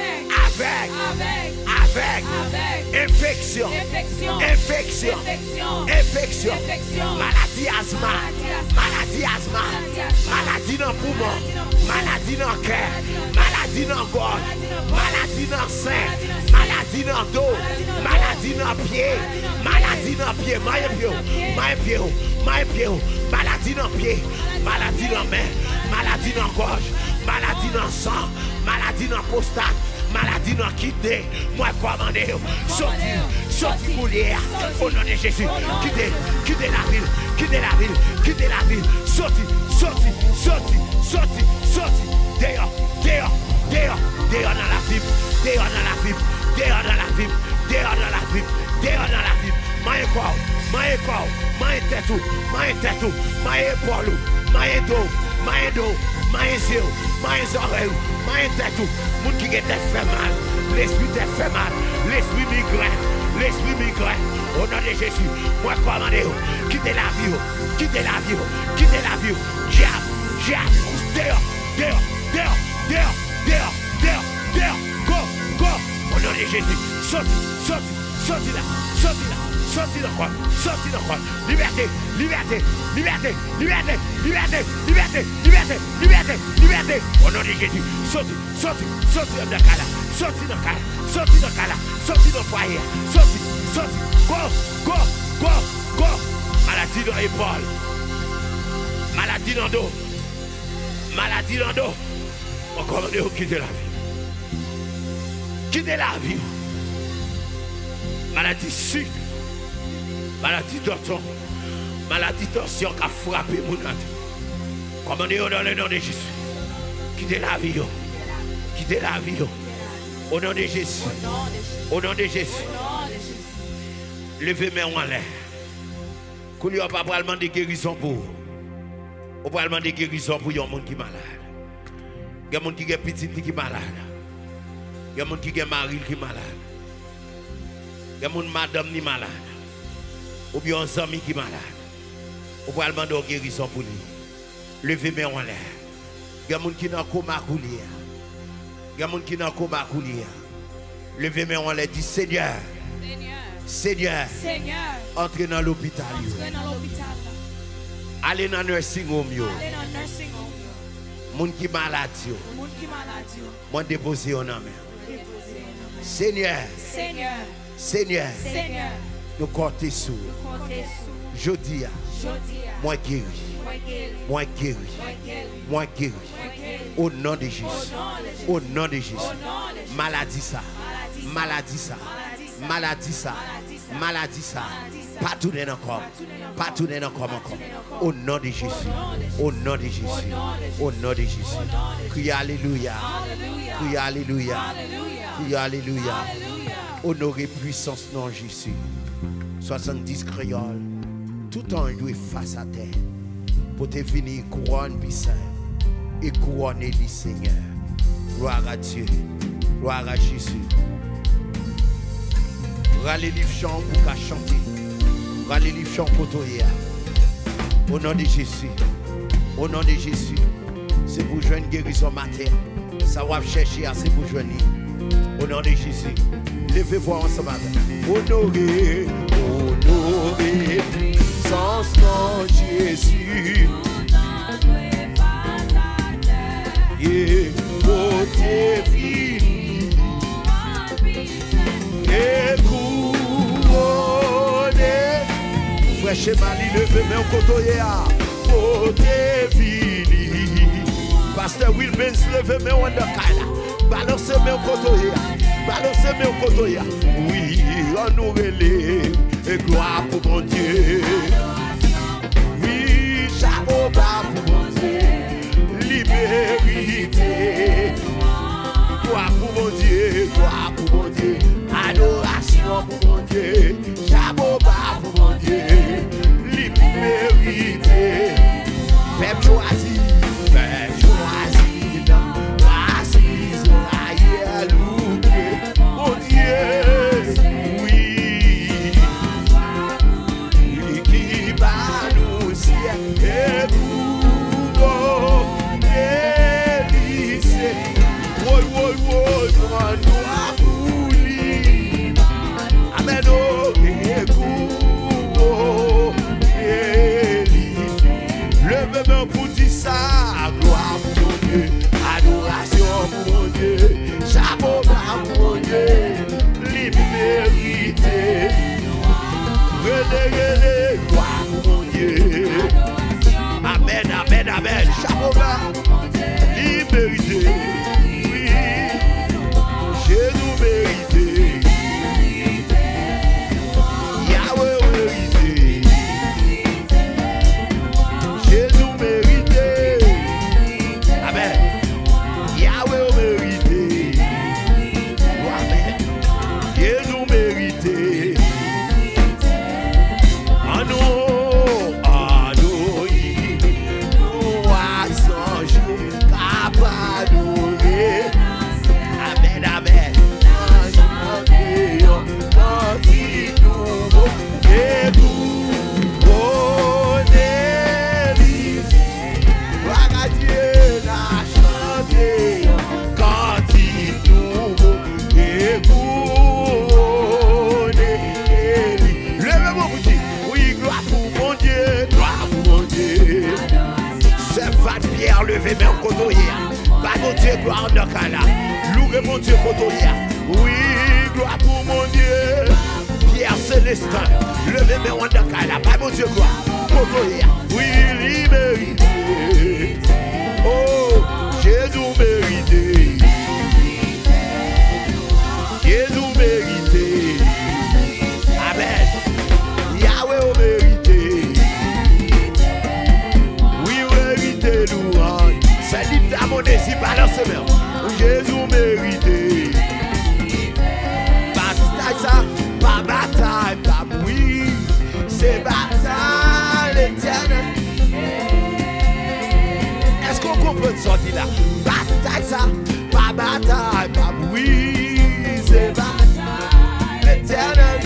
avec, avec, infection, infection, infection, maladie asthma, maladie asthma, maladie dans le poumon, maladie dans le cœur, maladie dans le gorge, maladie dans le sein. Maladie dans le dos, maladie dans le pied, maladie dans le pied, maille pied, maille pied, maille pied, maladie dans le pied, maladie dans la main, maladie dans la gorge, maladie dans le sang, maladie dans la prostate, maladie dans le kidney. Moi, commandez, sortez, sortez pour l'hier, au nom de Jésus, quittez, quittez la ville, quittez la ville, quittez la ville, sortez, sortez, sortez, sortez, sortez, dehors, dehors, dehors, dehors dans la ville, dehors dans la ville. Dehors dans la vie, dehors dans la vie, dehors dans la vie. Maïe corps, maïe corps, maïe tête, maïe tête, maïe épaule, maïe dos, maïe dos, maïe yeux, maïe oreilles, maïe tête. Moun qui te fait mal, l'esprit te fait mal, l'esprit migraine, l'esprit migraine. Au nom de Jésus, moi commandez, quittez la vie, quittez la vie, quittez la vie. Diable, diable, dehors, dehors, dehors, dehors, dehors, dehors, dehors, go, go. Au nom de Jésus, sorti, sorti, sorti là, sorti là, sorti là, sorti là, liberté, liberté, liberté, liberté, liberté, liberté, liberté, liberté, liberté. Au nom de Jésus, sorti, sorti, sorti dans le cas, sorti dans le cas, sorti dans le cas, sorti dans le foyer, sorti, sorti, go, go, go, go. Maladie dans l'épaule, maladie dans le dos, maladie dans le dos. On commande de quitter la vie. Quittez la vie. Maladie sucre, maladie d'orton, maladie tension qui a frappé mon âme. Commandez dans le nom de Jésus. Quittez la vie. Quittez la vie. Au nom de Jésus. Au nom de Jésus. Levez mes mains en l'air. Qu'on n'y a pas vraiment de guérison pour vous. On va demander guérison pour les gens qui sont malades. Il y a des gens qui sont petits qui sont malades. Il y a des gens qui sont mariés qui sont malades. Il y a des gens qui sont madame qui sont malades. Ou bien des amis qui sont malades. On va demander guérison pour lui. Levez mes mains en l'air. Il y a des gens qui sont en coma coulier. Il y a des gens qui sont en coma coulier. Levez mes mains en l'air. Dis Seigneur. Seigneur. Seigneur. Entrez dans l'hôpital. Entrez dans l'hôpital. Allez dans le nursing home. Allez dans le nursing home. Moun qui malade. Moun qui malade. Moi déposer en main. Seigneur, Seigneur, Seigneur, Seigneur, nous comptons sur. comptez sur. Je dis, Jodi, moi guéri, moi guéri, moi guéri, moi guéri, moi guéri. moi guéri. Au nom de Jésus. Au nom de Jésus. Maladie ça. Maladie ça. Maladie ça. Maladie ça. Pas tourner encore. Pas tourner encore encore. Au nom de Jésus. Au nom de Jésus. Au nom de Jésus. Crie Alléluia. Crie Alléluia. Crie Alléluia. Honorez puissance nom Jésus. soixante-dix créoles. Tout en doit face à terre. Pour te finir couronne puissante. Et couronner le Seigneur. Gloire à Dieu. Gloire à Jésus. Râlez les chants pour qu'à chanter. Râlez les chants pour toi. Au nom de Jésus. Au nom de Jésus. C'est pour jouer une guérison matin. Ça va chercher à c'est pour jouer. Au nom de Jésus. Levez-vous ensemble. Honorez, honorez, sans nom Jésus. Et côté fini et couronné. Frère Chemali, levez mes côté à côté fini. Pasteur Wilbens, levez mes wandakala. Balancez mes côté à balancez mes côté à. Oui, honorez-les et gloire pour mon Dieu. Oui, chapeau bas pour mon Dieu. Libérité, gloire pour mon Dieu, gloire pour mon Dieu, adoration pour mon Dieu, chapeau bas pour mon Dieu, libérité, peuple choisi, peuple choisi, dans l'assise, Israël, loué, mon Dieu, oui, lui qui bat nous ciel et Woy, woy, woy, nous a voulu. Amen, oh, écoute, levez-moi pour dire ça. Gloire pour mon Dieu, adoration pour mon Dieu, chapeau bas pour mon Dieu, liberté. Renez, gloire pour mon Dieu. Amen, amen, amen, chapeau bas, liberté. Jésus mérité, Yahweh mérité, Jésus mérité, Amen, Yahweh mérité, Amen, Jésus mérité, en nous, en nous, nous à changer, capable d'ouvrir. Amen, amen. Et tout, on est libre. Gloire à Dieu, la chanter. Quand il nous et on est libre. Levez-moi pour dire, oui, gloire pour mon Dieu, gloire pour mon Dieu. C'est Fat Pierre, levez-moi au côté. Pas mon Dieu, gloire en Okala. Louez mon Dieu, côté. Oui, gloire pour mon Dieu. Pierre Célestin, levez-moi en Okala. Pas mon Dieu, gloire. Côté. Oui, liberté. Oh, Jésus mérité. Jésus mérité. Amen. Yahweh au mérité. Oui, mérité, louange. C'est l'hymne à mon désir, balance même. Jésus mérité. Bataille ça, pas bataille, pas oui. C'est bataille éternelle. Est-ce qu'on comprend ce dit là? Bataille ça, pas bataille, pas oui. C'est bataille éternelle.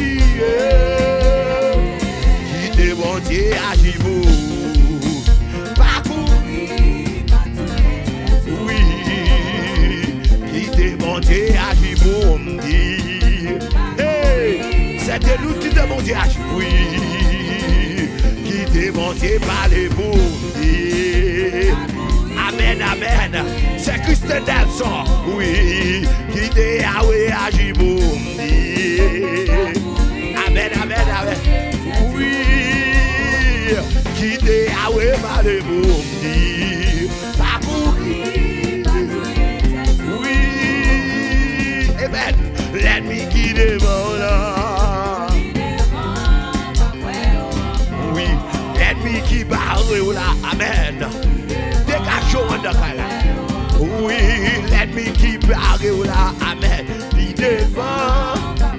Qui te bon Dieu à Jibou. Dieu agit pour me dire. Hey, c'était nous qui demandons agir. Oui, qui demandait parler pour me dire. Amen, amen. C'est Christian Nelson. Oui, qui demandait pour me. Amen, amen, amen. Oui, quitter à ouais, parler pour me. Pas courir. Oui, amen. Let me quitter mon âme. Oui, let me keep barré là. Amen. Dégagez-vous en là. Oui, let me keep barré là. Amen. Puis devant.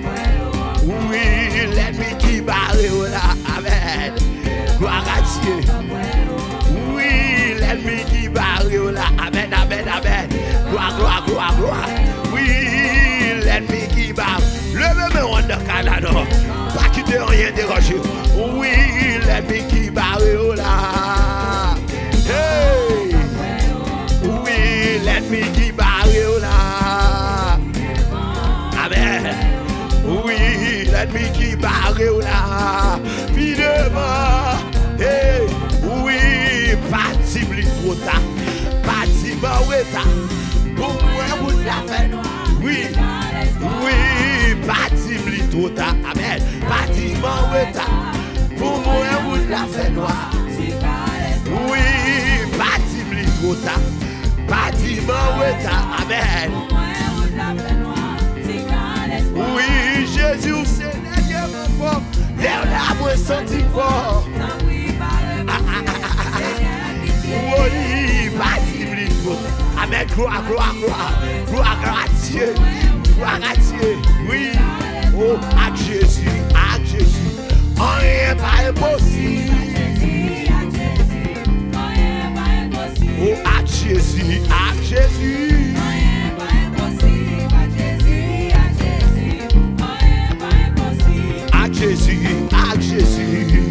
Oui, let me keep barré là. Amen. Gloire à Dieu. Oui, let me keep barré là. Amen, amen, amen. Gloire, gloire, gloire, gloire. Oui, let me keep barré. Levez-moi en Canada. Pas quitter rien déranger. Oui, let me keep barré là. Hey. Oui, let me keep barré là. Amen. Oui, let me keep barré là. Puis devant. Hey. Oui, parti plus trop tard. Parti maweta. Pour moi, vous la faites. Oui. Oui, parti plus trop tard. Amen. Parti maweta. Pour moi, vous la faites noir. Oui, parti plus trop tard. Parti maweta. Amen. Oui, Jésus, c'est le Dieu mon fort. L'air là, moi, senti fort. Oui, parti plus trop tard. Amen. Gloire, gloire, gloire. Gloire à Dieu. Gloire à Dieu. Oui. Oh, à Jésus, à Jésus. Rien pas impossible. Oh, à Jésus, à Jésus. À Jésus, à Jésus.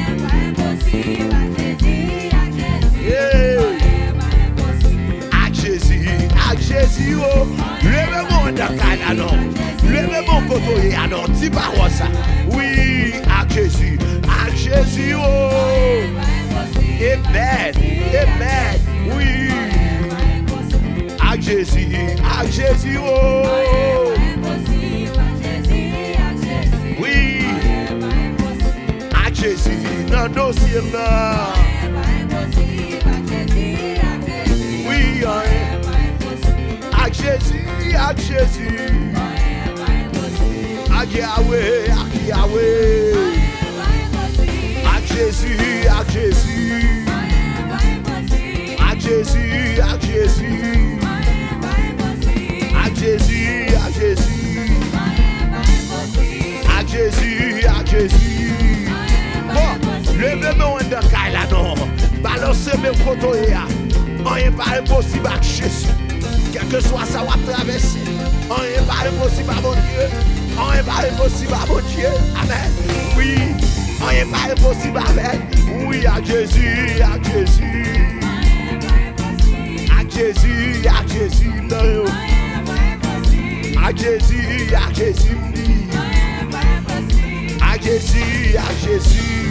Yeah. À Jésus, à Jésus. Oh, levez-moi dans le Canada. Levez-moi côté à non, dis pas ça. Oui, à Jésus, à Jésus. Oh, amen, amen. Oui, à Jésus, à Jésus. Oh, oui, à Jésus, dans dossier là. Oui, à Jésus, à Jésus. À Yahweh, à Yahweh. À Jésus, à Jésus. À Jésus, à Jésus. À Jésus, à Jésus. À Jésus, à Jésus. Bon, levez-moi en de caille là non. Balancez mes photos là. Rien pas impossible avec Jésus. Quel que soit ça, on va traverser. Rien pas impossible à mon Dieu. Rien pas impossible à mon Dieu. Amen. Oui. Rien pas impossible. Amen. Oui, à Jésus, à Jésus. À Jésus, à Jésus. Non. À Jésus, à Jésus. À Jésus, à Jésus.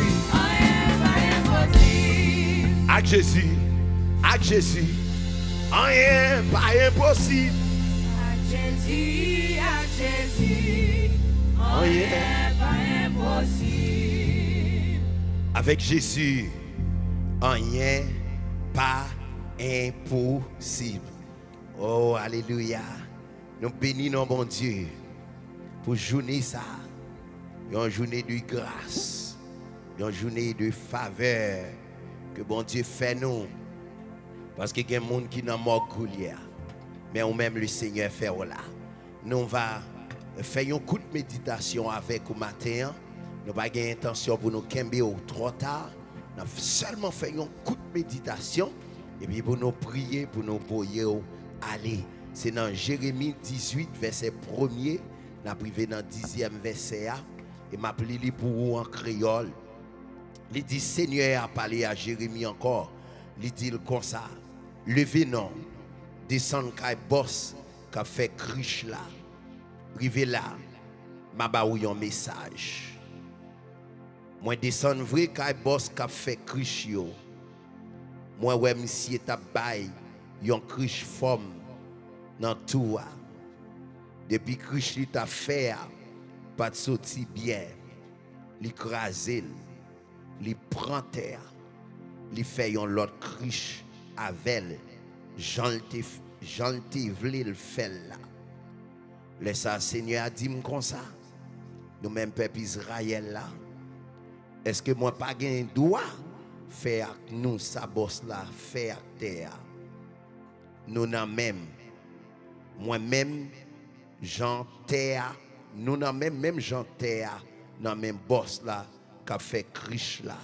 À Jésus, à Jésus. Rien pas impossible. Jésus, à Jésus, rien pas impossible. Avec Jésus, rien pas impossible. Oh, alléluia. Nous bénissons mon Dieu pour journée ça. Une journée de grâce, une journée de faveur que bon Dieu fait nous. Parce qu'il y a des gens qui n'ont pas de mais ou même le Seigneur fait là. Nous va faire un coup de méditation avec au matin. Nous n'avons pas intention pour nous camber trop tard. Nous avons seulement fait un coup de méditation. Et puis pour nous prier, pour nous prier, aller. C'est dans Jérémie dix-huit, verset premier. Nous avons privé dans le dixième verset. Et m'a appelé pour vous en créole. Il dit, Seigneur a parlé à Jérémie encore. Il dit comme ça. Levez non. Descendre kay boss qui a fait criche là. Rive là. M'a ba ou un message. Moi descendre vrai kay boss qui a fait criche yo. Moi ouais monsieur t'a bay yon criche forme dans tout. Depuis que Christ t'a fait, pas de sortir bien, l'écraser, li prend terre, li fait yon l'autre Christ avec Jean te Jean te vle le fait là. Laisse ça Seigneur a dit comme ça. Nous même peuple Israël là. Est-ce que moi pas gain droit faire avec nous sa bosse là, faire terre. Nous n'en même moi même Jean terre, nous n'en même même Jean terre dans même boss là qu'a fait Christ là.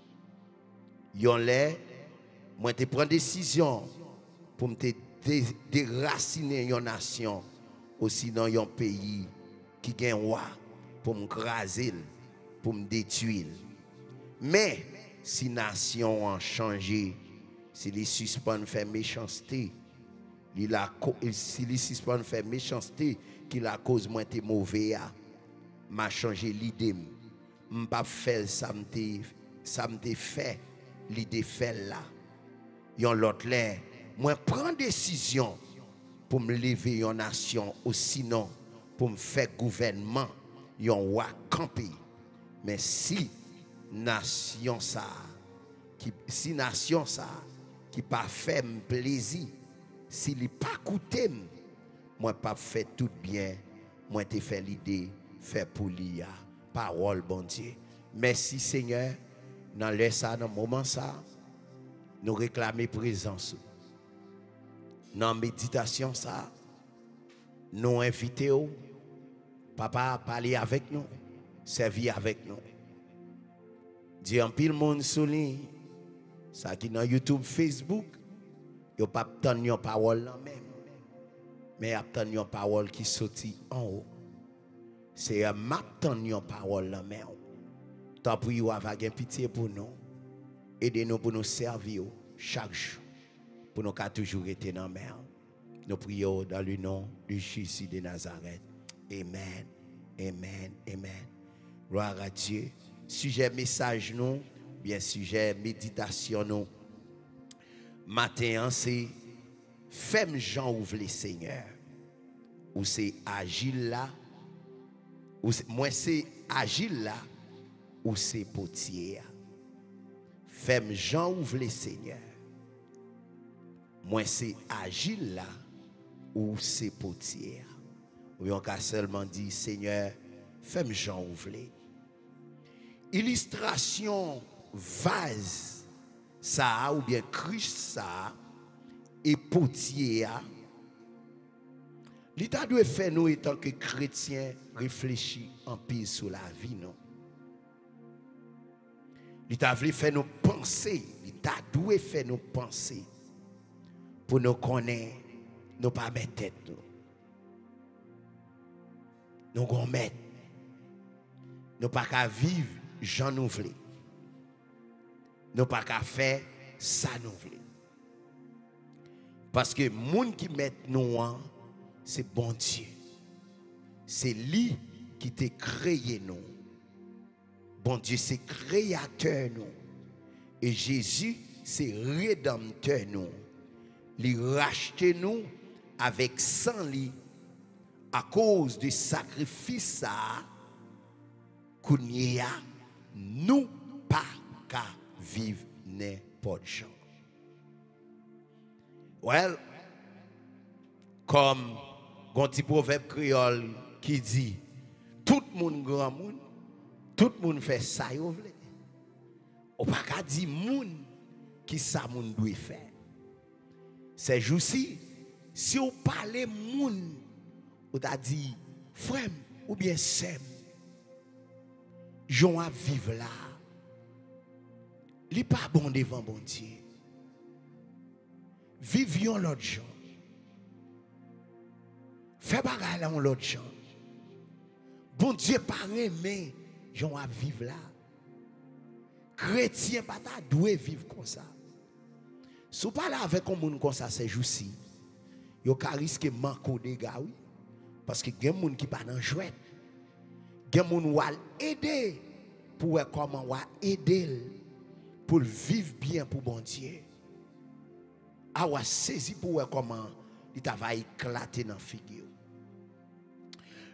Yon lè moi te prend décision pour me déraciner une nation aussi dans un pays qui gagne roi pour me craser, pour me détruire. Mais si nation a changé, si les suspendent faire méchanceté, si les suspendent faire méchanceté, qui la cause moi te mauvais, m'a changé l'idée, m'pas faire ça m'te ça m'te fait l'idée fait là. Yon l'autre là, moi prends décision pour me lever une nation ou sinon pour me faire gouvernement yon roi camper. Mais si nation ça qui si nation ça qui pas fait plaisir, si li pas coûté, moi pas fait tout bien, moi te fait l'idée faire pour l'I A. Parole bon Dieu. Merci Seigneur, dans le ça dans moment ça nous réclamer présence. Dans méditation ça nous inviter papa à parler avec nous, servir avec nous. Dieu en pile monde souligne ça qui dans YouTube, Facebook, yo pas attendre une parole là même. Mais attendre une parole qui sorti en haut. C'est un m'attendre une parole là même. Tant pour vous avec pitié pour nous. Aidez-nous pour nous servir chaque jour. Pour nous toujours être dans la mer. Nous prions dans le nom de Jésus de Nazareth. Amen. Amen. Amen. Gloire à Dieu. Sujet message nous, bien sujet méditation nous. Matin c'est femme Jean ouvre les Seigneur. Ou c'est agile là. Ou moi c'est agile là. Ou c'est potier. Femme Jean ouvre les Seigneur. Moi c'est agile là. Ou c'est potier. Ou on a seulement dit Seigneur, femme Jean ouvre. Illustration vase ça ou bien Christ ça et potier. L'état doit faire nous étant que chrétiens réfléchir en pile sur la vie non. L'état veut faire nous penser, l'état doit faire nous penser pour nous connaître, nous pas mettre tête nous. Nous gon mettre. Nous pas qu'à vivre Jean nous voulons. Nous pas qu'à faire ça nous voulons. Parce que moun qui met nous en c'est bon Dieu. C'est lui qui t'a créé nous. Bon Dieu, c'est créateur nous. Et Jésus, c'est rédempteur nous. Il racheté nous avec sang li à cause du sacrifice ça kounya nous pas qu'à vivre n'importe genre. Well, comme un petit proverbe créole qui dit tout le monde grand monde, tout le monde fait ça yo vle. On pas qu'à dire monde qui ça monde doit faire. Ces jours-ci, si on parle monde, on t'a dit frère ou bien sœur, j'en à vivre là. Li pas bon devant bon Dieu. Vivions l'autre gens. Fais bagay là l'autre gens. Bon Dieu pas aimer, j'en à vivre là. Chrétien pas ta doit vivre comme ça. Si vous parlez avec un monde comme ça ces jours-ci, vous risquez de manquer des gars, oui. Parce que il y a des gens qui ne sont pas dans le jouet. Il y a des gens qui vont aider pour voir comment on va aider pour vivre bien pour bon Dieu. A va saisir pour voir comment il va éclater dans la figure.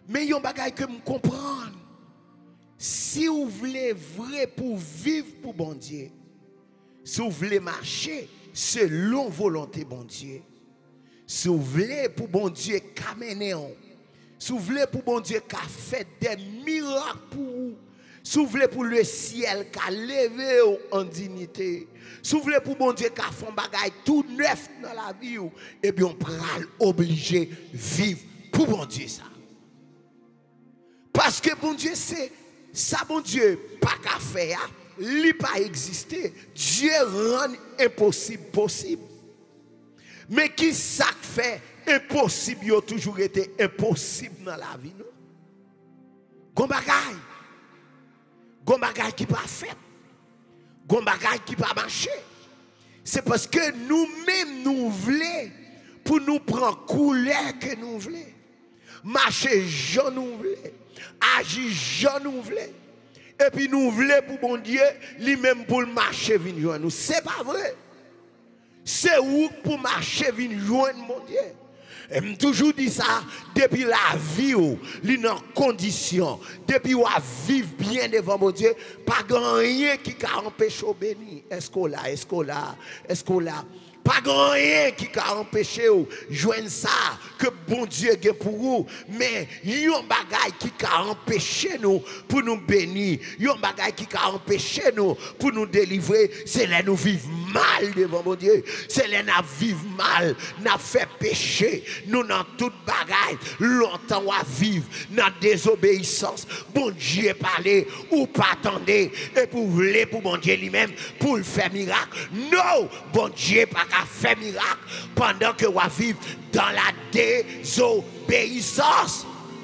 Mais yon bagay que me comprendre. Si vous voulez vrai pour vivre pour bon Dieu, si vous voulez marcher selon volonté bon Dieu, si vous voulez pour bon Dieu qu'amener, si vous voulez pour bon Dieu qu'a fait des miracles pour vous, si vous voulez pour le ciel qu'a levé en dignité, si vous voulez pour bon Dieu qu'a fait un bagay tout neuf dans la vie, et bien on pral obligé de vivre pour bon Dieu ça. Parce que bon Dieu c'est ça, bon Dieu, pas qu'à faire, il pas exister. Dieu rend impossible possible. Mais qui ça fait impossible, il a toujours été impossible dans la vie, non? Gon bagay, gon bagay qui pas fait, gon bagay qui pas marché. C'est parce que nous-mêmes nous voulons pour nous prendre couleur que nous voulons, marcher je nous voulons. Agir, je nous voulons. Et puis nous voulons pour bon Dieu, lui-même pour marcher, venir joindre nous. C'est pas vrai. C'est où pour marcher, venir joindre mon Dieu. Et je toujours dit ça, depuis la vie, il est en condition, depuis qu'on vivre bien devant mon Dieu, pas rien qui a empêché de bénir. Est-ce qu'on l'a, est-ce qu'on l'a, est-ce qu'on l'a? Pas grand rien qui a empêché de joindre ça que bon Dieu a pour vous. Mais il y a un bagage qui a empêché nous pour nous bénir. Il y a un bagage qui a empêché nous pour nous délivrer. C'est là nous vivons mal devant mon Dieu. C'est là nous vivons mal. Nous fait péché. Nous dans toute bagaille. Longtemps à vivre dans désobéissance. Bon Dieu parler ou pas attendre. Et pour voler pour bon Dieu lui-même pour le faire miracle. Non, bon Dieu pas qu'à faire miracle pendant que vous vivez dans la désobéissance.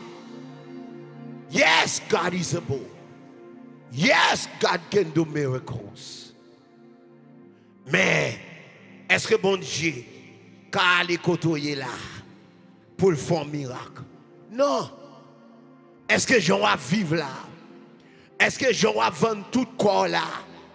Yes, God is able. Yes, God can do miracles. Mais est-ce que bon Dieu car les côtoyer là pour le faire miracle? Non. Est-ce que j'en vais vivre là? Est-ce que j'en vais vendre tout corps là?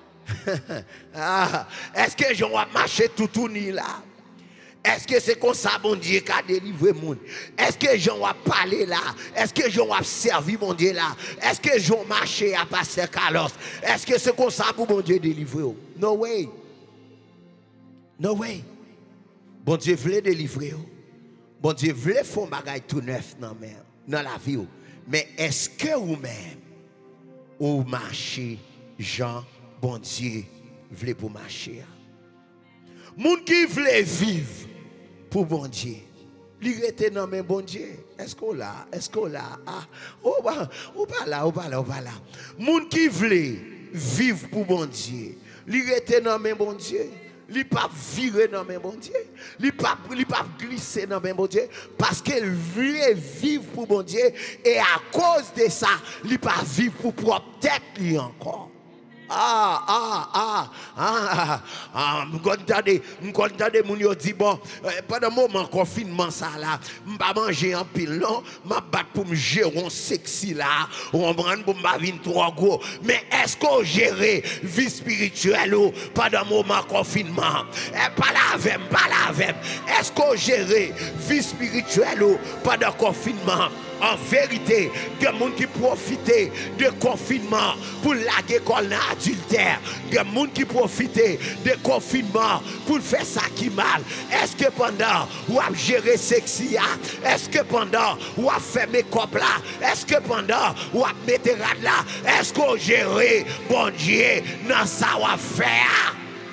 Ah, est-ce que je vais marcher tout tout ni là? Est-ce que c'est comme ça mon Dieu qui a délivré mon? Est-ce que je vais parler là? Est-ce que je vais servir mon Dieu là? Est-ce que je vais marcher à passer Carlos? Est-ce que c'est comme ça pour mon Dieu délivrer? No way. No way. Bon Dieu voulait délivrer. Bon Dieu voulait faire un bagage tout neuf dans la vie. Mais est-ce que vous-même vous marchez Jean? Bon Dieu voulait pour marcher. Moun qui voulait vivre pour bon Dieu, il était dans mes bon Dieu. Est-ce qu'on l'a? Est-ce qu'on l'a? Ah, ou pas, ou pas là, ou pas là, ou pas là. Moun qui voulait vivre pour bon Dieu, il était dans mes bon Dieu. Il pas virer dans mes bon Dieu. Il pas il pas glisser dans mes bon Dieu parce qu'il voulait vivre pour bon Dieu et à cause de ça, il pas vivre pour propre tête lui encore. Ah, ah, ah, ah, ah, m'entendez, m'entendez, mon yo dit bon, pendant moment confinement ça là, m'pas manger en pile non, m'a battre pour me gérer un sexy là, on prend pour m'a vinn trop gros, mais est-ce qu'on gérer vie spirituelle pendant moment confinement? Pas la avec, pas la avec. Est-ce qu'on gérer vie spirituelle pendant confinement? En vérité, il y a des gens qui profitent de confinement pour laguer l'école adultère. Il y a des gens qui profitent de confinement pour faire ça qui mal. Est-ce que pendant vous avez géré sexy, est-ce que pendant vous avez fait mes copes là, est-ce que pendant vous avez mis des rades là, est-ce que vous gérez bon Dieu dans ça vous avez fait?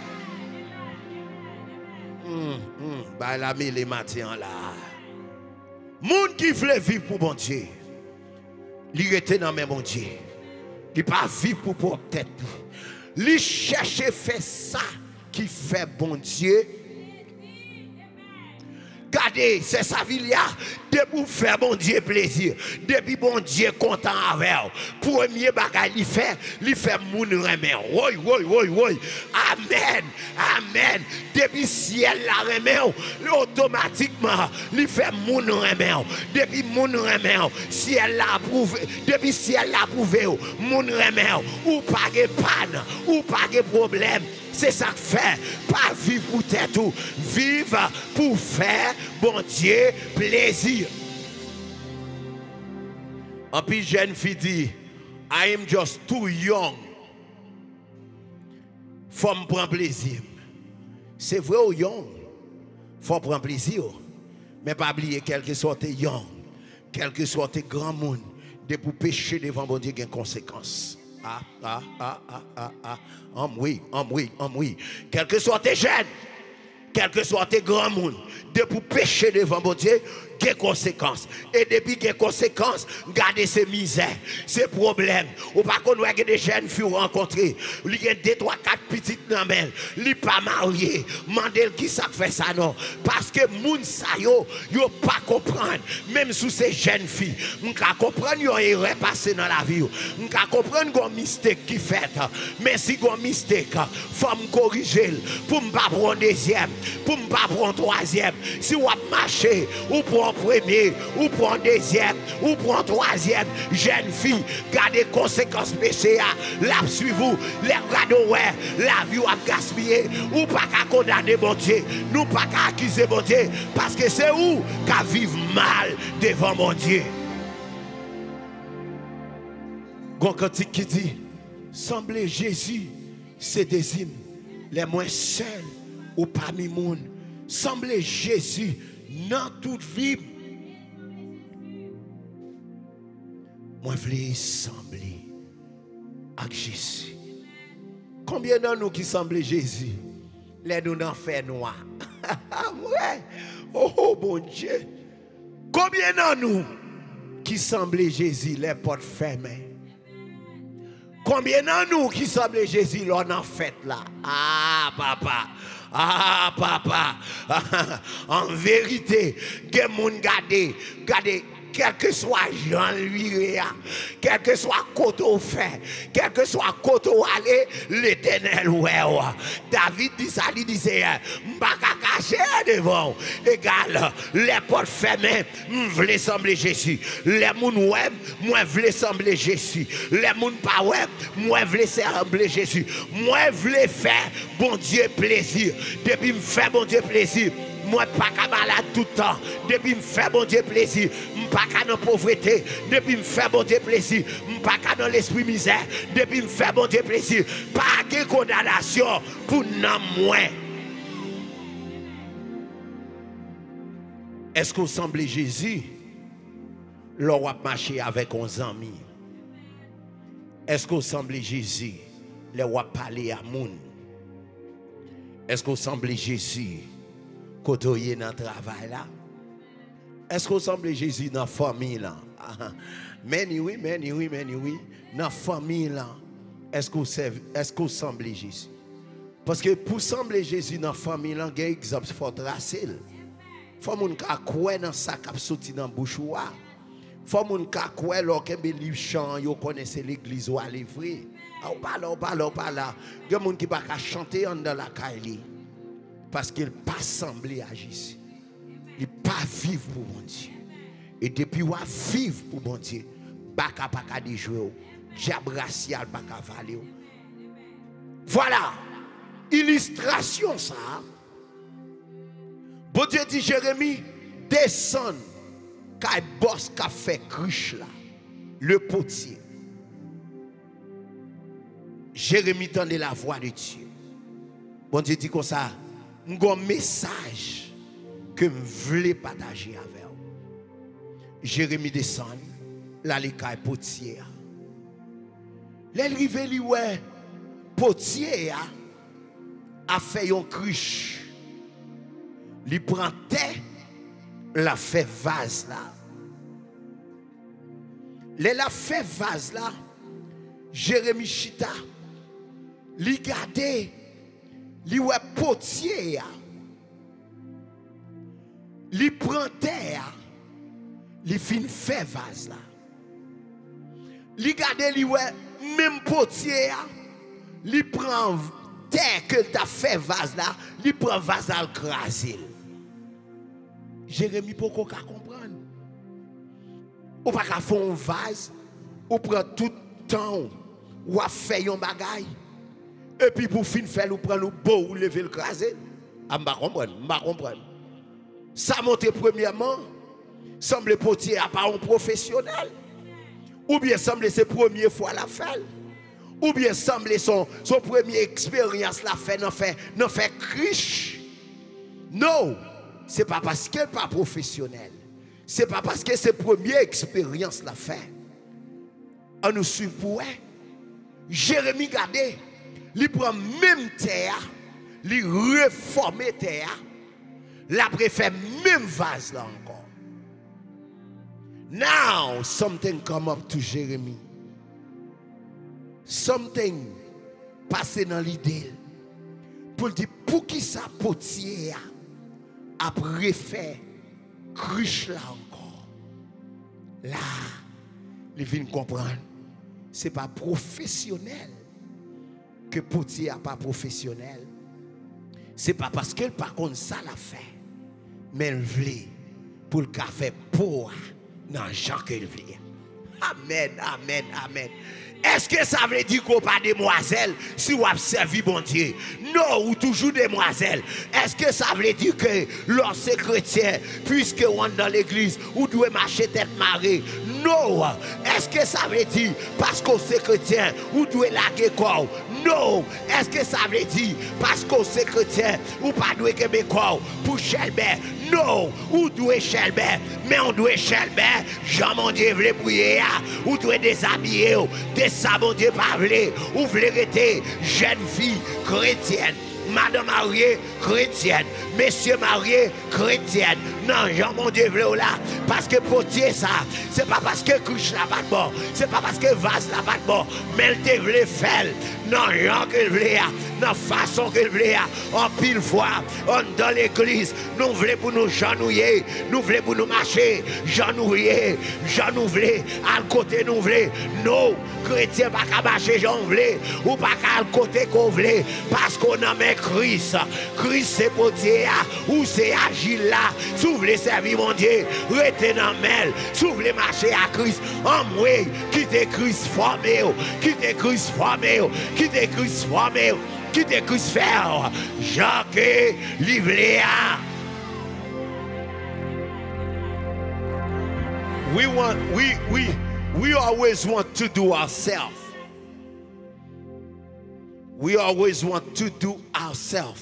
Hum, hum, bah la mille les matins là. Moun qui veut vivre pour bon Dieu, il était dans mes bon Dieu. Il pas vivre pour propre tête. Il cherche faire ça qui fait bon Dieu. Regardez, c'est sa vie là, de pour faire bon Dieu plaisir, depuis bon Dieu content avec vous. Premier bagage, il fait, il fait moun remet. Oui, oui, oui, oui. Amen, amen. Depuis ciel la remet, automatiquement, il fait moun remet. Depuis moun remet, ciel la approuvé, depuis ciel la approuvé, moun remet, ou pas de panne, ou pas de problème. C'est ça que fait, pas vivre pour tête ou vivre pour faire bon Dieu plaisir. En puis jeune fille dit, I am just too young. Faut me prendre plaisir. C'est vrai ou young? Faut prendre plaisir. Mais pas oublier quel que soit tes young, quel que soit tes grands monde, de pour pécher devant bon Dieu il y a des conséquences. Ah, ah, ah, ah, ah, ah. Um, oui, um, oui, um, oui. Quel que soit tes jeunes, quel que soit tes grands monde, de pour pécher devant bon Dieu, il y a des conséquences. Et depuis qu'il y a des conséquences, gardez ces misères, ces problèmes. Ou par contre, il y a des jeunes filles rencontrées, il y a deux, trois, quatre petites namelles, ils ne sont pas mariés. Mandel qui ça fait ça non? Parce que moun sa yo, yo pas comprendre. Même sous ces jeunes filles, on peut comprendre yon erreur passé dans la vie. On peut comprendre qu'on mistake qui fait. Mais si qu'on mistake, faut me corriger pour ne pas prendre deuxième, pour ne pas prendre troisième. Si on marche, ou pour premier, ou pour deuxième, ou pour troisième, jeune fille, gardez conséquences péché, la suivez-vous, les regards ouais, la vie a gaspillé, ou pas qu'à condamner mon Dieu, nous pas qu'à accuser mon Dieu, parce que c'est où qu'à vivre mal devant mon Dieu. Gon cantique qui dit, semblez Jésus, c'est des hymnes, les moins seuls ou parmi monde, semblez Jésus dans toute vie. Moi, je veux sembler avec Jésus. Combien d'entre nous qui semblent Jésus? Les nous n'en fait noir. Ouais. Oh, oh, bon Dieu. Combien d'entre nous qui semblent Jésus, les portes fermées? Combien d'entre nous qui semblent Jésus, l'on en fait là? Ah, papa. Ah, papa, en vérité, que moun gade, gade, quel que soit Jean-Louis, quel que soit côté au fait, quel que soit côté au aller, l'Éternel, ouais, David dit ça, il disait, m'baka caché devant, égal, les portes fermées, m'vle sembler Jésus, les moun ouais, moi vle sembler Jésus, les moun pas ouais, moi vle sembler Jésus, moi vle faire bon Dieu plaisir, depuis me faire bon Dieu plaisir. Moi, pas qu'à malade tout le temps. Depuis me faire bon Dieu plaisir. Pas qu'à dans pauvreté. Depuis me faire bon Dieu plaisir. Pas qu'à dans l'esprit misère. Depuis me faire bon Dieu plaisir. Pas de condamnation pour non moins. Est-ce qu'on semble Jésus? L'on va marcher avec onze amis. Est-ce qu'on semble Jésus? L'on va parler à moun. Est-ce qu'on semble Jésus? Côtoyer dans le travail là. Est-ce qu'on semble Jésus dans la famille là? Mais oui, mais oui, mais oui. Dans la famille là, est-ce qu'on est-ce qu'on semble Jésus? Parce que pour sembler Jésus dans la famille là, il y a un exemple faut tracer. Il faut qu'on croire dans ça qui sorti dans la bouche. Il faut qu'on croire lorsque les livres chant, vous connaissez l'église ou à livrer. On parle, on parle, on parle. Il y a des gens qui ne peuvent pas chanter dans la caille. Parce qu'il n'a pas semblé à Jésus. Il n'a pas vivre pour mon Dieu. Et depuis qu'il a vivre pour mon Dieu, il n'a pas de jouer. Diable racial n'a pas valer. Voilà. Illustration ça. Bon Dieu dit Jérémie, descend. Car boss qu'a fait cruche là. Le potier. Jérémie tendait la voix de Dieu. Bon Dieu dit comme ça. Un message que je voulais partager avec vous. Jérémie descend, là, les cailles potier. L'arrivée, lui, ouais, potier a fait une cruche. Il prend terre, la fait vase là. La fait vase là, Jérémie chita, il gardait. Li wè potier, li prend terre, li fin fait vase là. Li gade li wè même potier, li prend terre que t'a fait vase là, li prend vase à craser. Jérémie poko ka comprendre. Ou pas ka font un vase, ou prend tout temps ou a fait yon bagay. Et puis pour fin faire nous prendre nous beau ou lever le craser. Ah m'pa comprendre, m'pa comprendre. Ça monte premièrement, semble potier à pas un professionnel. Ou bien semble c'est première fois la fait. Ou bien semble son son première expérience la fait non fait non fait riche. Non, c'est pas parce qu'elle pas professionnelle. C'est pas parce que c'est première expérience la fait. On nous suit pour Jérémie gardé, il prend même terre, il réforme terre, la préfère même vase là encore. Now something come up to Jérémie. Something passé dans l'idée pour dire pour qui ça potier a préféré cruche là encore. Là, il vient comprendre. C'est pas professionnel que potier a pas professionnel. C'est pas parce qu'elle pas comme ça la fait, mais elle veut pour le café pour dans Jean qu'elle veut. Amen, amen, amen. Est-ce que ça veut dire qu'on pas demoiselle si vous avez servi bon Dieu? Non, ou toujours demoiselle. Est-ce que ça veut dire que lorsque chrétien, puisque on est dans l'église, vous devez marcher tête marée? Non. Est-ce que ça veut dire parce qu'on est chrétien, vous devez laguer corps? Non. Est-ce que ça veut dire parce qu'on est chrétien, vous pas devez que corps pour Chelbert? Non. Vous devez Chelbert, mais on doit Chelbert. Jean mon Dieu voulait prier, vous devez déshabiller. Ça, bon Dieu, pas voulu, ou voulez rester jeune fille chrétienne, madame mariée chrétienne, monsieur marié chrétienne. Non, Jean, mon Dieu, voulez là, parce que potier ça, c'est pas parce que couche la pas de bon, c'est pas parce que vase la pas de bon, mais elle te voulait faire. Non, Jean, qu'elle voulait, non, façon qu'elle voulait, en pile fois, on dans l'église, nous voulons pour nous genouiller, nous voulons pour nous marcher, genouiller, genouiller, à côté nous voulons, non, chrétien pas qu'à marcher, j'en voulais, ou pas qu'à côté qu'on voulait, parce qu'on a mis Christ, Christ c'est pour dire, ou c'est agile là, si vous voulez servir mon Dieu, restez dans le mail, si vous voulez marcher à Christ, en moi, quittez Christ formé, quittez Christ formé, quittez Christ formé, quittez Christ faire, Jacques livré à. We want, we, we, we always want to do ourselves. We always want to do ourselves.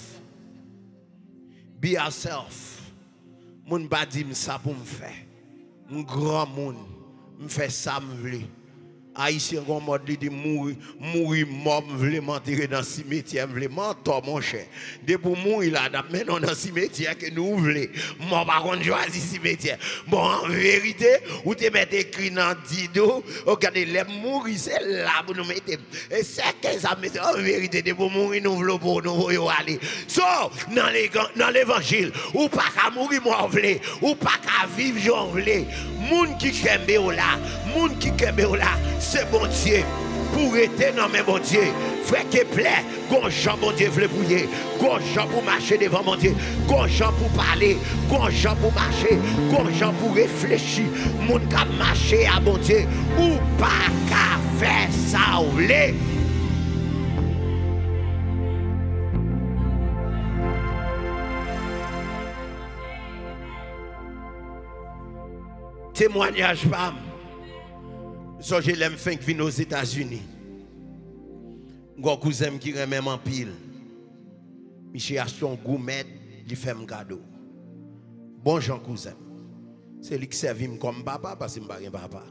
Be ourselves. Moun ba di m sa pou m fè. M grand moun. M fè ça m vle. Haïtien gon mode li di mouri, mouri mort m vle m'enterrer dans cimetière, m vle mentor mon cher. De pour mourir là, mais non dans cimetière que nous vle. Mort par contre choisi cimetière. Bon en vérité, ou te mettre écrit dans dido, regardez les mourir c'est là pour nous mettre. Et c'est que ça met en vérité de pour mourir nous vle pour nous aller. So dans les dans l'évangile, ou pas qu'à mourir moi vle, ou pas qu'à vivre j'en vle. Moun qui kembe là, moun qui kembe là, c'est bon Dieu. Pour être dans mes bon Dieu, frère qui plaît, gon Jean bon Dieu veut prier, gon Jean pour marcher devant mon Dieu, gon Jean pour parler, gon Jean pour marcher, gon Jean pour réfléchir, moun ka marcher à bon Dieu, ou pas qu'à faire ça ou les. Témoignage femme. So je l'aime fin qui vient aux États-Unis. Mon cousin qui remet en pile. Michel acheté un gourmet, il fait un cadeau. Bon Jean cousin. C'est lui qui servit comme papa parce que je ne suis pas papa.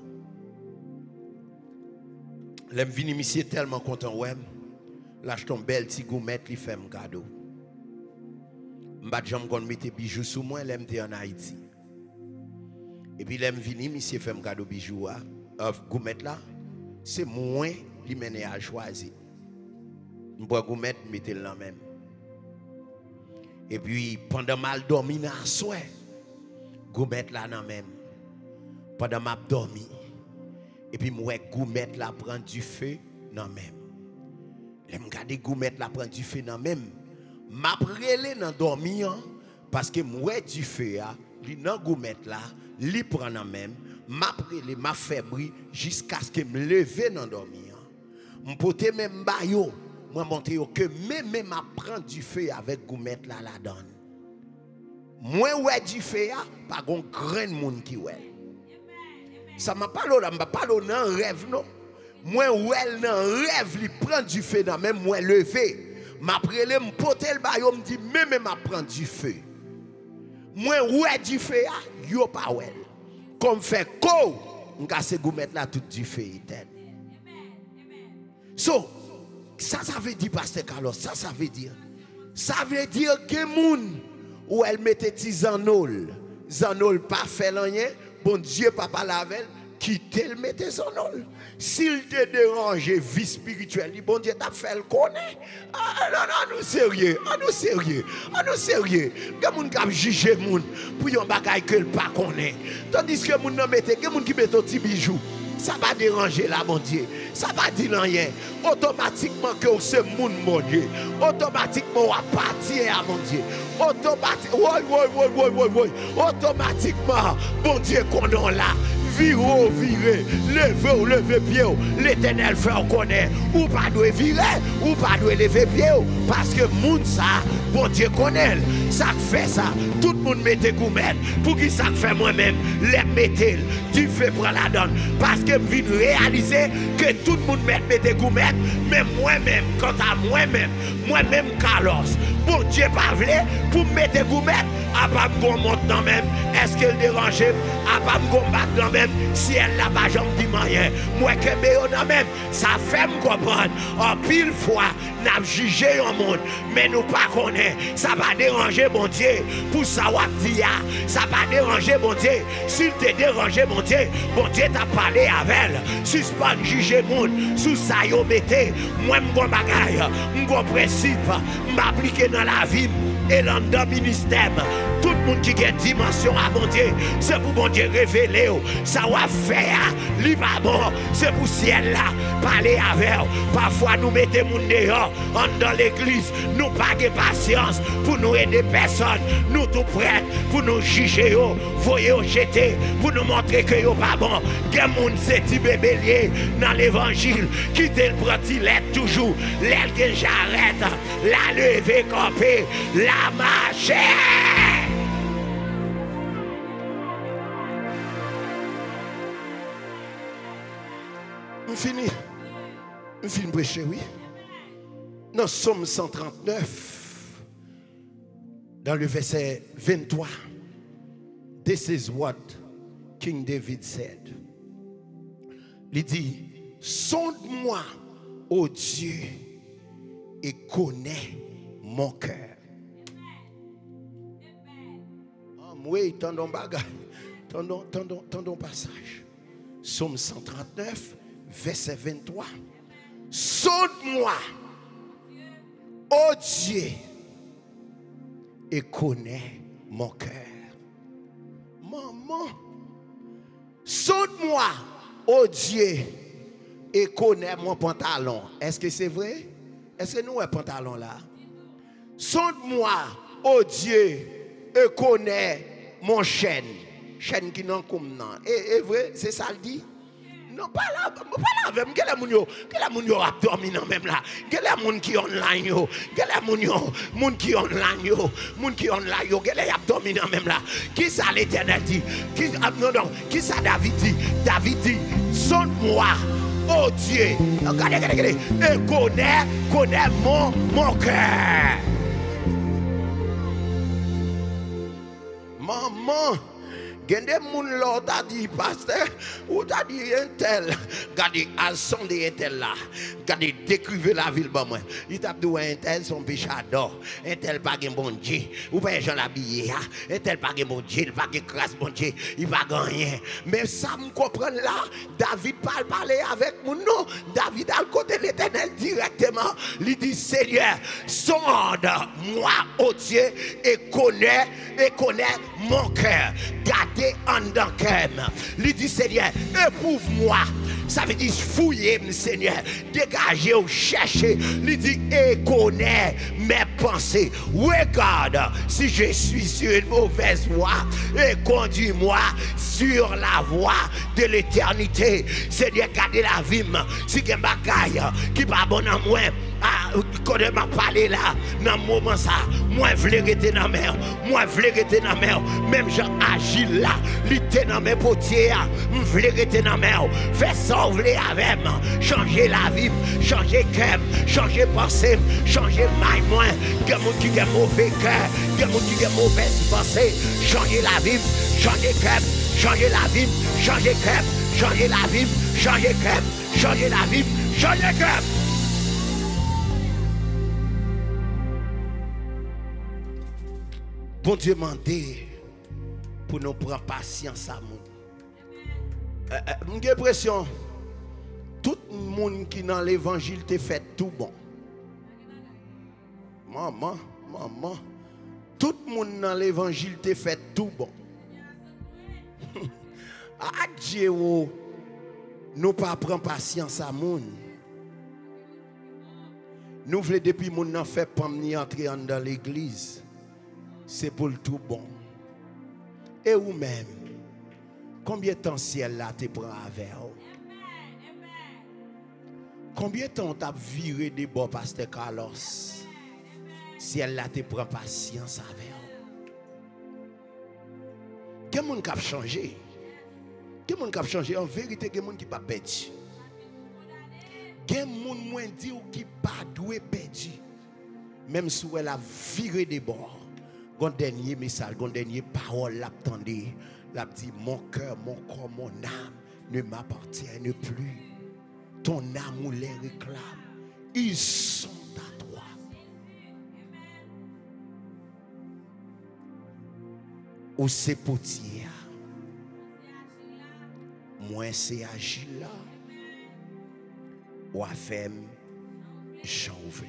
L'aime vini monsieur tellement content ouais. L'acheté un bel petit gourmet, il fait un cadeau. M'bat j'aime qu'on mette bijoux sous moi, l'aime en Haïti. Et puis l'aime vini monsieur fait un cadeau bijoux là. Euh, gourmet là, c'est moi qui mène à choisir. Je bois gourmet, mettez le même. Et puis pendant mal dormi na soir, gourmet là nan même. Pendant m'a dormi. Et puis moi gourmet là prend du feu nan même. L'aime garder gourmet là prend du feu nan même. M'a relé nan dormi parce que moi du feu a, li nan gourmet là, li prend nan même. M'a prélé m'a fébri jusqu'à ce que me lever dans dormir. Me pote même ba yo, moi monter que même même m'a prend du feu avec gourmet là la donne. Moi ouais du feu a, pas gon grand monde qui ouais. Ça m'a pas là, m'a pas dans un rêve non. Moi ouais dans rêve, il prend du feu dans même moi levé. M'a prélé me porter le bail, me dit même m'a prend du feu. Moi ouais du feu yo pas ouais. Comme fait ko, on casse go mettre là tout du feu éternel. So, ça ça veut dire pasteur Carlos, ça ça veut dire. Ça veut dire que moun où elle mettait ti zanol, zanol pas fait rien, bon Dieu papa lavel, quitter le mettait zanol. S'il te dérangé vie spirituelle, bon Dieu t'a fait le connaître. Ah non non, nous sérieux, ah nous sérieux, ah nous sérieux. Que moun k'ap juger moun pour yon bagay que le pas connaît. Tandis que moun nan mette, que moun qui mette petit bijou. Ça va déranger là, mon Dieu. Ça va dire rien. Automatiquement que c'est mon mon Dieu. Automatiquement on appartient à mon Dieu. Automatiquement, oui, oui, oui, oui, oui, oui. Automatiquement, mon Dieu, qu'on est là. Viro, viré, levez ou levez pied, l'Éternel fait on connaît, ou pas doit virer, ou pas doit lever pied, parce que moun ça, bon Dieu connaît, ça fait ça, tout le monde mette goumette, pour qui ça fait moi-même, les mettez, tu fais pour la donne, parce que je viens réaliser que tout le monde mette goumette, mais moi-même, quant à moi-même, moi-même Carlos, bon Dieu pas voulu, pour mettre goumette, à pas me monter même, est-ce qu'elle dérange, à pas me combattre même, si elle n'a pas jamais dit rien, moi que me même, ça fait me comprendre, en pile fois, n'a jugé un monde, mais nous pas connaît, ça va déranger mon Dieu, pour savoir dire, ça va déranger mon Dieu, s'il te dérangé mon Dieu, mon Dieu t'a parlé avec elle, suspend juger monde, sous ça yo mettez, moi m'gon bagaille, m'gon principe, m'appliquer dans la vie, et dans le ministère, tout le monde qui a une dimension à mon Dieu, c'est pour mon Dieu révéler, ça va faire, libre bon, c'est pour ciel là, parler avec, parfois nous mettons mon dehors, dans l'église, nous pas de patience pour nous aider personne, nous tout prêts pour nous juger, voyez jeter, pour nous montrer que yo pas bon, que moun c'est petit bébé lié dans l'évangile, quitter le bratilette toujours, l'aile que j'arrête, la lever campée, la marcher. On finit. On finit prêcher, oui. Dans Somme cent trente-neuf, dans le verset vingt-trois, this is what King David said. Il dit, sonde-moi, ô Dieu, et connais mon cœur. Oui, tendons bagage, tendons, tendons, tendons passage. Somme cent trente-neuf, verset vingt-trois. Sonde-moi, ô Dieu, et connais mon cœur. Maman, sonde-moi, ô Dieu, et connais mon pantalon. Est-ce que c'est vrai? Est-ce que nous avons un pantalon là? Sonde-moi, ô Dieu, et connais mon chaîne, chaîne qui n'en comme non. Et, et vrai, c'est ça le dit? Non, pas là, pas là avec moi. Quel est mon yo? Quel est mon yo a dormi non même là? Quel est mon qui online yo? Quel est mon yo? Mon qui online yo? Mon qui online yo? Quel est a dormi non même là? Qui ça l'Éternel dit? Qui ah, non non, qui ça David dit? David dit, sonde-moi, oh Dieu. Regardez, regardez, regardez. Et connais, connais mon mon cœur. Maman, gen de moun là t'a dit pasteur ou t'a dit un tel, regardez à son de un tel là, regardez décrivez la ville ba moi. Il t'a dit un tel son péchador, un tel pas gen bon Dieu, ou pas Jean l'habillé, un tel pas gen bon Dieu, il pas gen grâce bon Dieu, il pas rien. Mais ça me comprend là, David parle parler avec mon non, David à côté de l'Éternel directement, il dit Seigneur, sonde moi ô Dieu et connais et connais mon cœur. Gardez en dans cœur. Il dit Seigneur, éprouve-moi. Ça veut dire fouiller, Seigneur. Dégagez ou cherchez. Il dit et connais mes pensées. Regarde si je suis sur une mauvaise voie et conduis-moi sur la voie de l'éternité. Seigneur, gardez la vie. Si il y a un bagaille qui n'est pas bon en moi, quand je m'a parlé là, dans le moment ça, moi je voulais rester dans la mer, moi je voulais rester dans la mer, même Jean Agile là, il était dans mes potiers, je voulais rester dans la mer, faire ça, vous voulez avec moi, changer la vie, changer cœur, changer pensée, changer maille moins, il y a des gens qui ont mauvais cœur, il y a des gens qui ont mauvaise pensée, changer la vie, changer cœur, changer la vie, changer cœur, changer la vie, changer cœur, changer la vie, changer cœur. Bon Dieu m'a dit pour nous prendre patience à nous. J'ai l'impression tout le monde qui dans l'évangile te fait tout bon. Maman, maman, tout le monde dans l'évangile te fait tout bon. Adieu, nous pas prendre patience à nous. Nous voulons depuis que nous fait pas entrer dans l'église. C'est pour le tout bon. Et vous-même, combien de temps ciel là te prend avec vous? Combien de temps t'as viré des bords, Pasteur Carlos? Ciel là te prend patience avec vous. Quel monde qui a changé? Quel monde qui a changé? En vérité, quel monde qui pas perdu? Quel monde moins dit ou qui pas doué perdu? Même si elle a viré des bords. Gon dernier message, gon dernier parole l'attendait, l'a dit mon cœur, mon corps, mon âme ne m'appartiennent plus. Ton âme les réclame. Ils sont à toi. Ou c'est potier. Moi c'est agile là. Ou à femme Jean ouvrier.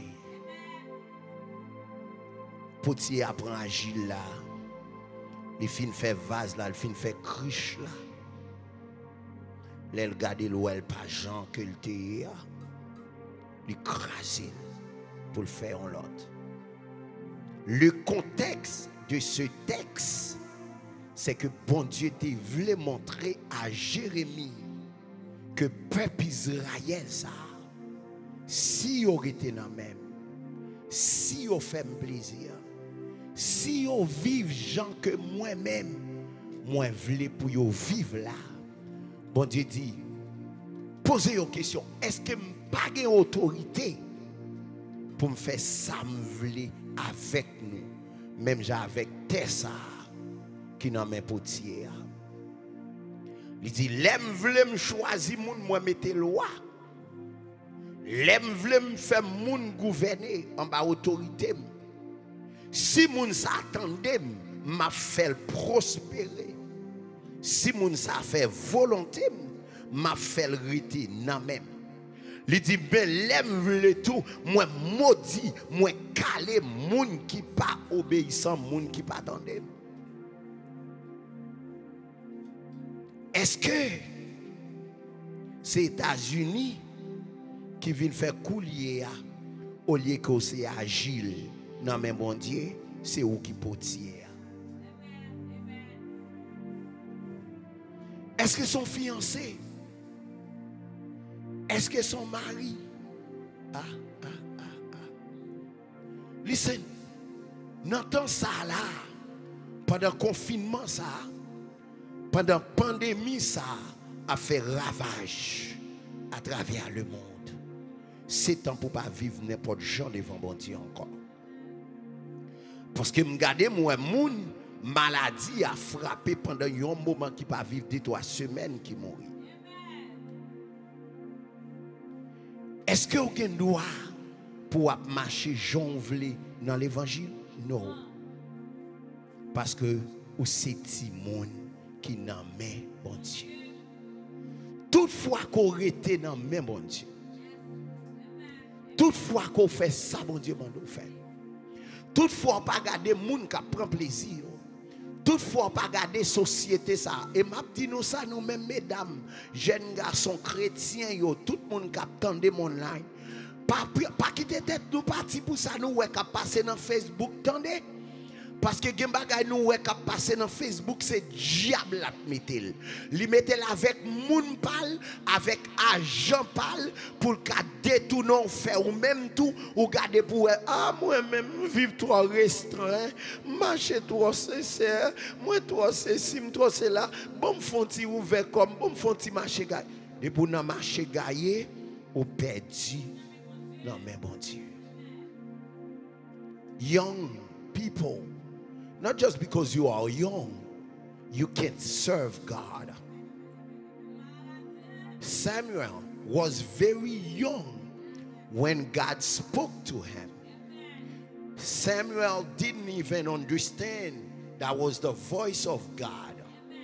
Potier apprend agile là. Il fin fait vase là, il fin fait cruche là. L'elle garde l'ouel pas Jean que le té. Il crase pour le faire en l'autre. Le contexte de ce texte, c'est que bon Dieu te voulait montrer à Jérémie que peuple Israël ça, si on était dans même, si on fait plaisir, si on vive gens que moi-même, moi voulais pour yo vivre là, bon Dieu dit, posez une question, est-ce que je n'ai pas d'autorité pour me faire ça me voulais avec nous, même avec Tessa qui n'a même pas tiré. Il dit, l'aime voulait me choisir, moi mettre loi. L'aime voulait me faire moun gouverner en bas autorité. Si moun s'attendait, m'a fait prospérer. Si moun ça fait volonté, m'a fait rester nan même. Il dit ben l'aime voulait tout, moi maudit, moi calé moun qui pas obéissant, moun qui pas attendait. Est-ce que c'est États-Unis qui viennent faire coulier au lieu que c'est agile? Non mais bon Dieu, c'est où qui potier. Est-ce que son fiancé? Est-ce que son mari? Ah, ah, ah, ah. Listen, n'entends ça là, pendant le confinement ça, pendant la pandémie ça, a fait ravage à travers le monde. C'est temps pour pas vivre n'importe genre devant bon Dieu encore. Parce que regardez moi moun maladie a frappé pendant un moment qui pas vivre deux trois semaines qui mourit. Est-ce que aucun droit pour marcher jonglé dans l'évangile? Non. Parce que ou c'est ti monde qui n'en met bon Dieu. Toutefois qu'on était dans même bon Dieu. Toutefois qu'on fait ça bon Dieu m'en fait. Toutefois, pas garder moun qui prend plaisir. Toutefois, pas garder société ça. Et m'a dit nous ça nous mêmes mesdames, jeunes garçons chrétiens yo, tout le monde qui attendait mon live. Pas pas quitter tête nous parti pour ça nous ouais qui passer dans Facebook, attendez. Parce que gen bagay nou wè k'ap passe dans Facebook, c'est diable la mettel. Li mettel avec moun pal, avec agent pal pour qu'a détourner faire ou même tout ou garder pour ah moi même vivre trop restreint, marcher trop sincère, moi trop ceci, trop cela, bon font ti ouvert comme bon font ti marcher gagne. Et pour nan marcher gagne ou perdu. Non mais bon Dieu. Young people, not just because you are young, you can serve God. Samuel was very young when God spoke to him. Samuel didn't even understand that was the voice of God.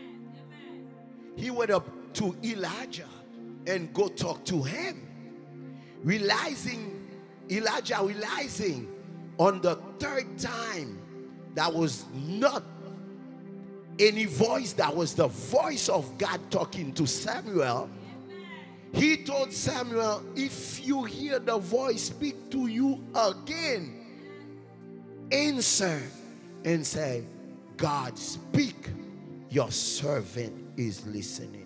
He went up to Elijah and go talk to him, realizing, Elijah realizing on the third time that was not any voice, that was the voice of God talking to Samuel. He told Samuel, if you hear the voice speak to you again, answer and say, God speak, your servant is listening.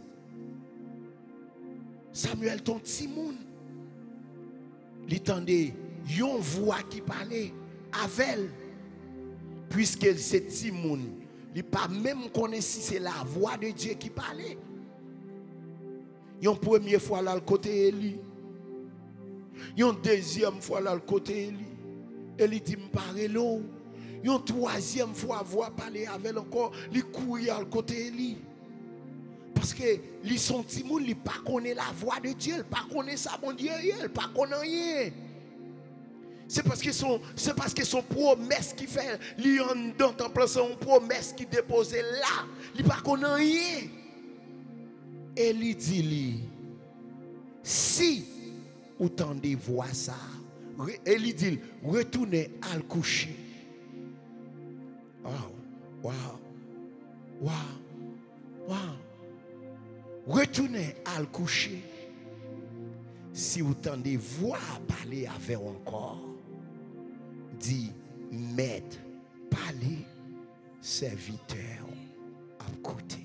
Samuel ton Timon, li tande yon voix qui parlait avec, puisque c'est Timon, il pas même connaît si c'est la voix de Dieu qui parlait. Yon première fois là le côté Eli, yon deuxième fois là le côté Eli, Eli dit me parler l'eau, yon troisième fois voix parler avec encore, li courir le côté Eli. Parce que li son Timon, li pas connaît la voix de Dieu, il pas connaît ça bon Dieu, il pas connaît rien. C'est parce que son c'est parce que son promesse qui fait li en dans temple son promesse qui déposé là, il pas connaît rien. Et il dit li, si ou tendez voix ça, et il dit retournez à le coucher. Wow, wow, wow, wow. Retournez à le coucher. Si vous tendez voix parler avec encore, dit maître, parler, serviteur à côté.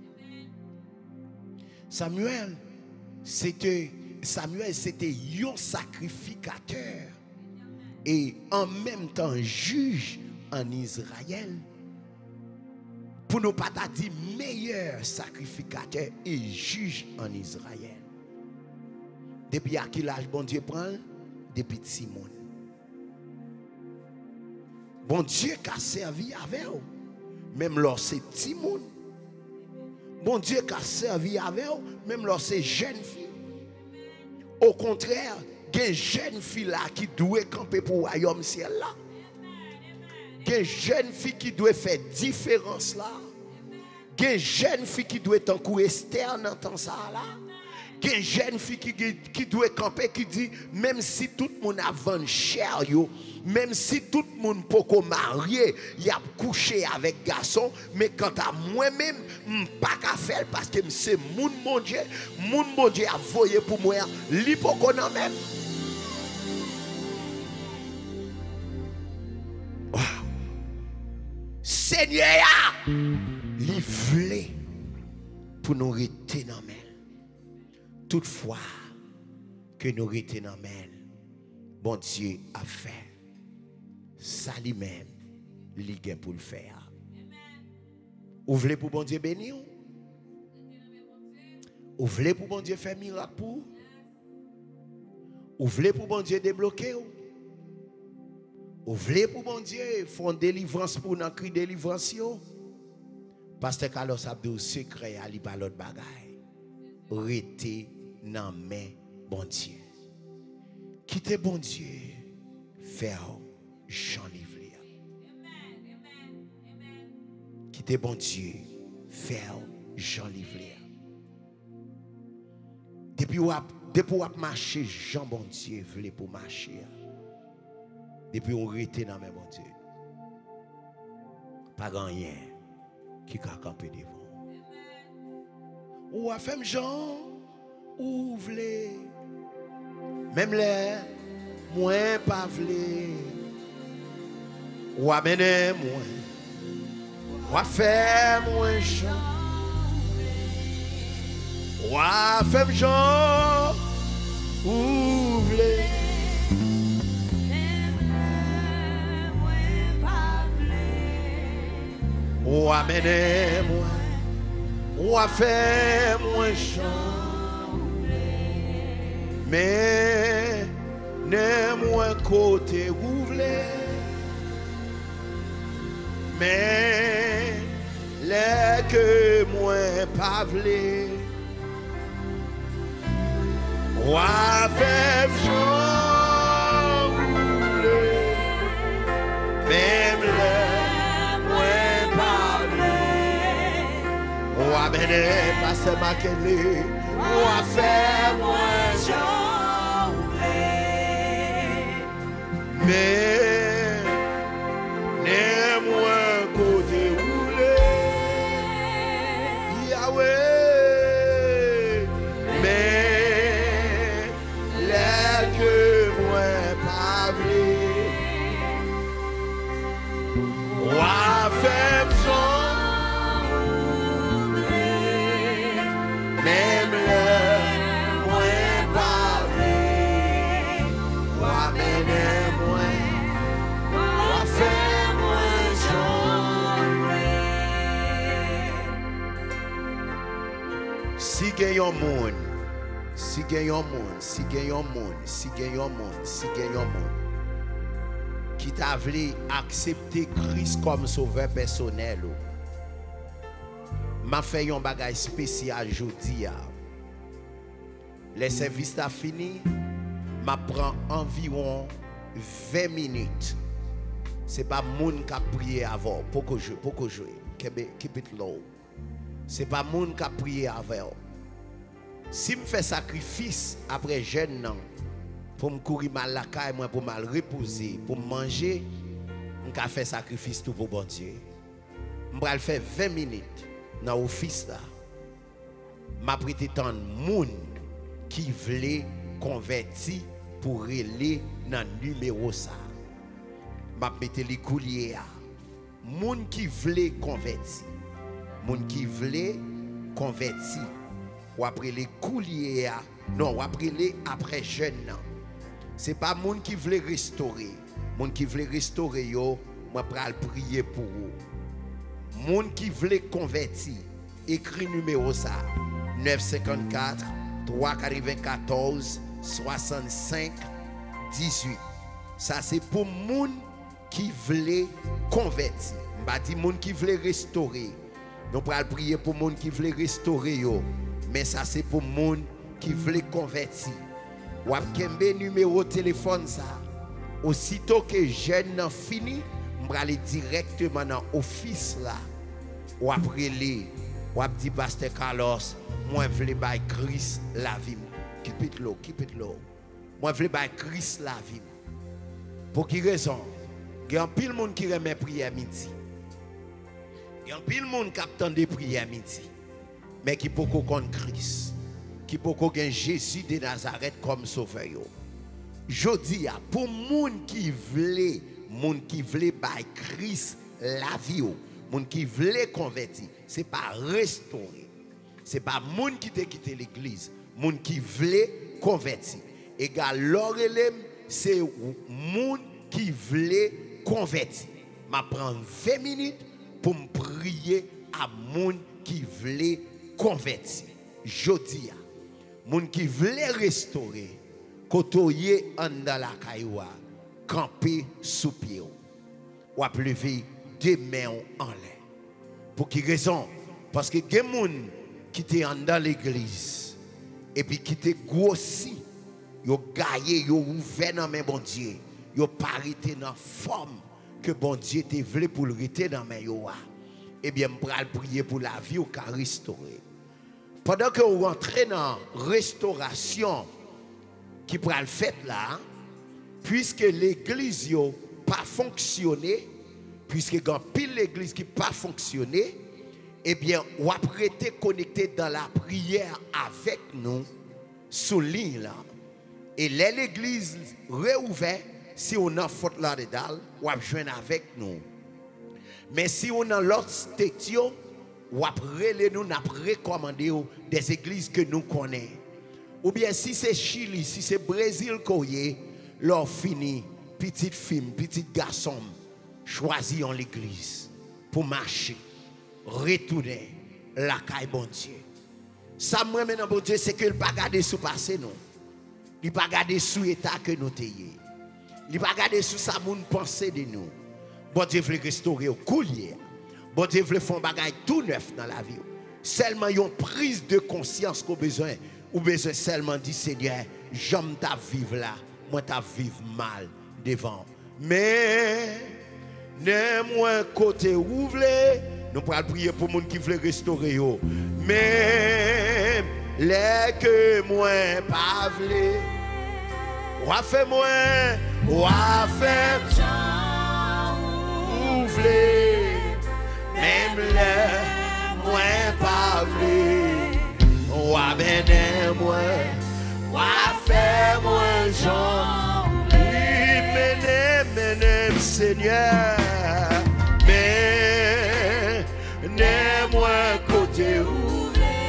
Samuel, c'était Samuel, c'était un sacrificateur et en même temps juge en Israël. Pour ne pas dire meilleur sacrificateur et juge en Israël. Depuis à quel âge bon Dieu prend? Depuis Simon. Bon Dieu qui a servi avec eux, même lorsque c'est Simon. Bon Dieu qui a servi avec eux, même lorsque c'est jeune fille. Au contraire, il y a une jeune fille là qui doit camper pour le royaume ciel là. Il y a une jeune fille qui doit faire différence là. Il y a une jeune fille qui doit être en coup externe dans temps ça là. Il y a une jeune fille qui, qui doit camper qui dit même si tout le monde a vendu cher yo, même si tout le monde peut marier, il a couché avec garçon, mais quant à moi-même, je pas qu'à faire parce que c'est mon mon Dieu, mon mon Dieu a voyé pour moi, li pas qu'on même. Wow. Seigneur, li vle pour nous rester dans main. Toutefois que nous restons dans main, bon Dieu a fait. Ça lui-même, il a pour le faire. Vous voulez pour bon Dieu bénir? Vous voulez pour bon Dieu faire miracle pour? Vous voulez pour bon Dieu débloquer? Vous voulez pour bon Dieu faire délivrance pour nous crier délivrance? Pasteur Carlos Abdou secret à l'autre l'autre bagaille. Restez dans main bon Dieu. Quittez bon Dieu. Faire Jean Livre. Quittez bon Dieu. Faire Jean Livre. Depuis ou depuis ou marcher Jean bon Dieu voulait pour marcher. Depuis on rete dans mes bon Dieu. Pas rien qui a campé devant. Ou a fait Jean ou voulez même les moins pas voulez ou amener moins Ou a fait moins chant. Ou a fait chant. Ouvrez. Ou a mené moi. Ou a fait moins chant. Mais ne moins côté ouvrez. Mais les que moi pas vle. Ou a fait chant. Même les moins pas vle. Ou a mené passer ma kele. Ou a fait moins chant. Mais moi côté roulé Yahweh mais les que moi pas vle Roi fait besoin même le moi pas vle Roi mener moi Roi fait Si gen yon moun, si gen yon moun, si gen yon moun, si gen yon moun, si gen yon moun qui t'a voulu accepter Christ comme sauveur personnel, m'a fait un bagage spécial aujourd'hui. Le service a fini, m'a prend environ vingt minutes. C'est pas moun qui a prié avant, pour que je, pour que je, keep it low. C'est pas moun qui a prié avant. Si me fais sacrifice après jeûne pour me courir mal la caille moi pour mal reposer pour manger on ka fait sacrifice tout pour bon Dieu on va le faire vingt minutes dans office là m'a prêté tant moun qui voulait convertir pour aller dans numéro ça m'a mettre les couliers moun qui voulait convertir moun qui voulait convertir ou après les couliers non ou après les après jeûne c'est pas moun qui veut restaurer moun qui veut restaurer yo moi pral prier pour vous moun qui veut convertir écrit numéro ça neuf cinq quatre trois quatre-vingt-quatorze soixante-cinq dix-huit ça c'est pour moun qui veut convertir m'a dit moun qui veut restaurer nous pral prier pour moun qui veut restaurer yo. Mais ça c'est pour moun qui veut convertir. Ou ap kembe numéro téléphone ça. Aussitôt que jeune nan fini, m'brale directement dans office là. Ou après les ou ap di pasteur Carlos, moi vle bay Christ la vie. Keep it low, keep it low. Moi vle bay Christ la vie. Pour qui raison? Il y a un pile monde qui remet prière midi. Il y a un pile monde qui attend des prières midi. Mais qui peut connaître Christ, qui peut connaître Jésus de Nazareth comme sauveur. Jodi a pour moun qui veut, moun qui veut by Christ la vie, moun qui veut convertir, c'est pas restaurer. C'est pas moun qui t'a quitté l'église, moun qui veut convertir. Égal l'orelem, c'est moun qui veut convertir. Ma prend vingt minutes pour me prier à moun qui veut converti. Jodi a moun qui voulait restaurer kotoye en dans la cailloua camper sous pied ou a lever deux mains en l'air. Pour qui raison? Parce que des moun qui étaient dans l'église et puis qui étaient grossi, yo gaillé, yo ouvert dans main bon Dieu, yo parité dans forme que bon Dieu te voulu pour le rester dans main yo. Eh bien, je vais prier pour la vie ou qu'à restaurer. Pendant que vous rentrez dans la restauration qui pourra le faire là, puisque l'église n'a pas fonctionné, puisque il y a pile l'église qui n'a pas fonctionné, eh bien, vous avez été connecté dans la prière avec nous, sous ligne là. Et l'église réouverte, si on a faute là-dedans, vous avez joindre avec nous. Mais si on a l'autre station, ou après nous n'a recommandé des églises que nous connaissons. Ou bien si c'est Chili, si c'est Brésil koye, leur fini, petite fille, petit garçon, choisi en l'église pour marcher, retourner la caille bon Dieu. Ça me remet dans bon Dieu, c'est que il pas garder sous passé non. Il pas garder sous état que nous t'ayons. Il pas garder sous ça moun penser de nous. Bon Dieu veut restaurer au coulier. Bon Dieu veut faire un bagage tout neuf dans la vie. Seulement une prise de conscience qu'on besoin. Ou besoin seulement dire Seigneur, j'aime ta vivre là, moi ta vivre mal devant. Mais n'est-moi côté ouvlé, nous pourrons prier pour les gens qui veulent restaurer. Mais les que moi pas vle, ou a fait moi, ou a fait ouvlé, même les moi pas vle. Ou a mené moi, ou a fait moi Jean. Oui, mené, mené, Seigneur. Mais, né moi côté où.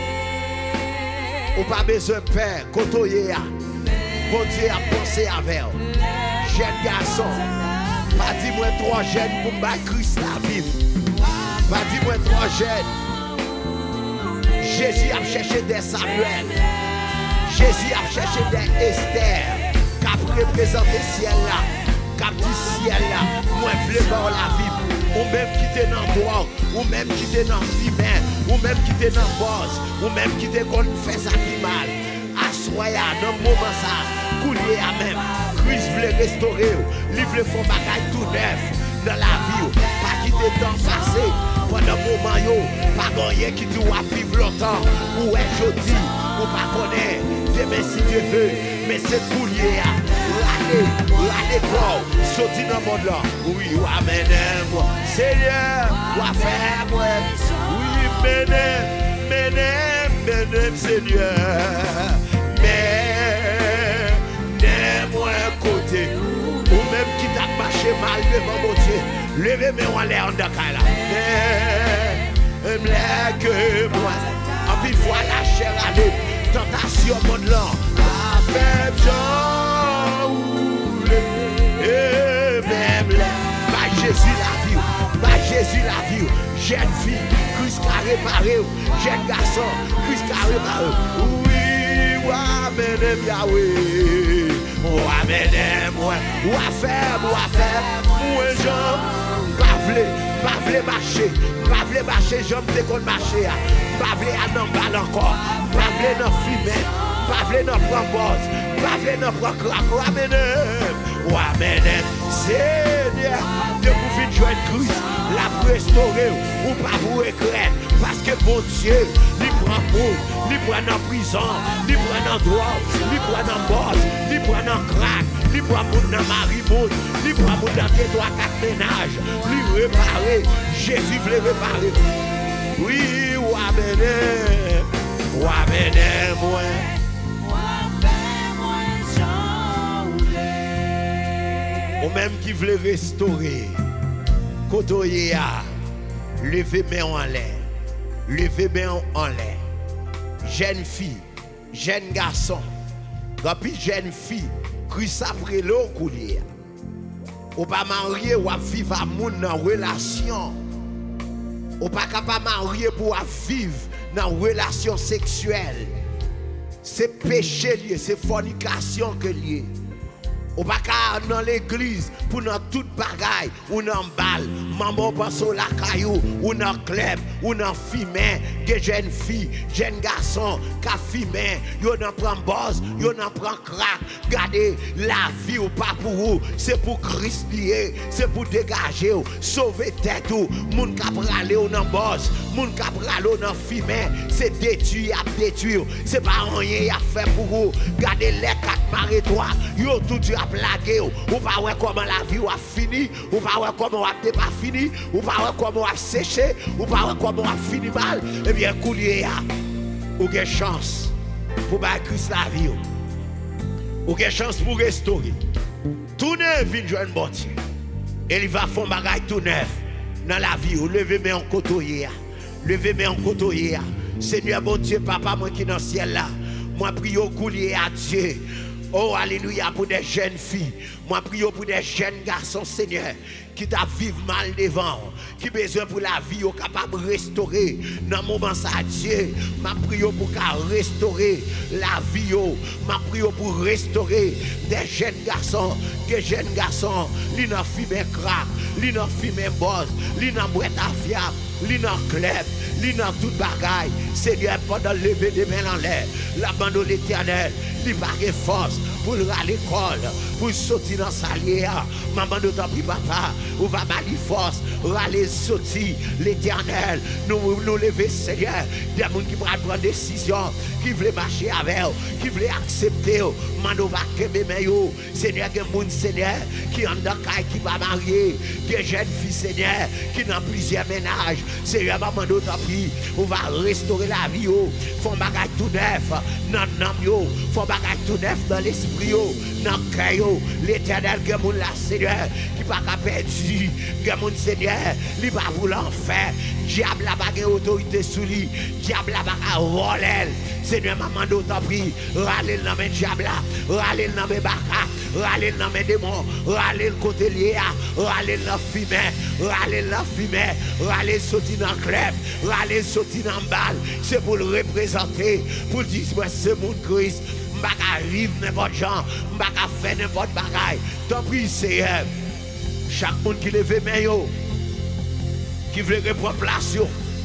Ou pas besoin de père, côté ya. Bon Dieu a pensé avec vous. Jeune garçon, pas dis-moi trois jeunes pour me Christ la vie. Pas dis-moi trois jeunes. Jésus a cherché des Samuel. Jésus a cherché des Esther. Qui a représenté le ciel là. Qui a dit ciel là. Moi, je veux voir la vie. Ou même qui était dans le droit. Ou même qui était dans le fimé. Ou même qui était dans le boss. Ou même qui était qu'on fait ça qui mal. Assoya dans le moment ça. Coulier à même. Christ voulait restaurer. Il voulait faire bagaille tout neuf dans la vie. Pas quitter le temps passé. Pendant un moment, yo, pas gagner qui doit vivre longtemps. Ou est jeudi, ou pas connaître. Demain si Dieu veut, mais c'est pour lier. L'année, l'année quoi, sorti dans le monde là. Oui, ou amenez-moi, Seigneur, ou à faire moi. Oui, menez, menez, menez, Seigneur. Mais, n'aime-moi côté. Ou même qui t'a marché mal devant mon Dieu. Levez-moi en l'air en Dakar là. Mais que moi, en plus fois la chair à l'eau, tentation monde là, avec Jean ou et même là, bah Jésus la vie, bah Jésus la vie, jeune fille, Christ a réparé, jeune garçon, Christ a réparé. Oui, ou amenez Yahweh, ou amenez moi, ou à faire, ou à faire, ou un Jean. Pas vle, pas vle marcher, pas vle marcher, j'aime te qu'on marcher, pas vle à n'en balle encore, pas vle n'en fumer, pas vle n'en prendre, pas vle n'en prendre crack, ou amenez, ou amenez, Seigneur, de vous vite joindre Christ, la pour restaurer, ou pas vous écraser, parce que bon Dieu, il prend pour, il prend en prison, il prend en droit, il prend en boss, il prend en crack, il prend pour dans marimout, il prend pour dans tes trois quatre ménages, lui réparer, Jésus veut réparer. Oui, ou amenez, ou amenez moi. Ou même qui veut restaurer, côté à lever main en l'air, lever main en l'air. Jeune fille, jeune garçon, puis jeune fille, Christ après l'eau coulier. Ou pas marié ou à vivre à moun dans relation. Ou pas capable marier pour vivre dans relation sexuelle. C'est péché lié, c'est fornication que lié. Ou pas dans l'église pour dans toute bagaille ou dans balle, maman pense au la caillou ou dans club ou dans fumé, des jeunes filles, jeunes garçons qui fumé, yo n'en prend boss, yo n'en prend crack. Gardez la vie ou pas pour vous, c'est pour Christ lié, c'est pour dégager ou sauver tête ou moun ka pralé ou dans boss, moun ka pralé ou dans fumé, c'est détruire à détruire, c'est pas rien à faire pour vous. Gardez les quatre marie-toi, yo tout a plagué ou pas voir comment la vie a fini, ou pas voir comment a pas fini, ou pas voir comment a séché, ou pas voir comment a fini mal. Eh bien, coulier ou avez chance pour battre Christ la vie, ou avez chance pour restaurer. Tout neuf vient joindre bon Dieu. Et il va faire un bagage tout neuf. dans la vie, levez-moi en côtoyer. Levez-moi en côtoyer. Seigneur, bon Dieu, papa, moi qui dans le ciel là, moi prie au coulier à Dieu. Oh, alléluia, pour des jeunes filles. Moi, prie pour des jeunes garçons, Seigneur, qui t'a vivre mal devant, qui besoin pour la vie, capable de restaurer. Dans le moment, ça, Dieu, ma prie pour qu'à restaurer la vie. Ma prie pour restaurer des jeunes garçons, des jeunes garçons, qui n'ont fumé crack, qui n'ont fumé boss, qui n'ont boîte à fiable, qui n'ont club, qui n'ont tout bagaille. Seigneur, pendant lever des mains en l'air, l'abandon de l'Éternel, il va avoir force pour aller à l'école, pour sortir dans sa lière. Maman, nous t'en prie, papa, on va aller force, aller sortir l'Éternel. Nous nous lever, Seigneur, des gens qui prennent prendre des décisions, qui veulent marcher avec eux, qui veulent accepter. Mano va kembe meyo. Seigneur, il y a des gens, Seigneur, qui ont dans caille, qui va marier, des jeunes filles, Seigneur, qui ont plusieurs ménages. Seigneur, maman, nous t'en prie, on va restaurer la vie. Font bagage tout neuf, non, non, yo. Font bagage tout neuf dans l'esprit, dans le cœur. L'Éternel, il y a des gens, Seigneur, qui va pas perdu. Il y a des gens, Seigneur, qui va vouloir faire. Diable n'a pas d'autorité sur lui. Diable n'a pas voler. Seigneur, maman, nous t'en prie, râler dans mes diables, râler dans mes bacas, râler dans mes démons, râler le côté lié, râler dans le fumée, râler dans le fumée, râler sortir dans le club, râler sortir dans le bal. C'est pour le représenter, pour dire que c'est mon Christ. Je ne vais pas vivre n'importe gens, je ne vais pas faire n'importe bagaille. T'en prie, Seigneur, chaque monde qui lève mes mains, qui veut reprendre place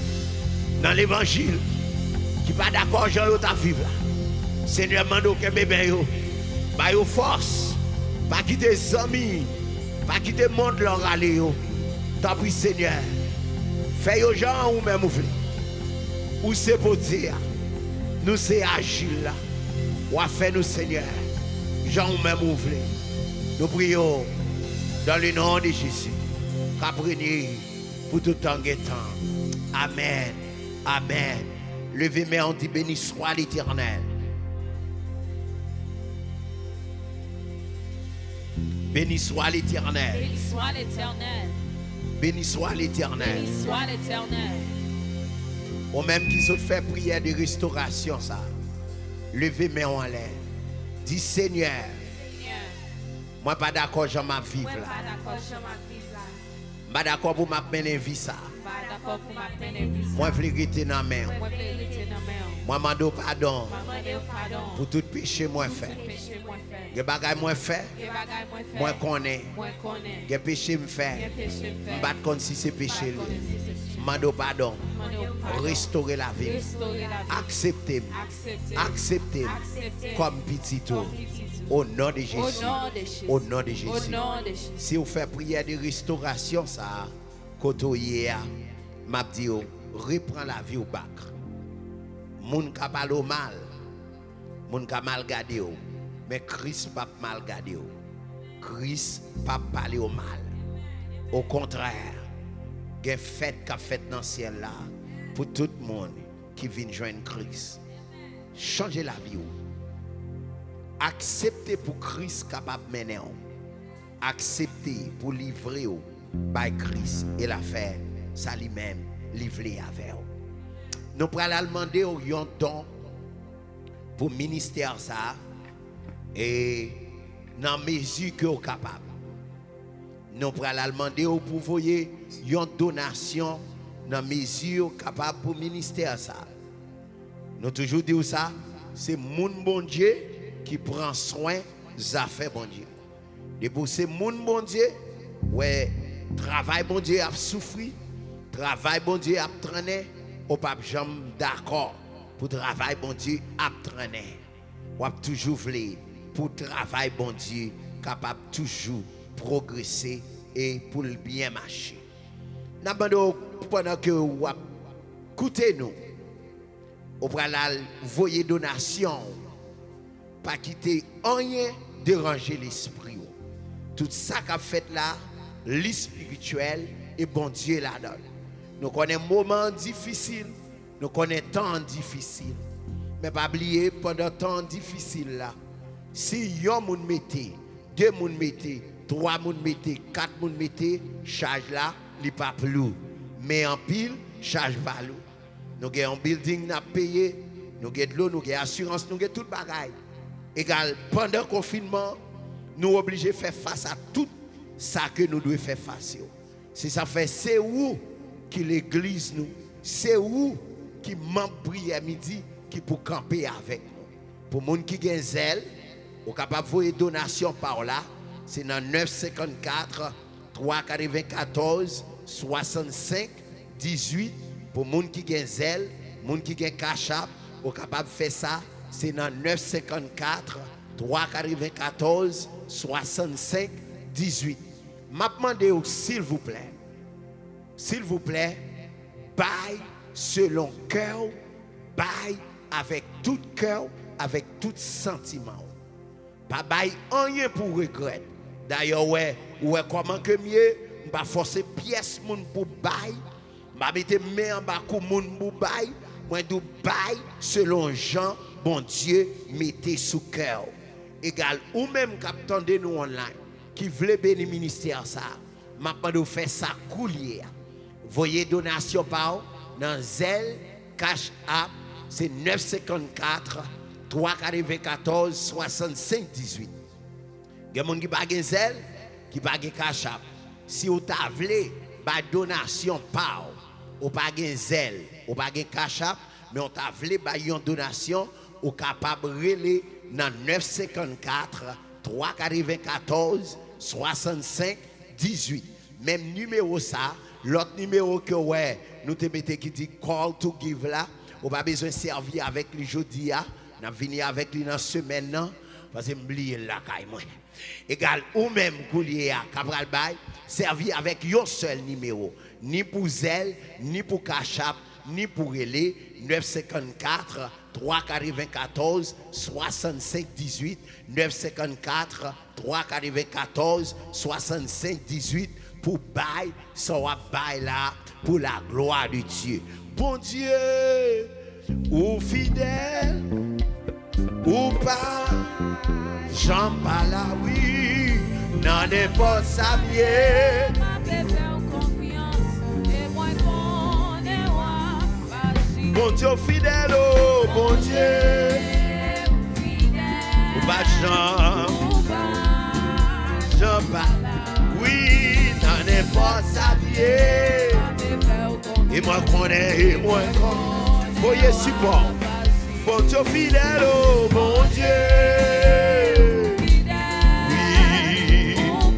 dans l'évangile, qui n'est pas d'accord, Jean, ta vivre là. Seigneur, mando que bébé yo, ba yo force, pas quitter les amis, pas quitter le monde leur aller yo. T'as pris, Seigneur, fais yo gens ou même ouvrir. Ou c'est pour dire, nous c'est agile là, ou à faire nous, Seigneur, gens ou même ouvrir. Nous prions dans le nom de Jésus, qu'apprenez pour tout temps et temps. Amen. Amen. Levez-moi, on dit béni soit l'Éternel. Béni soit l'Éternel. Béni soit l'Éternel. Béni soit l'Éternel. Béni soit l'Éternel. Ou même qui se fait prière de restauration, ça. Levez-moi en l'air. Dis Seigneur, Seigneur, moi pas d'accord, je m'en vivre moi là. pas d'accord, je m'en vivre là. Pas d'accord pour m'appeler vie ça. Pas d'accord pour m'appeler vie ça. Moi, je veux rester dans la main. Moi, je veux rester dans la main. Moi, je demande pardon Moi, je demande pardon pour tout péché moi fait. pour péché moi fait. Les bagages moi fait, Les bagages moi fait. moi connais. Moi connais. Les péchés me Les fait. péchés me fait. Je ne comme si c'est péché. Je demande pardon. Restaurer la vie. Restaurer la vie. Acceptez-moi. Acceptez. Acceptez-moi Acceptez. comme petit tout. Comme petit tout. Au nom de Jésus. Au nom de Jésus. Au nom de Au Jésus. nom de Jésus. Si vous faites prière de restauration, ça, quand vous m'a dit, reprends la vie au bac. Moun ka parle au mal, moun ka mal gardé, mais Christ pas mal gardé. Christ pas parler au mal. Au contraire, il y a une fête qu'a fait dans le ciel là pour tout le monde qui vient joindre Christ. Changez la vie. Acceptez pour Christ capable de mener. Acceptez pour livrer par Christ et l'affaire, ça lui-même livrer avec vous. Nous allons demander au don pour le ministère ça et dans la mesure que vous êtes capable. Nous allons demander au pour voyer une donation dans la mesure capable pour le ministère ça. Nous toujours dit ça, c'est mon bon Dieu qui prend soin des affaires bon Dieu. Et pour ces mon bon Dieu, ouais, travail bon Dieu a souffert, travail bon Dieu a traîné, au pape jamais d'accord pour travail bon Dieu a traîné. Ou a toujours voulu pour travail bon Dieu capable toujours progresser et pour le bien marcher. N'abandon pendant que vous écoutez nous, au préalable voyez donation, pas quitter rien déranger l'esprit. Tout ça qu'a fait là, l'espirituel et bon Dieu là-dedans. Nous connaissons moments difficiles, nous connaissons temps difficiles. Mais pas oublier pendant temps difficile là, si un monde mettez, deux monde mettez, trois monde mettez, quatre monde mettez, charge là, li pas plus. Mais en pile, charge pas l'eau. Nous avons un building à payer, nous avons de l'eau, nous avons assurance, nous avons tout le bagaille. Égal, pendant le confinement, nous sommes obligés de faire face à tout ça que nous devons faire face. Si ça fait, c'est où qui l'église nous, c'est où qui membre prière midi qui pour camper avec nous. Pour les gens qui ont zèle, vous êtes capable de faire donation par là, c'est dans neuf cent cinquante-quatre, trois cent quatre-vingt-quatorze, soixante-cinq, dix-huit. Pour les gens qui ont zèle, les gens qui ont cash app, vous êtes capable de faire ça, c'est dans neuf cent cinquante-quatre, trois cent quatre-vingt-quatorze, soixante-cinq, dix-huit. Je demande s'il vous plaît, s'il vous plaît, baille selon cœur, baille avec tout cœur, avec tout sentiment. Pas baille rien pour regret. D'ailleurs, ouais, ouais, comment que mieux, je vais forcer pièce pour baille, je vais mettre main en bas pour pour baille, moi je baille selon Jean, bon Dieu, mettez sous cœur. Égal, ou même qui nous online, qui veut bénir le ministère, ça, je vais faire ça coulier. Voyez donation par dans Zelle, Cash App, c'est neuf cent cinquante-quatre, trois cent quatre-vingt-quatorze, soixante-cinq, dix-huit. Il y a des gens qui ont Zelle, qui ont Cash App. Si vous avez une donation par, ou pas de Zelle, ou pas de Cash App, mais on t'a voulu une donation, ou capable de relayer dans neuf cent cinquante-quatre, trois cent quatre-vingt-quatorze, soixante-cinq, dix-huit. Même numéro ça, l'autre numéro que ouais, nous te mettons qui dit call to give là, on pas besoin de servir avec lui jeudi, on venir avec lui dans la semaine non, parce que m'oublier là caille moi. Égal ou même coulier à Cabral Bay, servir avec un seul numéro, ni pour Zelle, ni pour Cash App, ni pour Relais, neuf cent cinquante-quatre, trois cent quatre-vingt-quatorze, soixante-cinq, dix-huit, neuf cent cinquante-quatre, trois cent quatre-vingt-quatorze, soixante-cinq, dix-huit, pour bail, ça va bail là, pour la gloire de Dieu. Bon Dieu, ou fidèle, ou pas, j'en parle là, oui, n'en est pas savier. Bon Dieu fidèle, oh bon Dieu, ou pas Jean, Jean parle, oui, n'en est pas savier. Et moi connais, et moi connais, voyez support. Bon Dieu fidèle, oh bon Dieu, oui,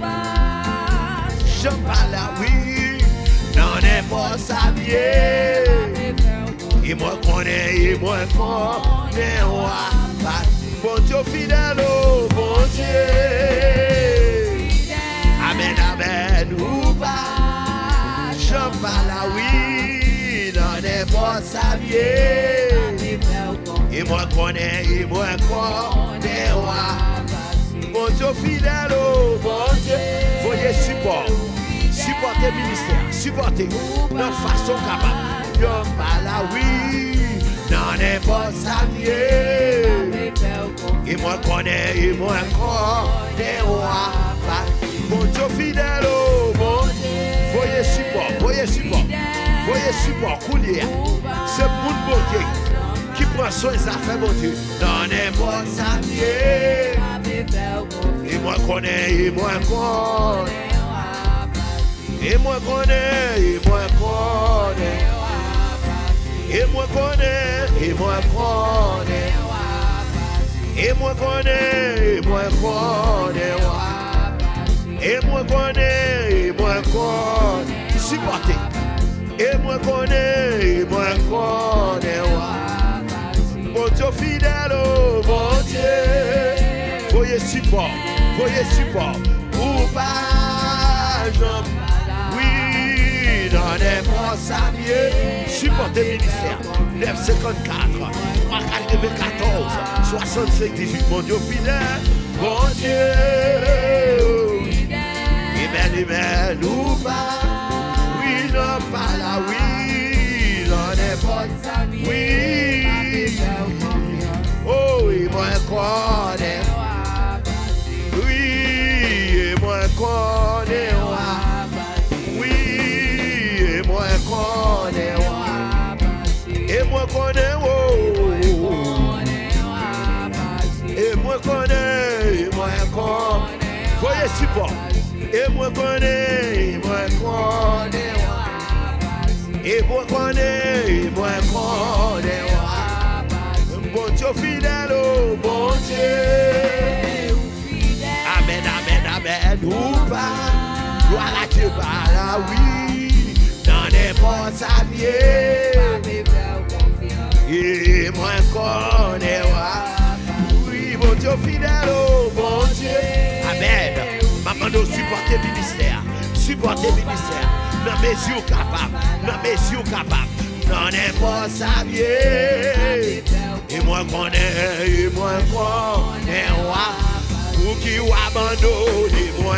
Jean parle, oui, n'en est pas savier. Et moi connais, et moi connais, bon Dieu fidèle, oh bon Dieu. Amen, amen, ou pas, j'en parle, oui, n'en est pas savier. Et moi connais, et moi connais, bon Dieu fidèle, oh bon Dieu. Voyez support, supportez le ministère, supportez de façon capable. J'en parle, oui, n'en est pas savier. Et moi connais, et moi connais, bon Dieu fidèle, oh bon Dieu. Voyez support, voyez support, voyez support, coulier. C'est pour le bon Dieu qui prend soin des affaires, bon Dieu. N'en est pas savier. Et moi connais, et moi connais. Et moi connais, et moi connais. Et moi connais, et moi connais. Et moi connais, et moi connais. Et moi connais, et moi connais. Supportez. Et moi connais, et moi connais. Bon Dieu fidèle, oh bon Dieu. Voyez support, voyez support. Ou pas, j'en oui, dans les bras saviez. Supportez le ministère. neuf cent cinquante-quatre, trois cent quatre-vingt-quatorze, soixante-cinq, dix-huit. Bon Dieu fidèle, bon Dieu. Amen, amen, ou pas. Oui, non, pas là, oui. Dans les bras saviez. Oui. Oh, oui, moi, connais. Oui, et moi, connais. Oui. support. Et moi connais, moi connais. Et moi connais, moi connais. Bon Dieu fidèle, oh bon Dieu. Amen, amen, amen. Ou pas, gloire à Dieu par là, oui. Dans les bons saviers. Et moi connais, oui, bon Dieu fidèle, oh bon Dieu. Amen. Maman nous supporter le ministère. Supporter le ministère. Dans mes yeux capables. Dans mes yeux capables. Dans les bons saviers. Et moi connais, et moi connais, pour qui ou abandonne moi,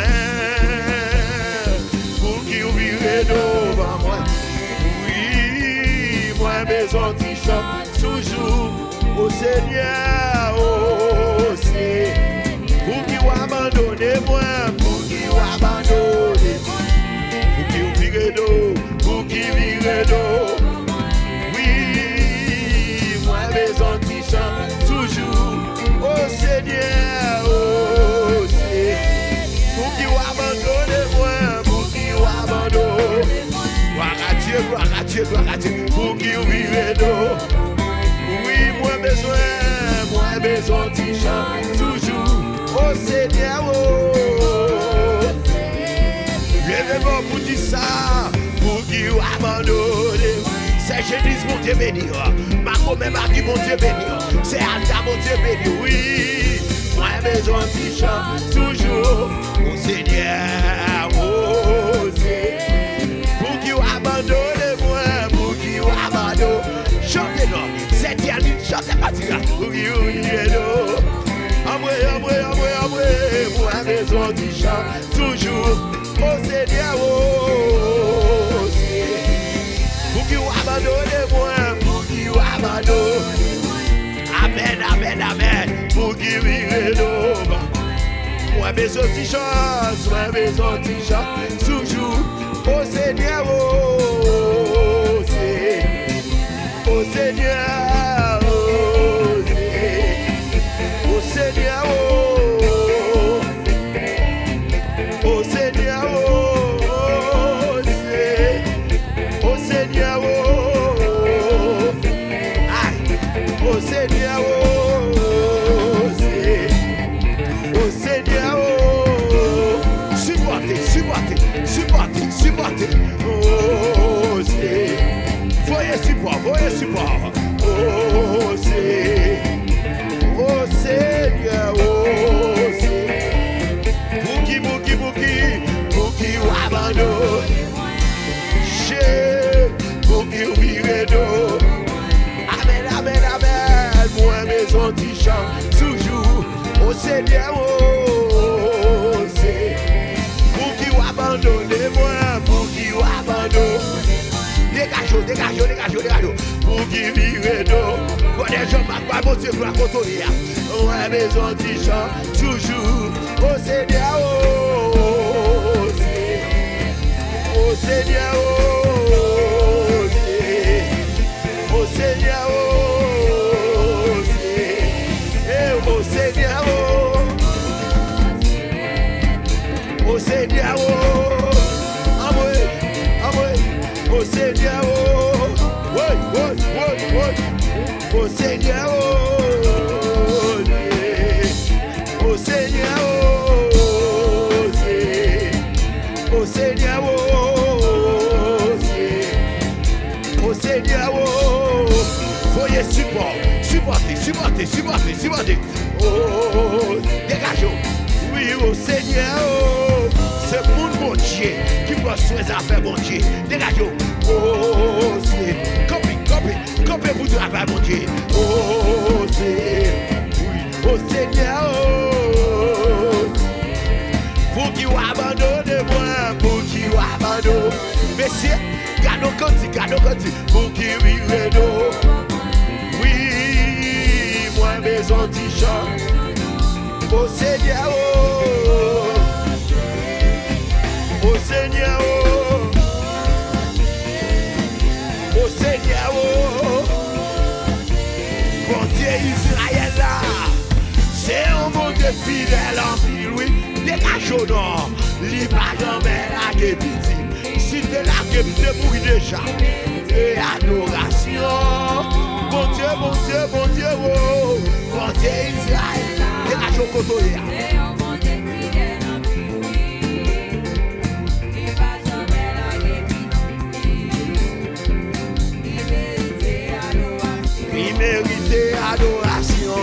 pour qui ou vire devant moi. Oui, moi besoin de chanter toujours au Seigneur, oh c'est. Pour qui ou abandonne moi, pour qui ou abandonne moi, pour qui ou vire d'eau, pour qui vire d'eau. Toujours au Seigneur, oh c'est pour qui ou abandonne moi, pour qui ou abandonne. Gloire à Dieu, gloire à Dieu, gloire à Dieu, pour qui ou vive d'eau. Oui, moi besoin, moi besoin de chanter toujours au Seigneur, oh levez-moi pour dire ça, pour qui ou abandonne. C'est Génis, mon Dieu béni. Marco même qui mon Dieu béni. C'est Alta, mon Dieu béni. Oui, moi besoin de chant toujours au Seigneur. Oh, pour qui ou abandonne moi, pour qui ou abandonne. Chantez-nous, c'est Diane, chantez pas ça. Pour qui ou vive Amoué, amoué, amoué, amoué. Moi besoin de chant toujours au Seigneur. Oh, pour qui ou abandonne moi, pour qui ou abandonne. Amen, amen, amen. Pour qui vive d'eau. Moi besoin de chance, moi besoin de chance. Toujours au Seigneur, oh c'est. Au Seigneur, oh c'est. Au Seigneur, oh. Au Seigneur, oh. Au Seigneur, oh, c'est au Seigneur, oh, supportez, supportez, supportez, supportez, oh, c'est, voyez support, voyez support, oh, c'est, au Seigneur, oh, c'est, pour qui, pour qui, pour qui, pour qui ou abandonne, chez, pour qui ou vire d'eau. Amen, amen, amen. Moi, maison qui chante toujours au Seigneur, oh, c'est pour qui ou abandonne moi, pour qui ou abandonne. Dégagez, dégagez, dégagez, dégagez. Pour qui vire d'eau. Quand les gens marquent pas, mon Dieu, pour la côtoyer. Moi, maison qui chante toujours au Seigneur, oh, c'est au Seigneur, oh, c'est au Seigneur, oh, c'est, et au Seigneur, oh, au Seigneur, oh, amoué, amoué, au Seigneur, oh, oui, oui, oui, oui, au Seigneur, oh, au Seigneur, oh, c'est, au Seigneur, oh, c'est, au Seigneur, oh. Voyez support, supportez, supportez, supportez, supportez. Oh, dégagez. Oui, au Seigneur, oh, c'est pour mon Dieu qui prend soin des affaires, mon Dieu. Dégagez. Oh, c'est copie, copie, copie pour travail, mon Dieu. Oh, c'est, oui, au Seigneur, oh, pour qui ou abandonne moi, pour qui ou abandonne. Messieurs, gardons conti, gardons conti, pour qui vive d'eau. Oui, moi besoin de chant au Seigneur, oh, au Seigneur, oh, au Seigneur, oh, bon Dieu Israël là, c'est un bon Dieu fidèle en pile, oui. Dégage non, li pas jamais la guépiti. Si t'es la guépiti, mourir déjà. Et adoration. Bon Dieu, bon Dieu, bon Dieu, oh. Bon Dieu Israël. Dégage au côté. Il méritait adoration.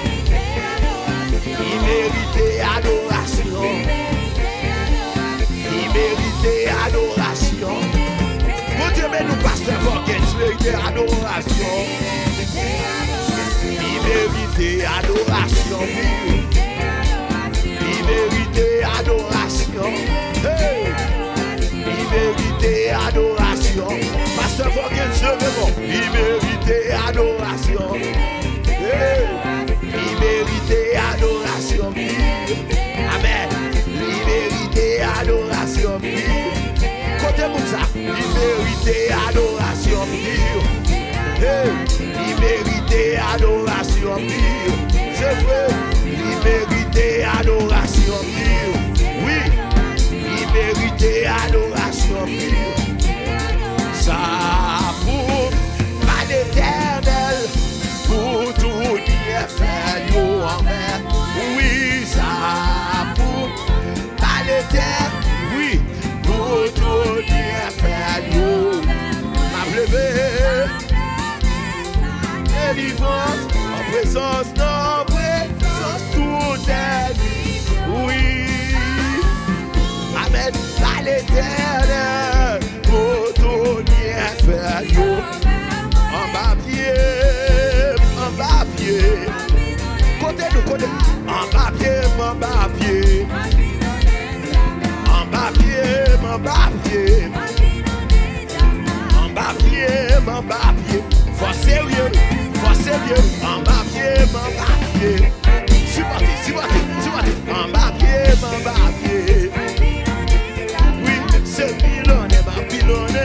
Il méritait adoration. Il méritait adoration. Mon Dieu, mais nous, pasteur Forget, il méritait adoration. Il méritait adoration. Il méritait adoration. Hey! Il méritait adoration. Pasteur Forget, je veux bon. Il méritait adoration. Hey! Il méritait adoration. Amen. Il méritait adoration. Côté Moussa, il méritait adoration. Hey! Il méritait adoration. C'est vrai. Il méritait adoration. Oui. Il méritait adoration. Ça pour pas l'éternel, pour tout bien faire yo envers. Oui, ça pour pas l'éternel, oui, pour tout bien faire yo. Ma pleuvé, délivrance, en présence, non, présence, tout est dit. Oui, amen, pas l'éternel, pour tout bien faire yo. En bas pied, en bas pied. Côté nous, côté. En bas pied, en bas pied. En bas pied, en bas pied. En bas pied, en bas pied. Faut sérieux, faut sérieux. En bas pied, en bas pied. Supportez, supportez, supportez. En bas pied, en bas pied. Oui, c'est pilonné, ma pilonné.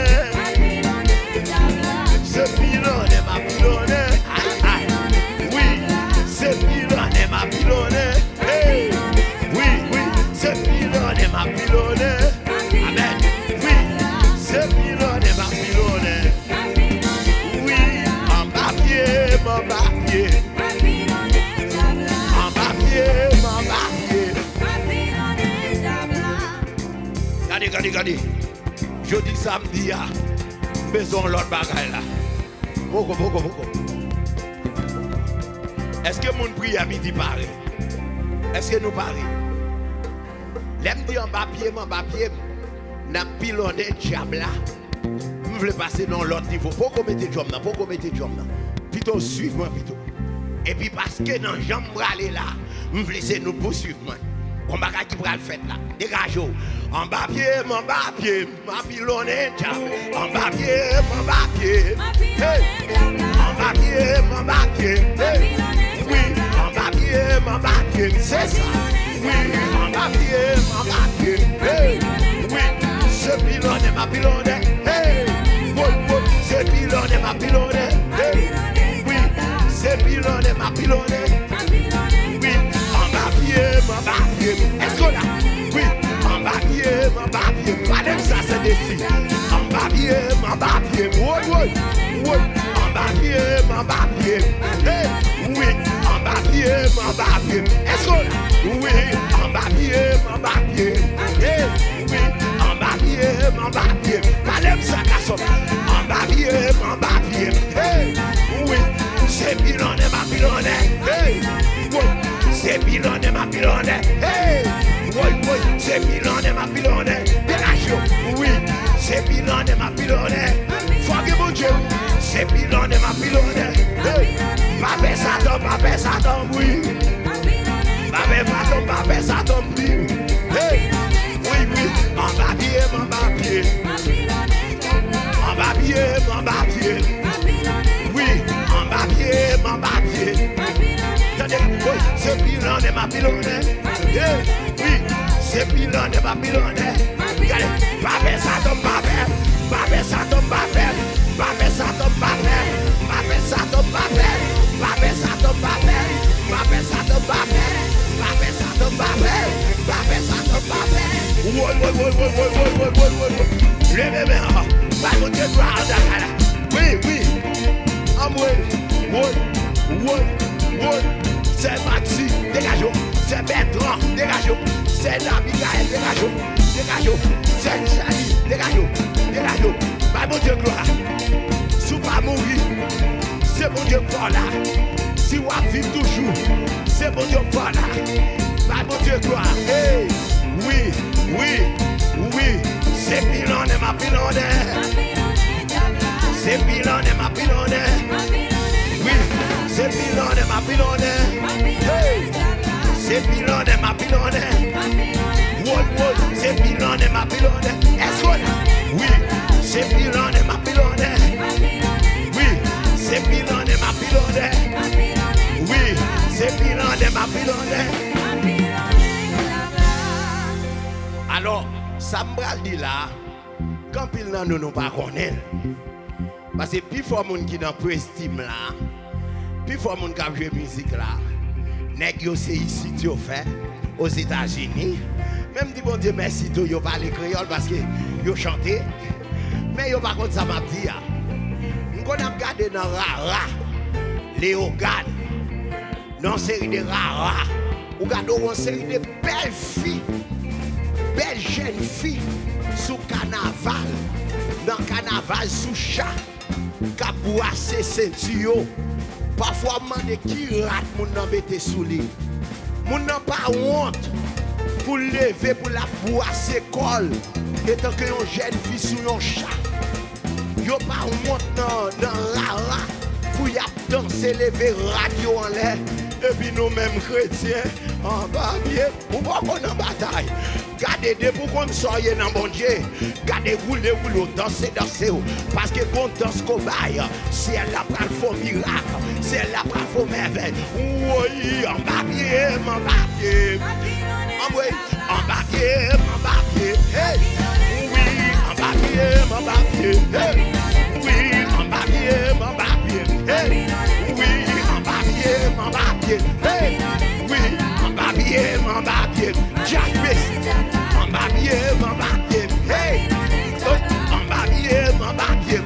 C'est pilonné, ma pilonné. Aïe, aïe. Oui, c'est pilonné, ma pilonné. Hey. Oui, oui, c'est pilonné, ma pilonné. Amen. Oui, c'est pilonné, ma pilonné. Oui, en bas pied, en bas pied. En bas pied, en bas pied. Regardez, regardez, regardez. Jeudi, samedi, faisons l'autre bagaille là. Beaucoup, beaucoup, beaucoup. Est-ce que mon prie à midi pareil? Est-ce que nous pareil? L'aime dit en bas pied, en bas pied, n'a pilonné diable là. Je voulais passer dans l'autre niveau. Pourquoi mettre job là? Pourquoi mettre job là? Plutôt suivre-moi plutôt. Et puis parce que dans jambe aller là, je voulais laisser nous poursuivre. On va qui va le faire là. Dégage. En bas pied, en bas pied, ma pilonné diable. En bas pied, en bas pied. Hey. En bas pied, en bas pied. Hey. Oui, en bas pied, en bas pied. C'est ça. Oui, en bas pied, en bas pied. Hey. Oui, c'est pilonné, ma pilonné. Hey. Oui, oui, c'est pilonné, ma pilonné. Hey. Oui, c'est pilonné, ma pilonné. Oui, en bas pied, en bas pied. Est-ce qu'on a? Oui, en bas pied, en bas pied. Madame, ça c'est des filles. En bas pied, en bas pied. Oui, oui, oui. En bas pied, en bas pied. Hey, oui, en bas pied, en bas pied. Est-ce qu'on a? Oui, en bas pied, en bas pied. Hey, oui, en bas pied, en bas pied. Madame, ça casse. En bas pied, en bas pied. Hey, oui, c'est pilonné, ma pilonné. Hey, oui, c'est pilonné, ma pilonné. Hey, oui, oui, c'est pilonné, ma pilonné. Dégage, oui, c'est pilonné, ma pilonné. Fuck mon Dieu, c'est pilonné, ma pilonné. Hey, papa ça tombe, papa ça tombe, oui. Papa ça tombe, papa ça tombe, oui. Hey, oui, oui, en bas pied, en bas pied. En bas pied, en bas pied. Oui, en bas pied, en bas pied. Attendez, oui, c'est pilonné, ma pilonné. Oui, c'est pilonné, ma pilonné. Regardez, papa ça tombe, papa. Papa ça tombe, papa. Papa ça tombe, papa. Papa ça tombe, papa. Papa ça tombe, papa. Papa ça tombe, papa. Papa ça tombe, papa. Papa ça Oui, oui, oui, oui, oui, oui, oui, oui, oui. Levez mes mains. Bah, mon Dieu, gloire à Dakar. Oui, oui. Ah, oui, oui, oui, oui. C'est Maxi, dégage. C'est Bertrand, dégage. C'est Nabigaël, dégage. Dégage. C'est Chali, dégage. Dégage. Bah, mon Dieu, gloire. Si vous pas mourir, c'est mon Dieu pour là. Si vous vivez toujours, c'est mon Dieu pour là. Bah, mon Dieu, gloire. Hey, oui, oui, oui. C'est bilan de ma pilonne. C'est bilan de ma pilonne. Oui, c'est bilan de ma pilonne. Hey, c'est bilan de ma pilonne. Wol, wol, c'est bilan de ma pilonne. Est-ce qu'on a? Oui, c'est bilan de ma pilonne. Oui, c'est bilan de ma pilonne. Oui, c'est bilan de ma pilonne. Alors, ça me dit là, quand il n'en nous pas connaît, parce que plus fort moun qui dans prestime là, plus fort moun qui a joué musique là, nèg yo c'est ici tu fait aux États-Unis, même dit bon Dieu merci tout yo parler créole parce que yo chanté, mais yo par contre ça m'a dit, on a regardé dans Rara, Léogane, dans série de Rara, on regarde une série de belles filles. Belle jeune fille sous carnaval, dans carnaval sous chat, capouasse ses ceintures. Parfois, demande qui rate mon nom mettre sous lit. Mon n'a pas honte pour lever pour la boisser col. Et tant que une jeune fille sous un chat, yo pas honte dans dans rara pour y danser lever radio en l'air. Et puis nous-mêmes chrétiens en bas bien, ou pas qu'on en bataille. Gardez des pour qu'on soyez dans mon Dieu. Gardez rouler rouler danser danser parce que qu'on danse cobaye, si elle a pas le faux miracle, si elle a pas le faux merveille. Oui, en bas bien, en bas bien. En oui, en bas bien, en bas bien. Hey. Oui, en bas bien, en bas bien. Hey. Oui, en bas bien, en bas bien. Hey. Oui, en bas bien, en bas bien. Hey. Oui, en bas bien, en bas bien. Jack Bess. En bas bien, en bas bien. Hey. En bas bien, en bas bien.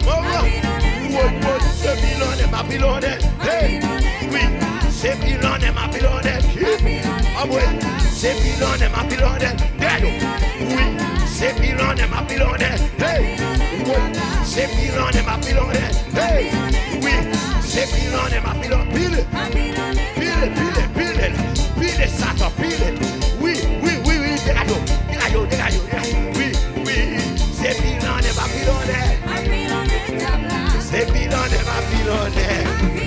Maman. C'est bilan de ma pilonne. Hey. Oui, c'est bilan de ma pilonne. Ah oui, c'est bilan de ma pilonne. Oui, c'est bilan de ma pilonne. Hey. Oui, c'est bilan de ma pilonne. Hey. Oui, c'est bilan de ma pilonne. Pile, pile, pile, pile, pile, Satan, pile. Oui, oui, oui, oui, dégage, dégage, dégage. Oui, oui, c'est bilan de ma pilonne. C'est bilan de ma pilonne.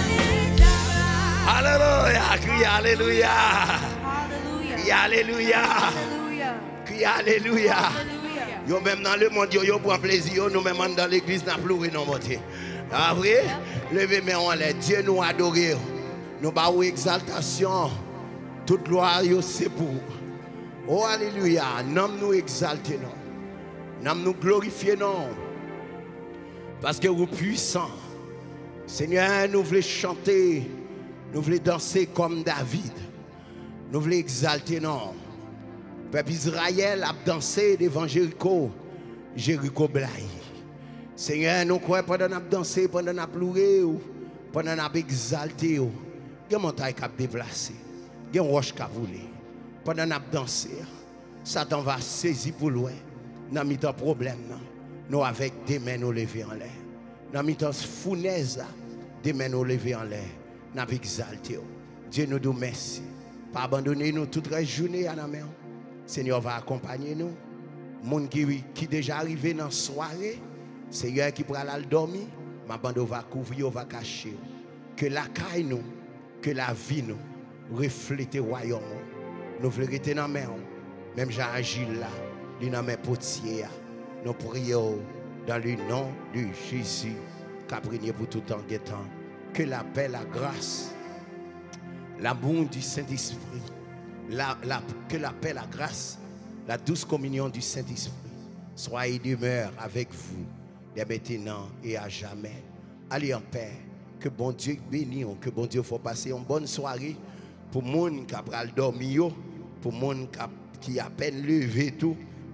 Alléluia, crie alléluia. Crie alléluia. Crie alléluia. Yo même dans le monde, yo prend plaisir, nous même dans l'église, n'a pleuré non mon Dieu. Ah vrai? Levez mes mains en l'air. Dieu nous adore. Nous avons exaltation. Toute gloire, c'est pour. Oh, alléluia. Nous nous exalter, non. Nous nous glorifier, non. Parce que vous êtes puissant. Seigneur, nous voulons chanter. Nous voulons danser comme David. Nous voulons exalter, non. Peuple Israël a dansé devant Jéricho. Jéricho blaye. Seigneur, nous croyons pendant qu'on a dansé, pendant qu'on a pleuré, pendant qu'on a exalté. Il y a une montagne qui a déplacé. Il y a une roche qui a volé. Pendant qu'on a dansé, Satan va saisir pour loin. Nous avons mis un problème. Nous avec des mains nous levées en l'air. Nous avons mis un fournaise, des mains nous levées en l'air. Nous avons exalté. Dieu nous dit merci. Pas abandonner nous toute la journée à la main. Seigneur va accompagner nous. Monde qui qui déjà arrivé dans la soirée, Seigneur qui prend la dormir, ma bande va couvrir, va cacher. Que la caille nous, que la vie nous reflète le royaume. Nous voulons rester dans la main. Même Jean-Agile là, il dans mes potiers. Nous prions dans le nom de Jésus, qu'après pour tout temps et temps. Que la paix, la grâce, l'amour du Saint-Esprit, la, la, que la paix, la grâce, la douce communion du Saint-Esprit soit et demeure avec vous, dès maintenant et à jamais. Allez en paix. Que bon Dieu bénisse, que bon Dieu faut passer une bonne soirée pour les gens qui ont dormi, pour les gens qui ont à peine levé tout.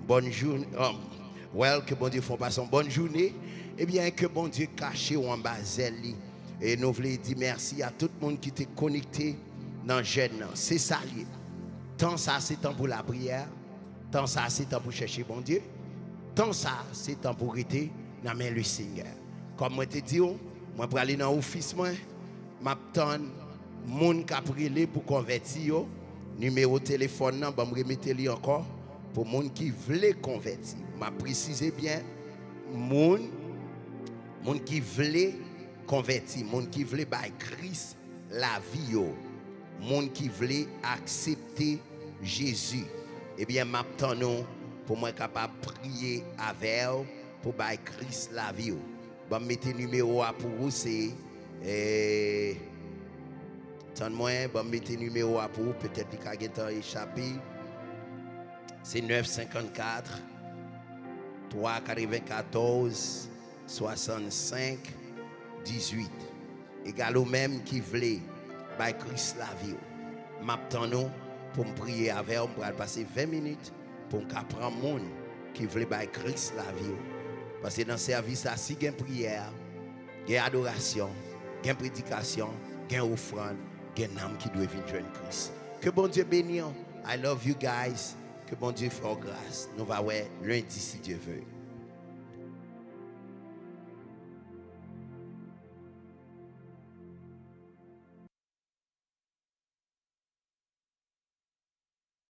bonne journée. Um, well, que bon Dieu font passer une bonne journée. Eh bien, que bon Dieu caché ou en bas zèle. Et nous voulons dire merci à tout le monde qui était connecté dans le jeûne. C'est ça. Tant ça, c'est temps pour la prière. Tant ça, c'est temps pour chercher bon Dieu. Tant ça, c'est temps pour rester dans main le Seigneur. Comme moi te dis, moi pour aller dans l'office, moi, m'attends moun qui a prié pour convertir. Numéro de téléphone, je vais remettre encore pour moun qui veut convertir. Je précise bien, moun, moun qui veut convertir, moun qui veut by Christ la vie, moun qui veut accepter Jésus. Eh bien, m'attends pour moi capable de prier avec vous pour by Christ la vie. Je vais mettre le numéro pour vous, c'est eh, attends-moi, je vais mettre le numéro pour vous, peut-être qu'il y a échappé. C'est neuf cent cinquante-quatre, trois cent quatre-vingt-quatorze, soixante-cinq, dix-huit. Égal au même qui voulait, by Christ la vie. M'attends pour me prier avec vous, pour passer vingt minutes pour me prendre monde qui voulait by Christ la vie. Parce que dans le service, il y a une prière, il y a une adoration, il y a une prédication, il y a une offrande, il y a un âme qui doit venir joindre Christ. Que bon Dieu bénisse. I love you guys. Que bon Dieu fasse grâce. Nous allons voir lundi si Dieu veut.